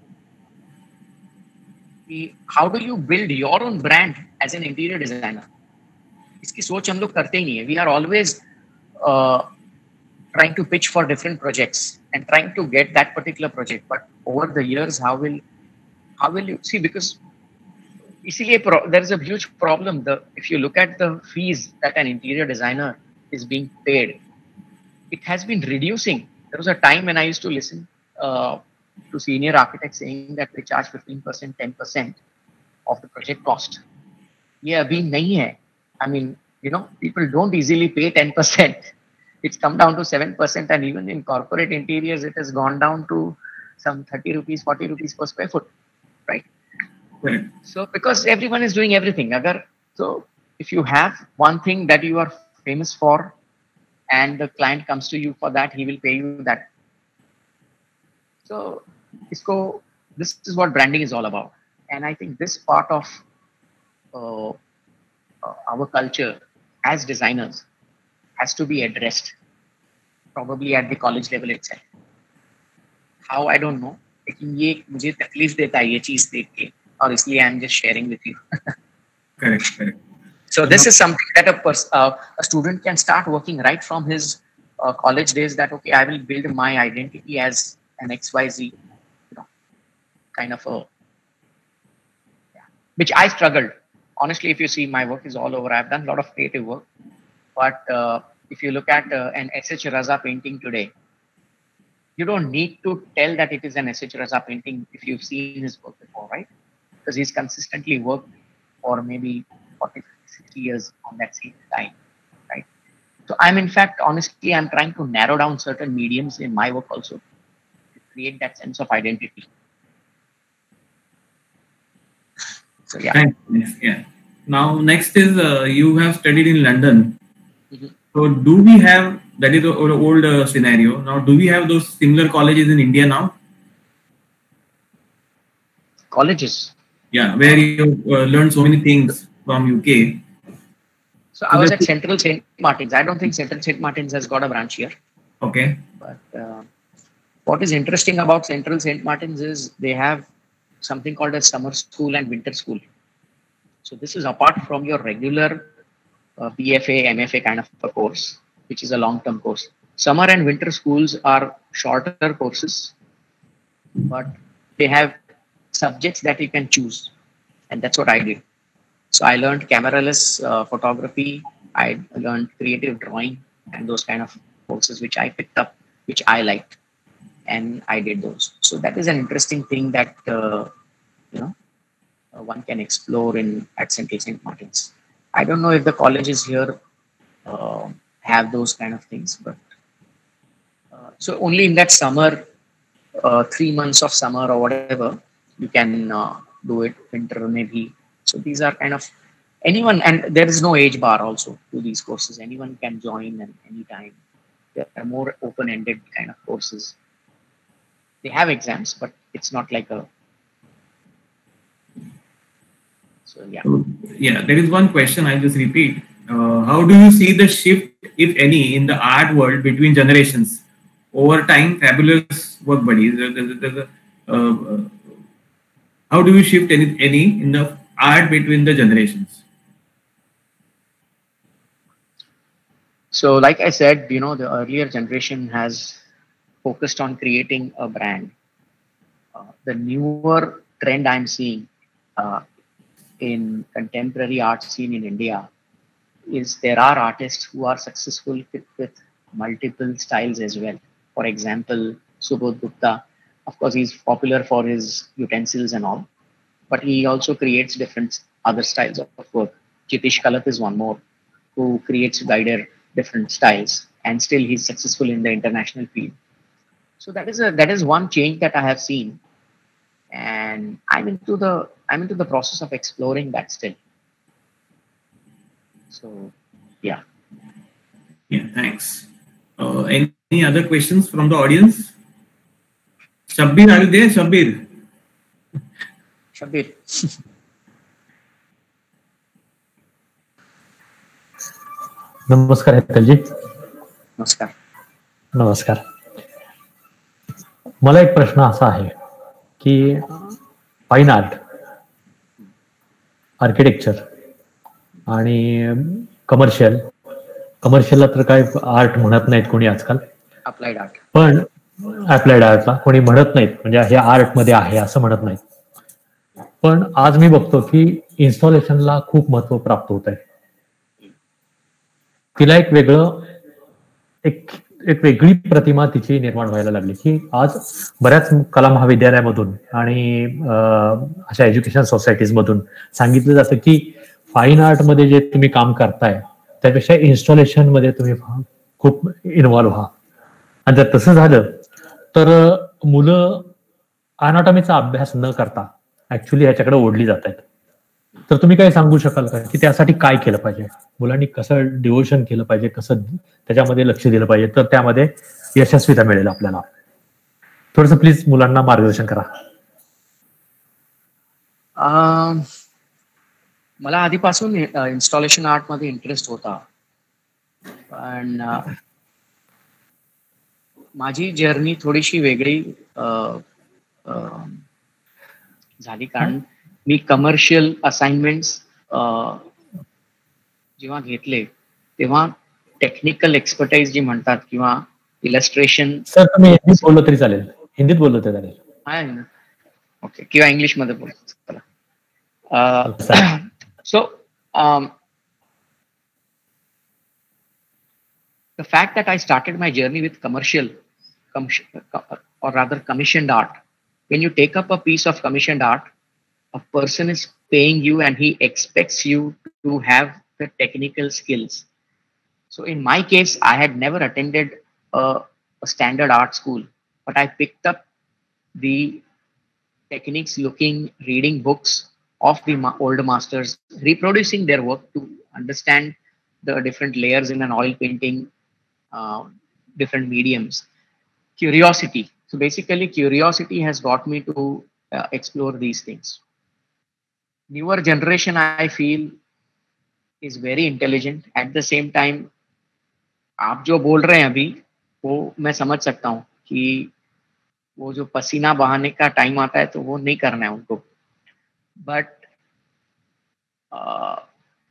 कि how do you build your own brand as an interior designer. इसकी सोच हम लोग करते ही नहीं है. We are always trying to pitch for different projects and trying to get that particular project, but over the years how will how will you see, because इसीलिए there is a huge problem. The if you look at the fees that an interior designer is being paid, it has been reducing. There was a time when I used to listen uh, to senior architects saying that they charge fifteen percent, ten percent of the project cost. ये अभी नहीं है. I mean, you know, people don't easily pay ten percent. It's come down to seven percent, and even in corporate interiors, it has gone down to some thirty rupees, forty rupees per square foot, right? Right. So because everyone is doing everything. Agar, so if you have one thing that you are famous for, and the client comes to you for that, he will pay you that. So isko, this is what branding is all about. And I think this part of uh, uh, our culture as designers has to be addressed, probably at the college level itself. How, I don't know, लेकिन ये मुझे तकलीफ देता है ये चीज देख के, और इसलिए I am just sharing with you. Correct, correct. So this is something that a, pers- uh, a student can start working right from his uh, college days, that, okay, I will build my identity as an X Y Z, you know, kind of a, yeah, which I struggled. Honestly, if you see, my work is all over. I've done a lot of creative work. But uh, if you look at uh, an S H Raza painting today, you don't need to tell that it is an S H Raza painting if you've seen his work before, right? Because he's consistently worked for maybe forty, sixty years on that same line, right? So I'm, in fact, honestly, I'm trying to narrow down certain mediums in my work also to create that sense of identity. So yeah. Thanks. Yeah. Now, next is uh, you have studied in London. Mm-hmm. So do we have, that is an old uh, scenario. Now, do we have those similar colleges in India now? Colleges? Yeah, where you uh, learn so many things from U K. So I was at Central Saint Martins. I don't think Central Saint Martins has got a branch here. Okay. But uh, what is interesting about Central Saint Martins is they have something called a summer school and winter school. So this is apart from your regular uh, B F A, M F A kind of a course, which is a long-term course. Summer and winter schools are shorter courses, but they have subjects that you can choose. And that's what I did. So I learned cameraless uh, photography. I learned creative drawing and those kind of courses which I picked up, which I liked, and I did those. So that is an interesting thing that uh, you know uh, one can explore in at Central Saint Martins. I don't know if the colleges here uh, have those kind of things, but uh, so only in that summer, uh, three months of summer or whatever, you can uh, do it. Winter maybe. So these are kind of anyone, and there is no age bar also to these courses. Anyone can join at any time. They are more open-ended kind of courses. They have exams, but it's not like a. So yeah. Yeah, there is one question I'll just repeat. Uh, how do you see the shift, if any, in the art world between generations? Over time, fabulous work buddies. There's, there's, there's a, uh, uh, how do you shift any, any in the art between the generations? So like I said, you know, the earlier generation has focused on creating a brand. Uh, the newer trend I'm seeing uh, in contemporary art scene in India is there are artists who are successful with, with multiple styles as well. For example, Subodh Gupta, of course, he's popular for his utensils and all, but he also creates different other styles of work. Jitish Kalath is one more who creates wider different styles, and still he's successful in the international field. So that is a that is one change that I have seen, and I'm into the I'm into the process of exploring that still. So yeah. Yeah, thanks. Uh, any, any other questions from the audience? Shabbir, are you there? Shabbir. Shabbir. नमस्कार हेतलजी. नमस्कार. नमस्कार. मला एक प्रश्न असा आहे की fine art, architecture आणि कमर्शियल, कमर्शियलला तर काय आर्ट म्हणत नाहीत कोणी आजकाल, अप्लाइड आर्ट, पण अप्लाइड आर्टला कोणी म्हणत नाहीत, म्हणजे हे आर्ट मध्ये आहे असं म्हणत नाहीत. पण आज मी बघतो की इन्स्टॉलेशनला खूप महत्व प्राप्त होत आहे. तिला एक वेगळं एक एक वेगळी प्रतिमा तिची निर्माण व्हायला लागली की आज बऱ्याच कला महाविद्यालयामधून आणि अशा एज्युकेशन सोसायटीज मधून सांगितलं जातं की फाईन आर्ट मध्ये जे तुम्ही काम करताय त्यापेक्षा इन्स्टॉलेशन मध्ये तुम्ही खूप इन्व्हॉल्व्ह व्हा. आणि जर तसं झालं तर मुलं अनाटॉमीचा अभ्यास न करता ऍक्च्युली ह्याच्याकडे ओढली जात आहेत. तर तुम्ही काय सांगू शकाल का की त्यासाठी काय केलं पाहिजे, मुलांनी कसं डिव्होशन केलं पाहिजे, कसं त्याच्यामध्ये लक्ष दिलं पाहिजे तर त्यामध्ये यशस्वीता मिळेल आपल्याला. थोडंसं प्लीज मुलांना मार्गदर्शन करा. मला आधीपासून इन्स्टॉलेशन आर्ट मध्ये इंटरेस्ट होता, पण माझी जर्नी थोडीशी वेगळी झाली, कारण मी कमर्शियल असाइनमेंट्स जेव्हा घेतले तेव्हा टेक्निकल एक्सपर्टाइज जी म्हणतात किंवा इलस्ट्रेशन. सर तुम्ही हिंदीत बोललो तरी चालेल, हिंदीत बोललो तरी चालेल. आहे ना, ओके, किंवा इंग्लिश मध्ये बोलतो चला. सो the fact that I started my journey with commercial, or rather commissioned art, when you take up a piece of commissioned art, a person is paying you and he expects you to have the technical skills. So in my case, I had never attended a, a standard art school, but I picked up the techniques looking, reading books of the ma- older masters, reproducing their work to understand the different layers in an oil painting, uh, different mediums. Curiosity. So basically curiosity has got me to uh, explore these things. Newer generation, I feel, is very intelligent. At the same time, आप जो बोल रहे हैं अभी वो मैं समझ सकता हूँ कि वो जो पसीना बहाने का टाइम आता है तो वो नहीं करना है उनको. बट uh,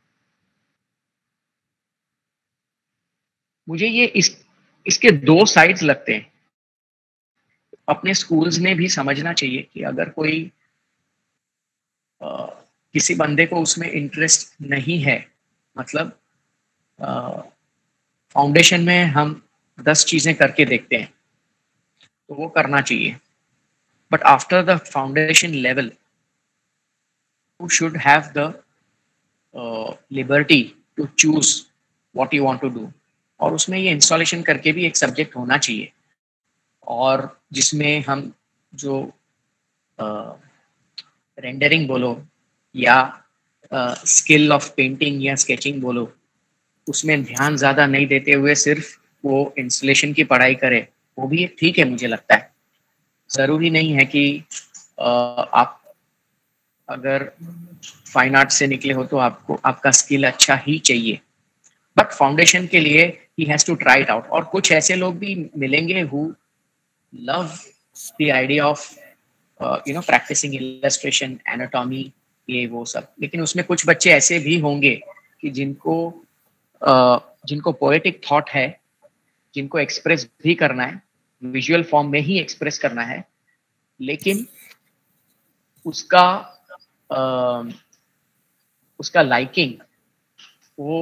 मुझे ये इस इसके दो साइड्स लगते हैं. अपने स्कूल्स में भी समझना चाहिए कि अगर कोई uh, किसी बंदे को उसमें इंटरेस्ट नहीं है, मतलब फाउंडेशन uh, में हम दस चीजें करके देखते हैं तो वो करना चाहिए. But after the foundation level you should have the liberty to choose what you want to do. और उसमें ये इंस्टॉलेशन करके भी एक सब्जेक्ट होना चाहिए, और जिसमें हम जो रेंडरिंग uh, बोलो या स्किल ऑफ पेंटिंग या स्केचिंग बोलो, उसमें ध्यान ज्यादा नहीं देते हुए सिर्फ वो इंस्टॉलेशन की पढ़ाई करे, वो भी ठीक है. मुझे लगता है जरूरी नहीं है कि uh, आप अगर फाइन आर्ट से निकले हो तो आपको आपका स्किल अच्छा ही चाहिए. बट फाउंडेशन के लिए ही has to try it out. और कुछ ऐसे लोग भी मिलेंगे who love the idea of you know practicing illustration, anatomy, ये वो सब. लेकिन उसमें कुछ बच्चे ऐसे भी होंगे कि जिनको uh, जिनको पोएटिक थॉट है, जिनको एक्सप्रेस भी करना है, विजुअल फॉर्म में ही एक्सप्रेस करना है, लेकिन उसका uh, उसका लाइकिंग वो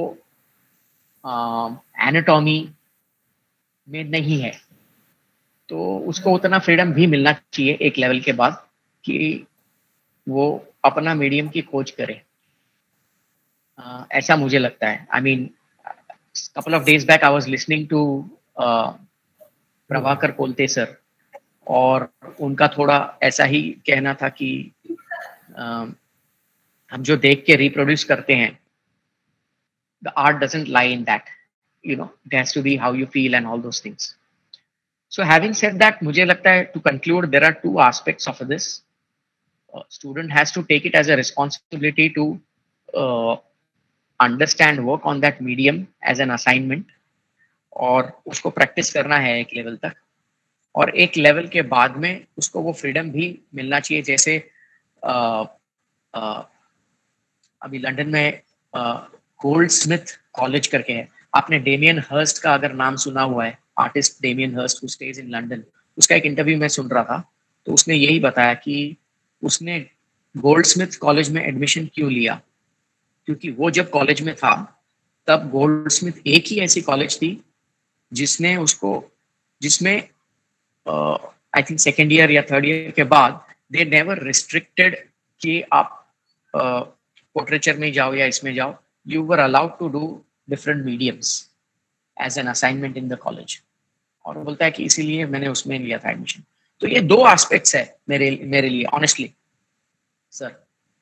एनाटॉमी uh, में नहीं है. तो उसको उतना फ्रीडम भी मिलना चाहिए एक लेवल के बाद कि वो अपना मीडियम की खोज करे, uh, ऐसा मुझे लगता है. I mean, couple of days back I was listening to uh, Prabhakar Kolte sir, और उनका थोड़ा ऐसा ही कहना था कि uh, हम जो देख के रिप्रोड्यूस करते हैं, the art doesn't lie in that, you know, it has to be how you feel and all those things. So having said that, मुझे लगता है, to conclude, there are two aspects of this. Uh, student has to take it as a responsibility to uh, understand, work on that medium as an assignment, और उसको practice करना है एक level तक, और एक level के बाद में उसको वो freedom भी मिलना चाहिए. जैसे uh, uh, अभी लंदन में गोल्ड स्मिथ कॉलेज करके है, आपने डेमियन हर्स्ट का अगर नाम सुना हुआ है, artist Damien Hirst who stays in London, उसका एक इंटरव्यू मैं सुन रहा था, तो उसने यही बताया कि उसने गोल्ड स्मिथ कॉलेज में एडमिशन क्यों लिया, क्योंकि वो जब कॉलेज में था तब गोल्ड स्मिथ एक ही ऐसी कॉलेज थी जिसने उसको, जिसमें आई थिंक सेकेंड ईयर या थर्ड ईयर के बाद दे नेवर रिस्ट्रिक्टेड कि आप पोर्ट्रेचर में जाओ या इसमें जाओ, you were allowed to do different mediums as an assignment in the college. और वो बोलता है कि इसीलिए मैंने उसमें लिया था एडमिशन. तो ये दो एस्पेक्ट्स है मेरे मेरे लिए honestly sir.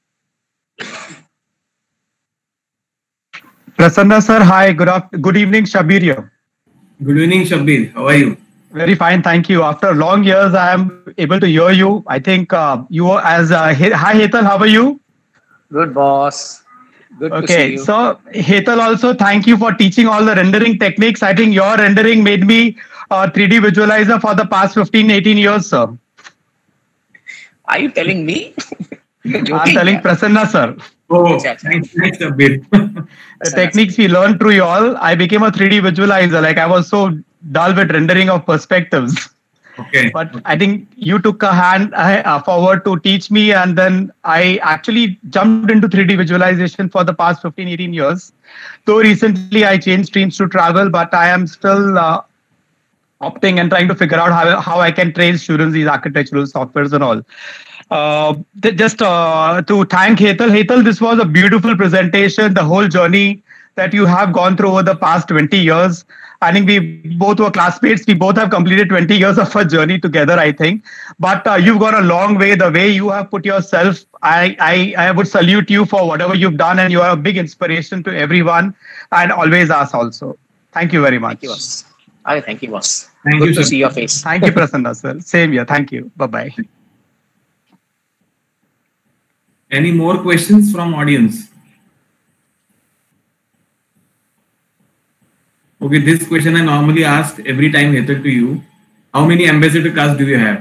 Prasanna sir, hi, good afternoon, good evening, Shabir here. Good evening, Shabir. How are you? Very fine, thank you. After long years, I am able to hear you. I think uh, you are as uh, hi Hetal, how are you? Good, boss. Good okay, to see you. So Hetal, also thank you for teaching all the rendering techniques. I think your rendering made me a three D visualizer for the past fifteen, eighteen years, sir. Are you telling me? I'm telling Prasanna, sir. Oh, thanks, thanks a bit. The techniques we learned through you all, I became a three D visualizer. Like I was so dull with rendering of perspectives. Okay. But I think you took a hand uh, forward to teach me, and then I actually jumped into three D visualization for the past fifteen, eighteen years. Though recently I changed streams to travel, but I am still uh, opting and trying to figure out how, how I can train students these architectural softwares and all. Uh, just uh, to thank Hetal. Hetal, this was a beautiful presentation, the whole journey that you have gone through over the past twenty years. I think we both were classmates. We both have completed twenty years of a journey together, I think. But uh, you've gone a long way. The way you have put yourself, I, I, I would salute you for whatever you've done, and you are a big inspiration to everyone, and always us also. Thank you very much. Thank you, boss. Right, thank you, boss. Thank Good you, to sir. see your face. Thank you, Prasanna, sir. Same here. Thank you. Bye-bye. Any more questions from audience? Okay, this question I normally ask every time, Hetal, to you. How many ambassador cars do you have?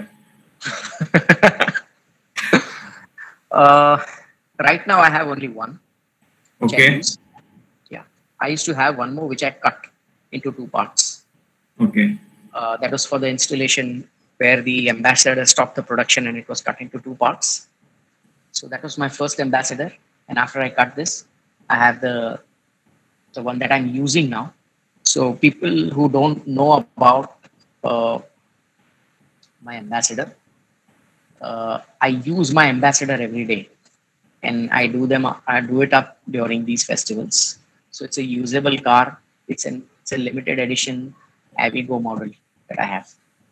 uh, right now, I have only one. Okay. I yeah, I used to have one more which I cut into two parts. Okay. Uh, that was for the installation where the ambassador stopped the production and it was cut into two parts. So that was my first ambassador. And after I cut this, I have the the one that I'm using now. So people who don't know about uh, my ambassador, uh, I use my ambassador every day, and I do them. I do it up during these festivals. So it's a usable car. It's an it's a limited edition Avigo model that I have.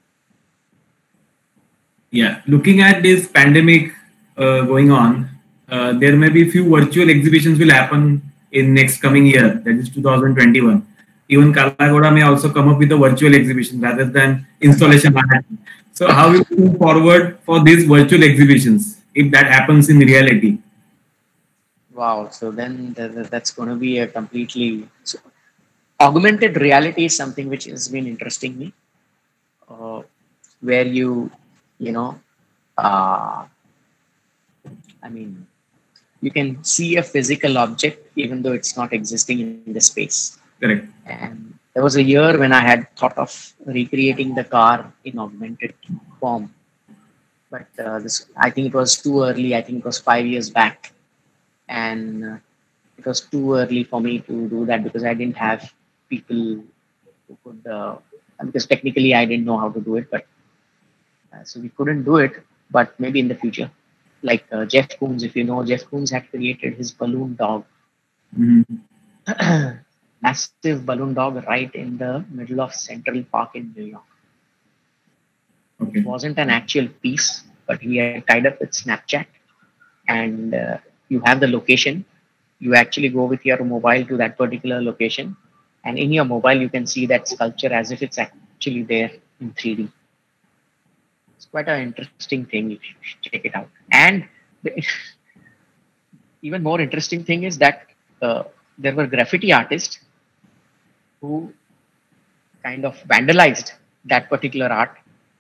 Yeah, looking at this pandemic uh, going on, uh, there may be few virtual exhibitions will happen in next coming year. That is two thousand twenty-one. Even Kalagoda may also come up with a virtual exhibition rather than installation art. So how will you move forward for these virtual exhibitions if that happens in reality? Wow. So then th that's going to be a completely so augmented reality is something which has been interesting me, uh, where you, you know, uh, I mean, you can see a physical object even though it's not existing in the space. Correct. And there was a year when I had thought of recreating the car in augmented form, but uh, this I think it was too early. I think it was five years back, and uh, it was too early for me to do that because I didn't have people who could. Uh, because technically I didn't know how to do it, but uh, so we couldn't do it. But maybe in the future. like uh, Jeff Koons, if you know, Jeff Koons had created his balloon dog. Mm-hmm. Massive balloon dog right in the middle of Central Park in New York. Okay. It wasn't an actual piece, but he had tied up with Snapchat, and uh, you have the location. You actually go with your mobile to that particular location, and in your mobile you can see that sculpture as if it's actually there in three D. It's quite an interesting thing. You should check it out. And the even more interesting thing is that uh, there were graffiti artists who kind of vandalized that particular art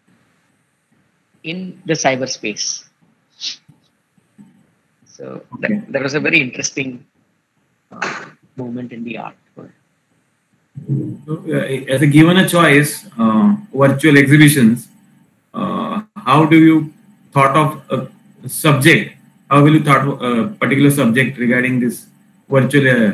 in the cyberspace. So Okay. that, that was a very interesting uh, movement in the art world. So, uh, as a given a choice, uh, virtual exhibitions, uh, how do you thought of a subject? How will you thought of a particular subject regarding this virtual? Uh,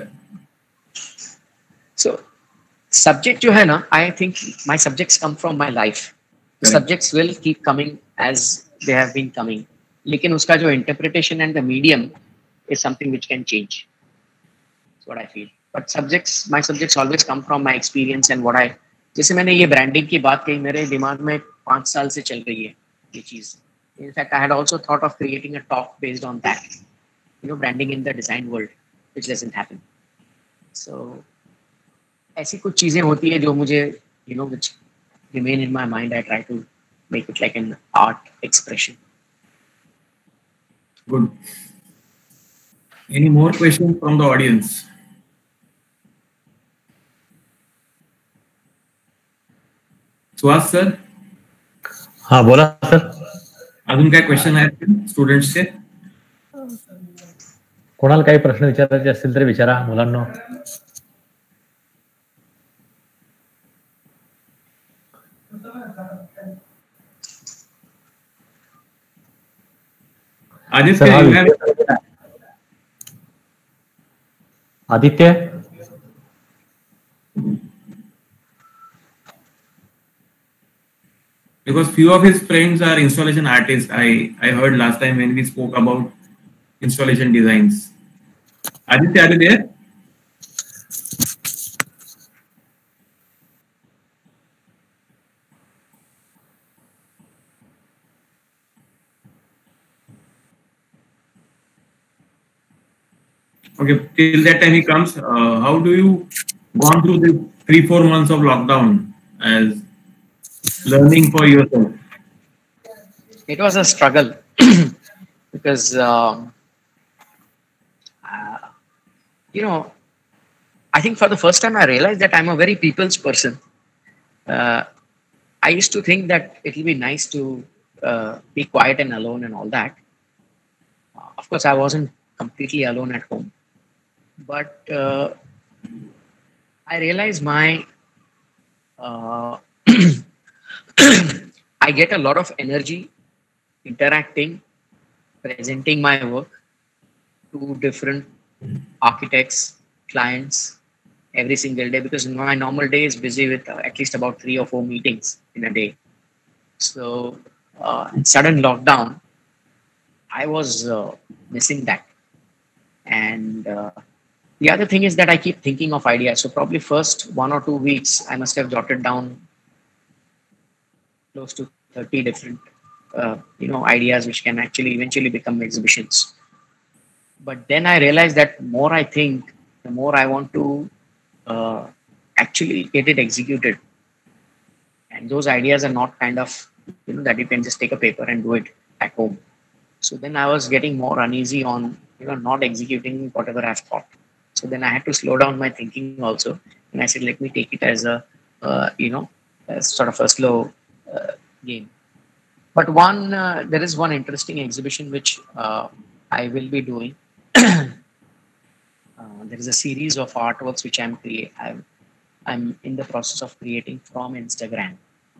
So subject जो है ना, I think my subjects come from my life. Correct. Subjects will keep coming as they have been coming. लेकिन उसका जो interpretation and the medium is something which can change. That's what I feel. But subjects, my subjects always come from my experience and what I. जैसे मैंने ये branding की बात कही, मेरे दिमाग में पांच साल से चल रही है ये चीज. In fact, I had also thought of creating a talk based on that. You know, branding in the design world, which doesn't happen. So ऐसी कुछ चीजें होती है जो मुझे, you know, which remain in my mind. I try to make it like an art expression. good. Any more questions from the audience? Suhas sir, हाँ बोला sir. अजून काय क्वेश्चन आहेत स्टुडंट्सचे? कोणाला काही प्रश्न विचारायचे असतील तर विचारा मुलांना. Aditya, sir, you have- Aditya, because few of his friends are installation artists. I I heard last time when we spoke about installation designs. Aditya, are you there? Okay, till that time he comes. Uh, how do you gone through the three four months of lockdown as learning for yourself? It was a struggle because um, uh, you know, I think for the first time I realized that I'm a very people's person. Uh, I used to think that it will be nice to uh, be quiet and alone and all that. Uh, of course, I wasn't completely alone at home, but uh, I realized my uh, I get a lot of energy interacting, presenting my work to different architects, clients every single day, because my normal day is busy with uh, at least about three or four meetings in a day. So uh, in sudden lockdown, I was uh, missing that. And uh, the other thing is that I keep thinking of ideas. So probably first one or two weeks, I must have jotted down close to thirty different uh, you know, ideas which can actually eventually become exhibitions. But then I realized that more I think, the more I want to uh, actually get it executed. And those ideas are not kind of, you know, that you can just take a paper and do it at home. So then I was getting more uneasy on, you know, not executing whatever I've thought. So then I had to slow down my thinking also. And I said, let me take it as a, uh, you know, as sort of a slow uh, game. But one, uh, there is one interesting exhibition which uh, I will be doing. uh, there is a series of artworks which I'm create. I'm, I'm in the process of creating from Instagram.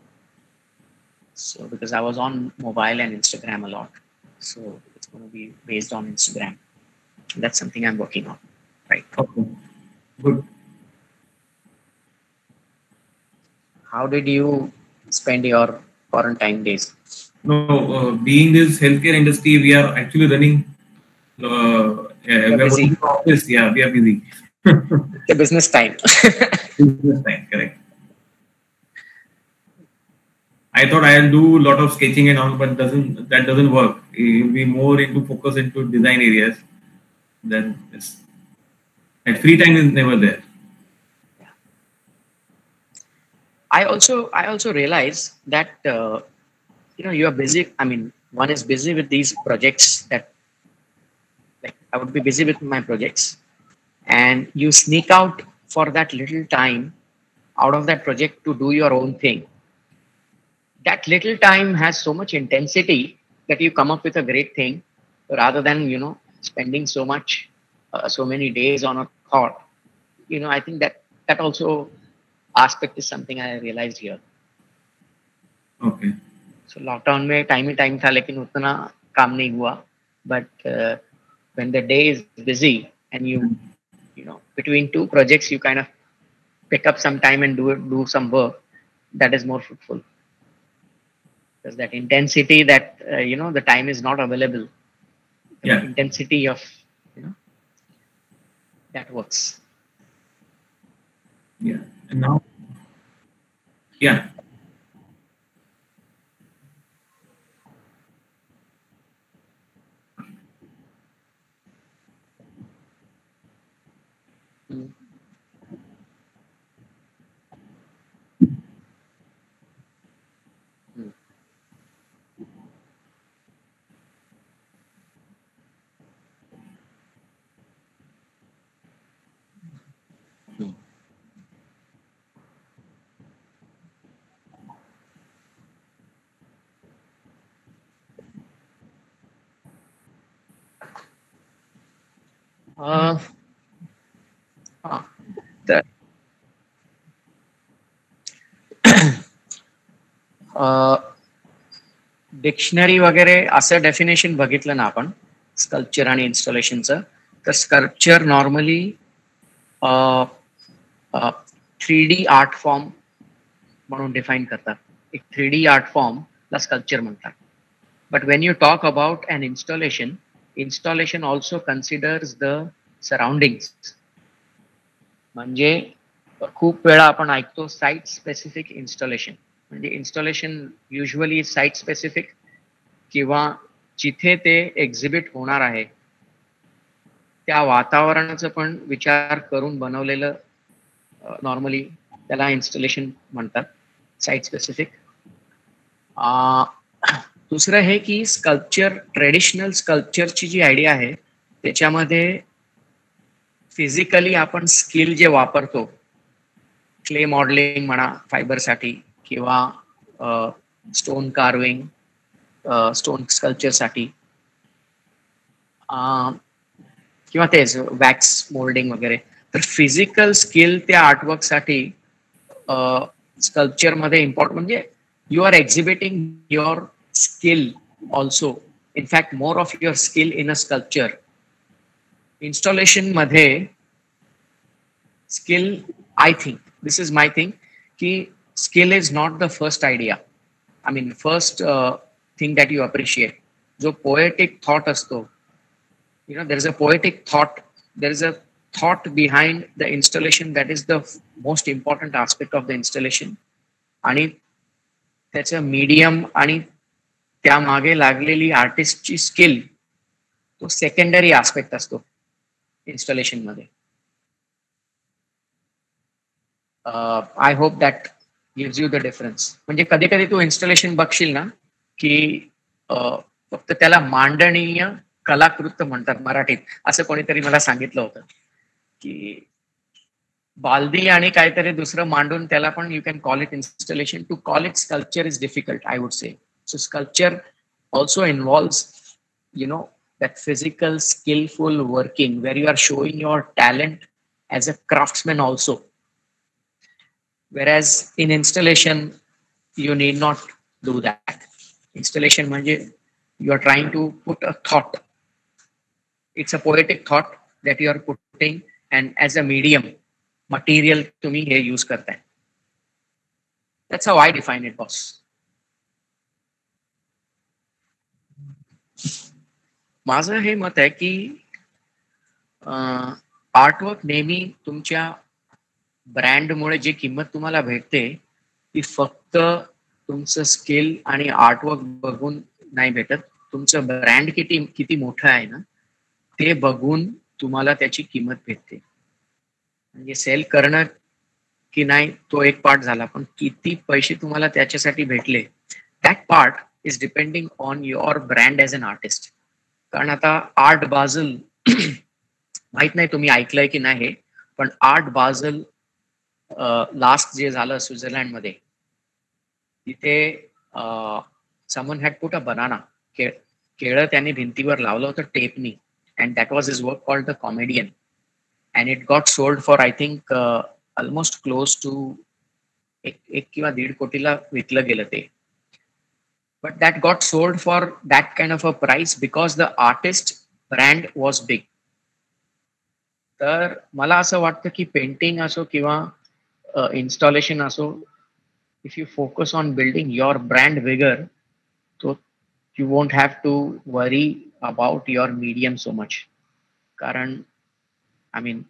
So because I was on mobile and Instagram a lot, so it's going to be based on Instagram. That's something I'm working on, right? Okay. Good. How did you spend your quarantine days? No, uh, being this healthcare industry, we are actually running. Uh, yeah, we are busy. going to office. Yeah, we are busy. The business time. Business time, correct. I thought I'll do a lot of sketching and all, but doesn't that doesn't work. You'll be more into focus into design areas. Then it's, and free time is never there. I also I also realize that uh, you know you are busy. I mean, one is busy with these projects that like I would be busy with my projects, and you sneak out for that little time out of that project to do your own thing. That little time has so much intensity that you come up with a great thing rather than, you know, spending so much, uh, so many days on a thought. You know, I think that that also aspect is something I realized here. Okay. So lockdown में time ही time था लेकिन उतना काम नहीं हुआ. But uh, when the day is busy and you, you know, between two projects you kind of pick up some time and do do some work, that is more fruitful. Because that intensity that uh, you know the time is not available. The yeah. Intensity of you know that works. Yeah. And now. Yeah. Mm. Mm. Mm. Uh, uh, that dictionary वगैरे असं definition बघितलं ना आपण sculpture आणि इन्स्टॉलेशनचं तर sculpture normally three D art form म्हणून define करतात. एक थ्री डी आर्ट फॉर्मला स्कल्पचर म्हणतात. But when you talk about an installation, installation also considers the surroundings. म्हणजे खूप वेळा आपण ऐकतो साईट स्पेसिफिक इन्स्टॉलेशन. म्हणजे इन्स्टॉलेशन युजली साईट स्पेसिफिक किंवा जिथे ते एक्झिबिट होणार आहे त्या वातावरणाचं पण विचार करून बनवलेलं नॉर्मली त्याला इन्स्टॉलेशन म्हणतात, साईट स्पेसिफिक. दुसरं हे की स्कल्पचर, ट्रेडिशनल स्कल्पचरची जी आयडिया आहे त्याच्यामध्ये फिजिकली आपण स्किल जे वापरतो, क्ले मॉडेलिंग म्हणा फायबरसाठी किंवा स्टोन कार्विंग, स्टोन स्कल्पचरसाठी किंवा तेच वॅक्स मोल्डिंग वगैरे, तर फिजिकल स्किल त्या आर्टवर्कसाठी स्कल्पचरमध्ये इम्पॉर्टंट. म्हणजे you are exhibiting your skill also. In fact more of your skill in a sculpture. Installation मध्ये skill, I think this is my thing, की skill is not the first idea. I mean, first uh, thing that you appreciate. जो poetic thought असतो, you know, there is a poetic thought, there is a thought behind the installation that is the most important aspect of the installation. आणि त्याचं medium आणि त्या मागे लागलेली आर्टिस्टची skill तो सेकंडरी आस्पेक्ट असतो इन्स्टॉलेशन मध्ये. I hope that gives you the difference. म्हणजे कधी कधी तू इन्स्टॉलेशन बघशील ना की फक्त त्याला मांडणीय कलाकृत म्हणतात मराठीत, असं कोणीतरी मला सांगितलं होतं की बालदी आणि काहीतरी दुसरं मांडून त्याला पण you can call it installation. To call it sculpture is difficult, I would say. So sculpture also involves you know that physical skillful working where you are showing your talent as a craftsman also. Whereas in installation, you need not do that. Installation manje you are trying to put a thought. It's a poetic thought that you are putting, and as a medium, material to me here use karta hai. That's how I define it, boss. माझं हे मत आहे की artwork नेहमी तुमच्या ब्रँडमुळे जी किंमत तुम्हाला भेटते ती फक्त तुमचं स्किल आणि आर्टवर्क बघून नाही भेटत. तुमचं ब्रँड किती किती मोठं आहे ना ते बघून तुम्हाला त्याची किंमत भेटते. म्हणजे सेल करणं की नाही तो एक पार्ट झाला, पण किती पैसे तुम्हाला त्याच्यासाठी भेटले that part is depending on your brand as an artist. कारण आता आर्ट बाझल माहित नाही तुम्ही ऐकलंय की नाही, पण आर्ट बाझल लास्ट जे झालं स्वित्झर्लंड मध्ये तिथे समन हॅड पुट अ बनाना, केळं त्यांनी भिंतीवर लावलं होतं टेपनी, and that was his work called the comedian, and it got sold for I think almost close to एक एक किंवा दीड कोटीला विकलं गेलं ते. But that got sold for that kind of a price because the artist brand was big. तर मला असं वाटतं की पेंटिंग असो किंवा इन्स्टॉलेशन असो, if you focus on building your brand bigger, so you won't have to worry about your medium so much. कारण I mean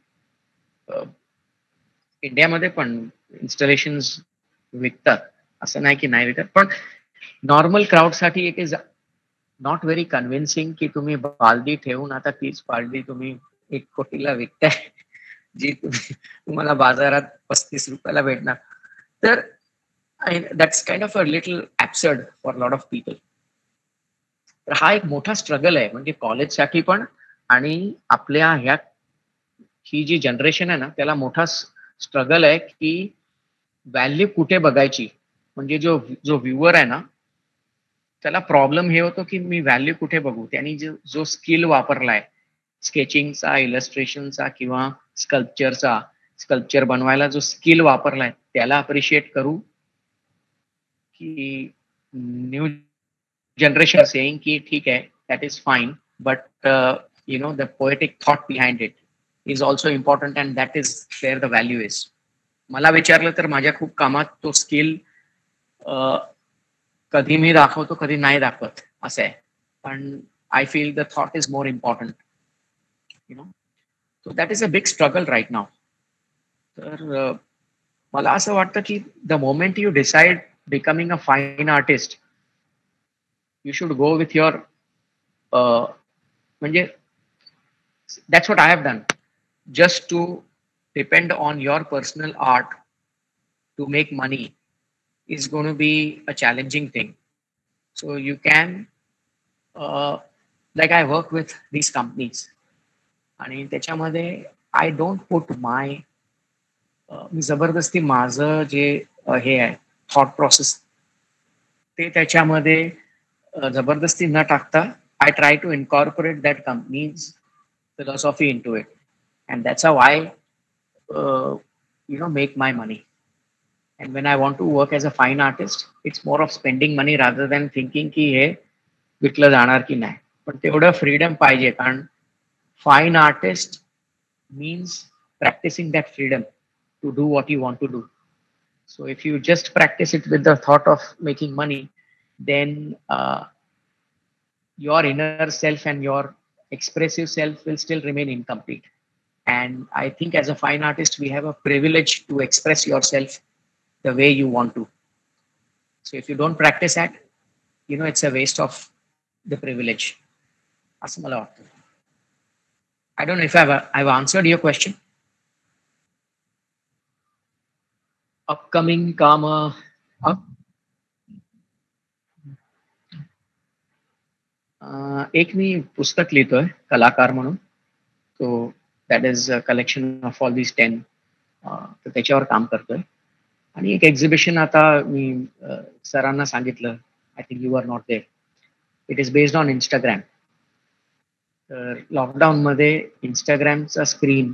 इंडियामध्ये पण इन्स्टॉलेशन्स विकतात, असं नाही की नाही विकत, पण नॉर्मल क्राऊड साठी it is not very convincing की तुम्ही बालदी ठेवून आता तीच बालदी तुम्ही एक कोटीला विकताय जी तुम्ही तुम्हाला बाजारात पस्तीस रुपयाला भेटणार. तर that's kind of a little absurd for lot of people. तर हा एक मोठा स्ट्रगल आहे, म्हणजे कॉलेजसाठी पण आणि आपल्या ह्या ही जी जनरेशन आहे ना त्याला मोठा स्ट्रगल आहे की व्हॅल्यू कुठे बघायची. म्हणजे जो जो व्ह्युअर आहे ना त्याला प्रॉब्लेम हे होतो की मी व्हॅल्यू कुठे बघू. त्यांनी जो जो स्किल वापरलाय स्केचिंगचा, इलस्ट्रेशनचा किंवा स्कल्पचरचा, स्कल्पचर बनवायला जो स्किल वापरलाय त्याला अप्रिशिएट करू की न्यू जनरेशन सेइंग की ठीक आहे that is fine, but you know the poetic thought behind it is also important and that is where the value is. मला विचारलं तर माझ्या खूप कामात तो स्किल कधी मी दाखवतो कधी नाही दाखवत असं आहे, पण I feel the thought is more important you know. So that is a big struggle right now. तर मला असं वाटतं की the moment you decide becoming a fine artist you should go with your uh, म्हणजे that's what I have done. Just to depend on your personal art to make money is going to be a challenging thing. So you can uh, like I work with these companies आणि त्याच्यामध्ये I don't put my uh, मी जबरदस्ती माझं जे uh, हे आहे thought process ते त्याच्यामध्ये जबरदस्ती न टाकता I try to incorporate that company's philosophy into it, and that's how I uh, you know make my money. And when I want to work as a fine artist, it's more of spending money rather than thinking की हे विकलं जाणार की नाही. पण तेवढं freedom पाहिजे, कारण fine artist means practicing that freedom to do what you want to do. So if you just practice it with the thought of making money, then uh, your inner self and your expressive self will still remain incomplete. And I think as a fine artist, we have a privilege to express yourself the way you want to. So if you don't practice that, you know, it's a waste of the privilege. Asam mala vaattu. I don't know if I've, I've answered your question. Upcoming kama. Up, एक मी पुस्तक लिहितोय कलाकार म्हणून. So that is a collection of all these ten. तर त्याच्यावर काम करतोय. आणि एक एक्झिबिशन आता मी सरांना सांगितलं, I think you are not there. It is based on Instagram. तर लॉकडाऊनमध्ये इंस्टाग्रामचा स्क्रीन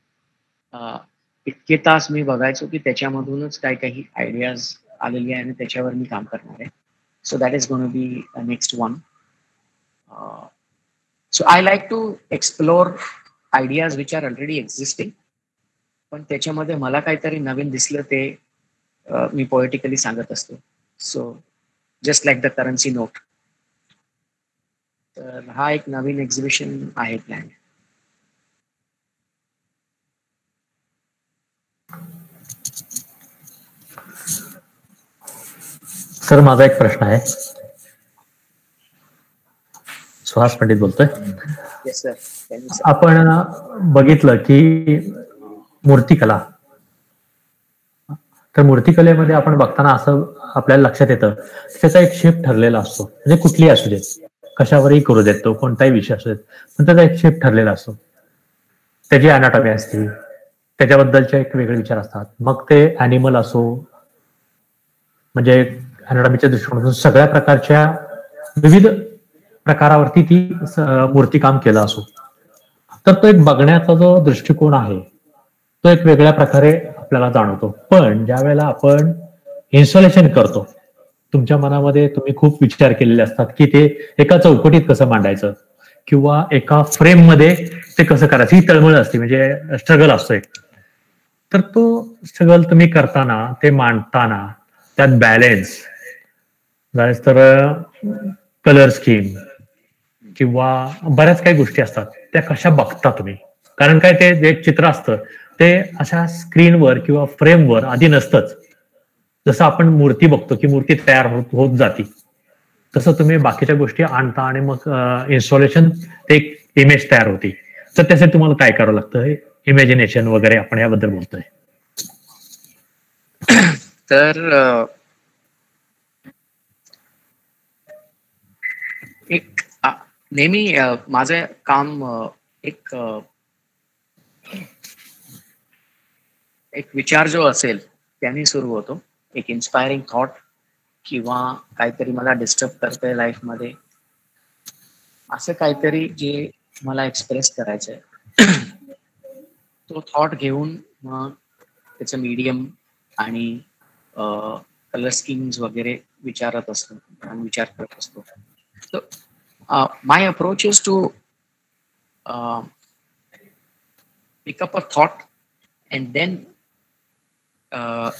इतके तास मी बघायचो की त्याच्यामधूनच काही काही आयडियाज आलेली आहे आणि त्याच्यावर मी काम करणार आहे. So that is gonna be next one. Uh, so I like to explore ideas which are already existing, पण त्याच्यामध्ये मला काहीतरी नवीन दिसलं ते uh, मी पोएटिकली सांगत असतो. So just like the currency note. तर हा एक नवीन एक्झिबिशन आहे प्लॅन. सर माझा एक प्रश्न आहे. सुहास पंडित बोलतोय. Yes sir. आपण बघितलं की मूर्तिकला, तर मूर्तिकलेमध्ये आपण बघताना असं आपल्याला लक्षात येतं त्याचा एक शेप ठरलेला असतो. म्हणजे कुठलीही असू देत, कशावरही करू देत, तो कोणताही विषय असू देत, पण त्याचा एक शेप ठरलेला असतो. त्याची अनाटॉमी असते, त्याच्याबद्दलचे एक वेगळे विचार असतात. मग ते अॅनिमल असो, म्हणजे अनाटॉमीच्या दृष्टिकोनातून सगळ्या प्रकारच्या विविध प्रकारावरती ती मूर्तिकाम केलं असो, तर तो एक बघण्याचा जो दृष्टिकोन आहे तो एक वेगळ्या प्रकारे आपल्याला जाणवतो. पण ज्या वेळेला आपण इन्स्टॉलेशन करतो, तुमच्या मनामध्ये तुम्ही खूप विचार केलेले असतात की ते एका चौकटीत कसं मांडायचं किंवा एका फ्रेम मध्ये ते कसं करायचं, ही तळमळ असते, म्हणजे स्ट्रगल असतो एक. तर तो स्ट्रगल तुम्ही करताना, ते मांडताना त्यात बॅलेन्स जायच, तर कलर स्कीम किंवा बऱ्याच काही गोष्टी असतात, त्या कशा बघता तुम्ही? कारण काय, ते जे चित्र असतं ते अशा स्क्रीनवर किंवा फ्रेमवर आधी नसतंच. जसं आपण मूर्ती बघतो की मूर्ती तयार होत होत जाती, तसं तुम्ही बाकीच्या गोष्टी आणता आणि मग इन्स्टॉलेशन ते एक इमेज तयार होती. तर त्यासाठी तुम्हाला काय करावं लागतं, इमॅजिनेशन वगैरे, आपण याबद्दल बोलतोय. तर एक नेहमी माझं काम एक एक विचार जो असेल त्यांनी सुरू होतो. एक इन्स्पायरिंग थॉट किंवा काहीतरी मला डिस्टर्ब करतंय लाईफमध्ये, असं काहीतरी जे मला एक्सप्रेस करायचंय, तो थॉट घेऊन मग त्याचं मीडियम आणि कलर स्कीम्स वगैरे विचारत असतो आणि विचार करत असतो. So uh, my approach is to uh, pick up a thought and then uh,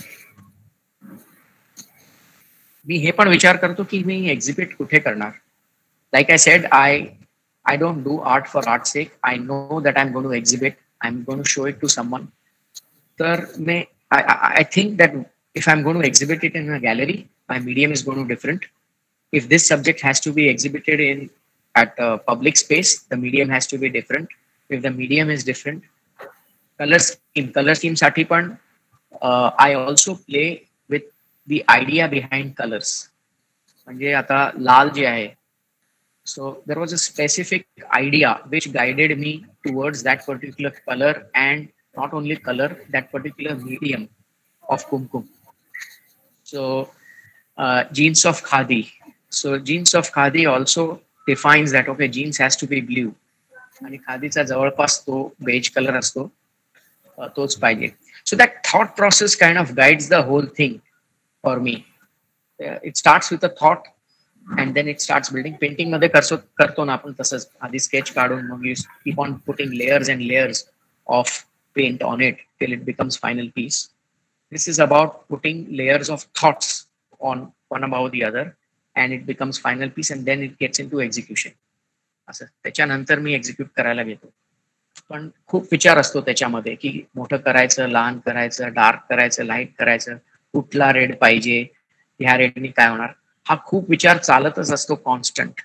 मी हे पण विचार करतो की मी एक्झिबिट कुठे करणार. Like I said, I I don't do art for art sake. I know that I am going to exhibit, I am going to show it to someone. तर मी I I think that if I am going to exhibit it in a gallery, my medium is going to different. If this subject has to be exhibited in at a public space, the medium has to be different. If the medium is different, color scheme, color scheme साठी पण uh, I also play with the idea behind colors. म्हणजे आता लाल जे आहे, so there was a specific idea which guided me towards that particular color, and not only color, that particular medium of kumkum. So uh, jeans of khadi. So jeans of khadi also defines that, okay, jeans has to be blue. आणि खादीचा जवळपास तो beige colour असतो, तोच पाहिजे. So that thought process kind of guides the whole thing for me. It starts with a thought and then it starts building. Painting मध्ये करतो करतो ना आपण तसंच, आधी स्केच काढून मग you keep on putting layers and layers of paint on it till it becomes final piece. This is about putting layers of thoughts on one above the other, and it becomes final piece, and then it gets into execution. असं त्याच्यानंतर मी execute करायला घेतो. पण खूप विचार असतो त्याच्यामध्ये की मोठं करायचं, लहान करायचं, डार्क करायचं, लाईट करायचं, कुठला रेड पाहिजे, ह्या रेडनी काय होणार, हा खूप विचार चालतच असतो कॉन्स्टंट.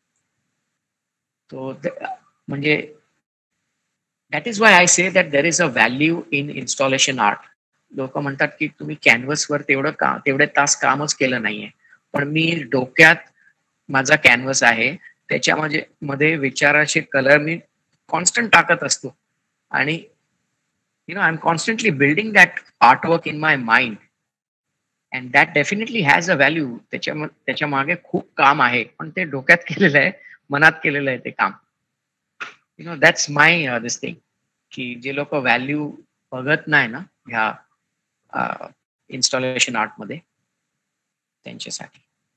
तो म्हणजे that is why I say that there is a value in installation art. लोक म्हणतात की तुम्ही कॅनव्हसवर तेवढं का तेवढे तास कामच केलं नाहीये, पण मी डोक्यात माझा कॅनव्हस आहे, त्याच्यामध्ये मध्ये विचाराचे कलर मी कॉन्स्टंट टाकत असतो आणि you know I am constantly building that artwork in my mind, and that definitely has a value. त्याच्या त्याच्या मागे खूप काम आहे, पण ते डोक्यात केलेलं आहे, मनात केलेलं आहे ते काम. You know that's my this thing, की जे लोक व्हॅल्यू बघत नाही ना ह्या इन्स्टॉलेशन आर्ट मध्ये, त्यांच्यासाठी.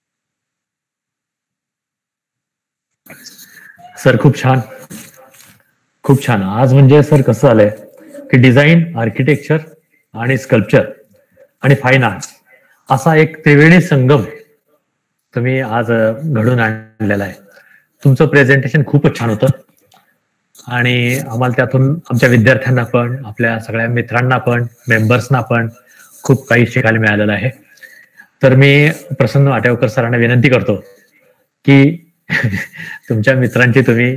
सर खूप छान, खूप छान. आज म्हणजे सर कसं झालंय की डिझाईन, आर्किटेक्चर आणि स्कल्पचर आणि फाईन आर्ट्स असा एक त्रिवेणी संगम तुम्ही आज घडून आणलेला आहे. तुमचं प्रेझेंटेशन खूपच छान होतं आणि आम्हाला त्यातून आमच्या विद्यार्थ्यांना पण, आपल्या सगळ्या मित्रांना पण, मेंबर्सना पण खूप काही शिकायला मिळालेलं आहे. तर मी प्रसन्न आटेवकर सरांना विनंती करतो की तुमच्या मित्रांची तुम्ही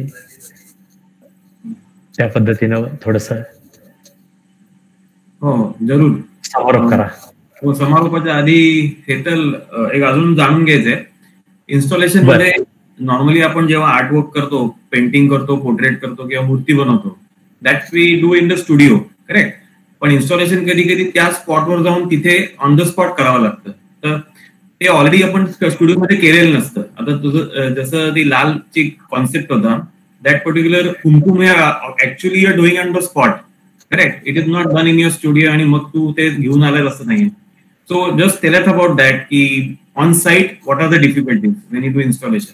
त्या पद्धतीनं थोडस हो जरूर समारोप करा. हो, समारोपाच्या आधी हेतल एक अजून जाणून घ्यायचंय. इन्स्टॉलेशन मध्ये नॉर्मली आपण जेव्हा आर्टवर्क करतो, पेंटिंग करतो, पोर्ट्रेट करतो किंवा मूर्ती बनवतो, that we do in the studio, correct. पण इन्स्टॉलेशन कधी कधी त्या स्पॉटवर जाऊन तिथे ऑन द स्पॉट करावं लागतं. तर ते ऑलरेडी आपण स्टुडिओमध्ये केलेलं नसतं. आता तुझं जसं ती लालची कॉन्सेप्ट होता, that particular kumkum actually you're doing on the spot, correct. It is not done in your studio आणि मग तू ते घेऊन आलेलं असं नाही. So just tell us about that की on site what are the difficulties when you do installation.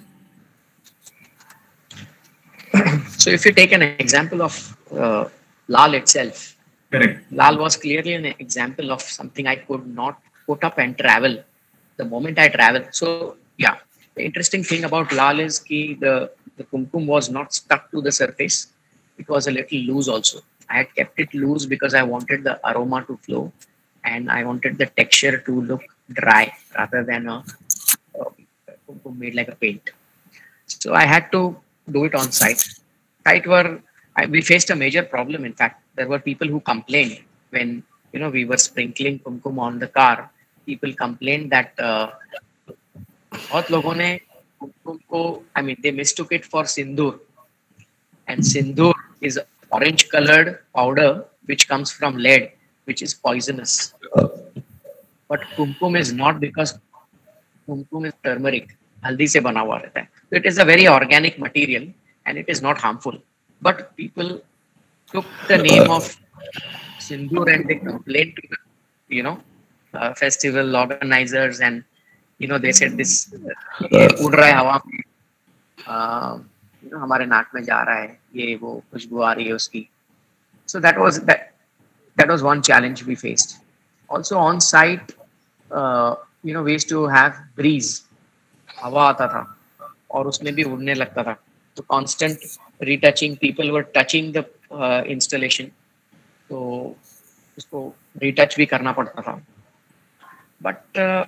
So if you take an example of uh, Lal itself, correct. Lal was clearly an example of something I could not put up and travel the moment I travel. So yeah, the interesting thing about Lal is ki the, the kumkum was not stuck to the surface. It was a little loose also. I had kept it loose because I wanted the aroma to flow and I wanted the texture to look dry rather than a, a kumkum made like a paint. So I had to do it on site. Site were, I, we faced a major problem. In fact, there were people who complained when, you know, we were sprinkling kumkum on the car. People complained that uh, बहुत लोगों ने kumkum को, I mean, they mistook it for sindoor, and sindoor is orange colored powder which comes from lead, which is poisonous. But kumkum is not, because kumkum is turmeric, haldi se bana hua rehta hai. So it is a very organic material and it is not harmful. But people took the name of sindoor and they complained to the, you know, uh, festival organizers, and you know they said this उड़ रहा है हवा में, you know हमारे नाक में जा रहा है, ये वो खुशबू आ रही है उसकी. So that was that that was one challenge we faced. Also on site, uh, you know, we used to have breeze, हवा आता था और उसमें भी उड़ने लगता था. So constant retouching, people were touching the uh, installation, तो उसको retouch भी करना पड़ता था. But uh,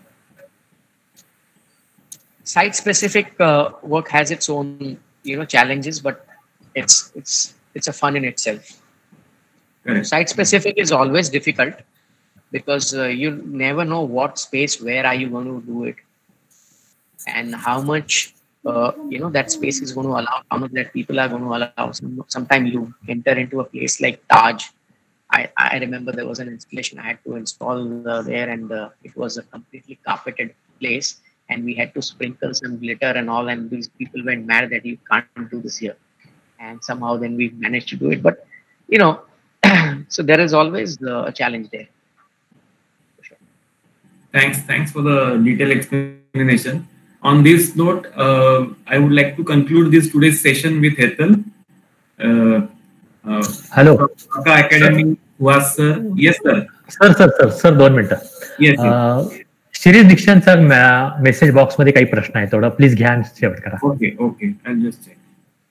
site specific uh, work has its own, you know, challenges, but it's it's it's a fun in itself. Correct. Site specific is always difficult because uh, you never know what space, where are you going to do it, and how much uh, you know that space is going to allow, how much that people are going to allow. Some, sometimes you enter into a place like Taj. I, I remember there was an installation I had to install uh, there, and uh, it was a completely carpeted place, and we had to sprinkle some glitter and all, and these people went mad that you can't do this here. And somehow then we managed to do it. But you know, so there is always uh, a challenge there. For sure. Thanks, thanks for the detailed explanation. On this note, uh, I would like to conclude this today's session with Hetal. Uh, uh, Hello. Academy was sir. Yes, sir. Sir sir sir sir दोन मिनिटं. Yes. yes. Shirish दीक्षांचा message box मध्ये काही प्रश्न आहे, थोडं please घ्या आणि शेवट करा. Okay okay, I'll just check.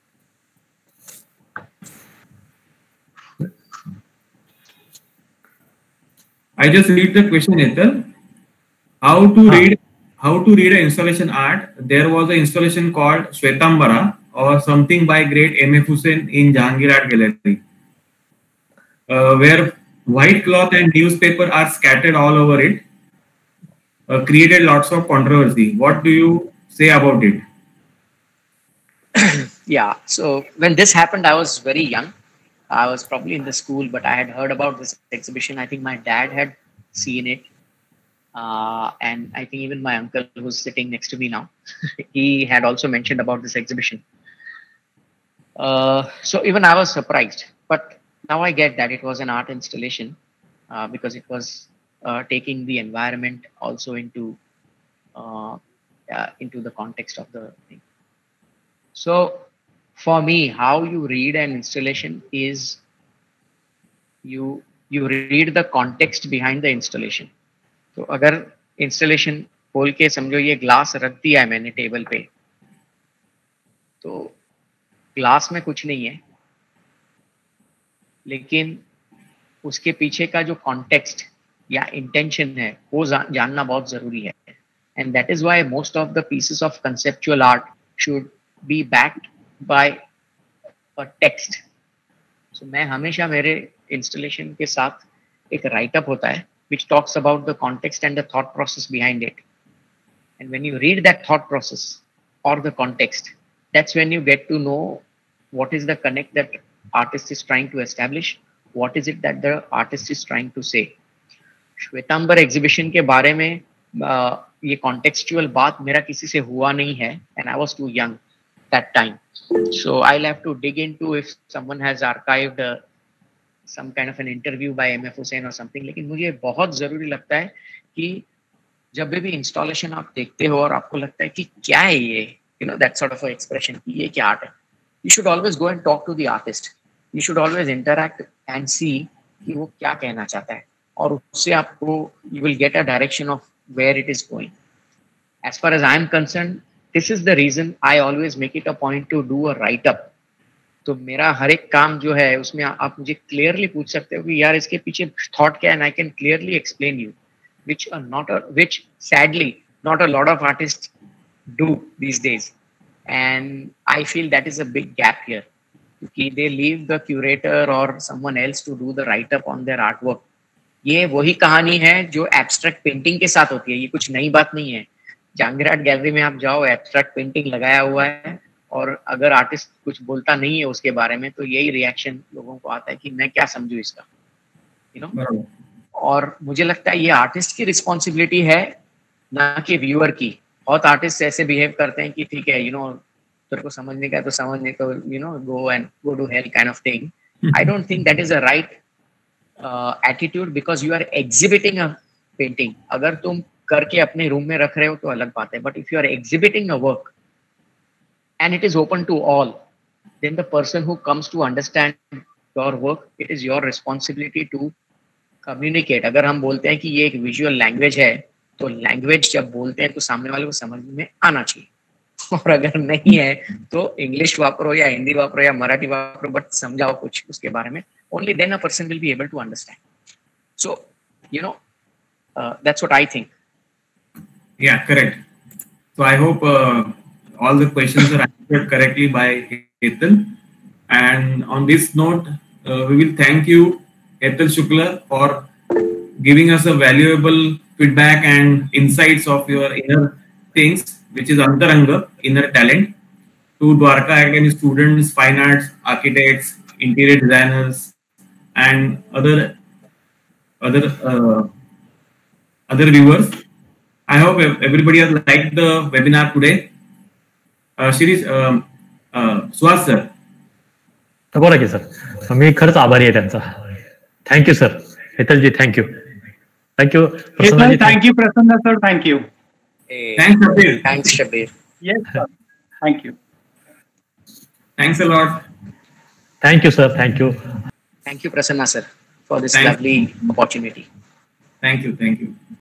I just read the question, Hetal. How to ah. read how to read an installation art? There was an installation called Shwetambara or something by great M F Hussain in Jahangir Art Gallery, uh, where white cloth and newspaper are scattered all over it. Uh, created lots of controversy. What do you say about it? Yeah, so when this happened, I was very young. I was probably in the school, but I had heard about this exhibition. I think my dad had seen it. Uh, and I think even my uncle, who's sitting next to me now, he had also mentioned about this exhibition. Uh, so even I was surprised. But now I get that it was an art installation uh, because it was Uh, taking the environment also into uh, uh, into the context of the thing. So for me, how you read an installation is you you read the context behind the installation. So अगर installation खोल के समझो ये glass रख दिया है मैंने table पे, तो क्लास में कुछ नहीं है, लेकिन उसके पीछे का जो कॉन्टेक्स्ट या इंटेंशन है वो जानना बहुत जरूरी है. And that is why most of the pieces of conceptual art should be backed by a text. So मैं हमेशा मेरे इंस्टॉलेशन के साथ एक राइटअप होता है which talks about the context and the thought process behind it. And when you read that thought process or the context, that's when you get to know what is the connect that artist is trying to establish, what is it that the artist is trying to say. Shvetambar exhibition के बारे में uh, ये contextual बात मेरा किसी से हुआ नहीं है, and I was too young that time. So I'll have to dig into if someone has archived uh, some kind of an interview by M F Hussain or something. लेकिन मुझे बहुत जरूरी लगता है कि जब भी इंस्टॉलेशन आप देखते हो और आपको लगता है कि क्या है ये, you know, that sort of a expression, कि ये क्या आर्ट है, you should always go and talk to the artist. You should always interact and see कि वो क्या कहना चाहता है, और उससे आपको you will get a direction of where it is going. As far as I am concerned, this is the reason I always make it a point to do a write-up. तो मेरा हर एक काम जो है उसमें आप मुझे क्लियरली पूछ सकते हो कि यार इसके पीछे थॉट क्या है, and I can clearly explain you, which not which sadly not a lot of artist do these days. And I feel that is a big gap here, क्योंकि दे लीव द क्यूरेटर और someone else to do the write up on their art work. ये वही कहानी है जो abstract painting के साथ होती है, ये कुछ नई बात नहीं है. जहांगीर आर्ट गैलरी में आप जाओ, एब्स्ट्रैक्ट पेंटिंग लगाया हुआ है, और अगर आर्टिस्ट कुछ बोलता नहीं है उसके बारे में तो यही रिएक्शन लोगों को आता है कि मैं क्या समझूं इसका, यू नो. और मुझे लगता है ये आर्टिस्ट की रिस्पॉन्सिबिलिटी है, ना कि व्यूअर की. बहुत आर्टिस्ट ऐसे बिहेव करते हैं कि ठीक है, यू नो, तेरे को समझने का तो समझने को, you know, go and go to hell kind of thing. I don't think that is a right attitude, because you are exhibiting a painting. अगर तुम करके अपने रूम में रख रहे हो तो अलग बात है, but if you are exhibiting a work and it is open to all, then the person who comes to understand your work, it is your responsibility to communicate. अगर हम बोलते हैं कि ये एक विजुअल लैंग्वेज है, तो लैंग्वेज जब बोलते हैं तो सामने वाले को समझ में आना चाहिए, और अगर नहीं है तो इंग्लिश वापरो या हिंदी वापरो या मराठी वापरो, बट समझाओ कुछ उसके बारे में. Only then a person will be able to understand. So, you know, uh, that's what I think. Yeah, correct. So I hope uh, all the questions are answered correctly by Hetal. And on this note, uh, we will thank you, Hetal Shukla, for giving us a valuable feedback and insights of your inner things, which is Antaranga, inner talent, to Dwarka Academy students, fine arts, architects, interior designers, and other other uh, other viewers. I hope everybody has liked the webinar today. Uh, Shirish, uh, uh, Suhas sir. बोला की सर, मी खरंच आभारी आहे त्यांचा. Thank you sir. Hetal ji thank you. Thank you. Thank you Prasanna sir. Thank you. Thanks Shabir. Thanks Shabir. Yes sir. Thank you. Thanks a lot. Thank you sir. Thank you. Thank you Prasanna sir for this Thank lovely opportunity. Thank you. Thank you.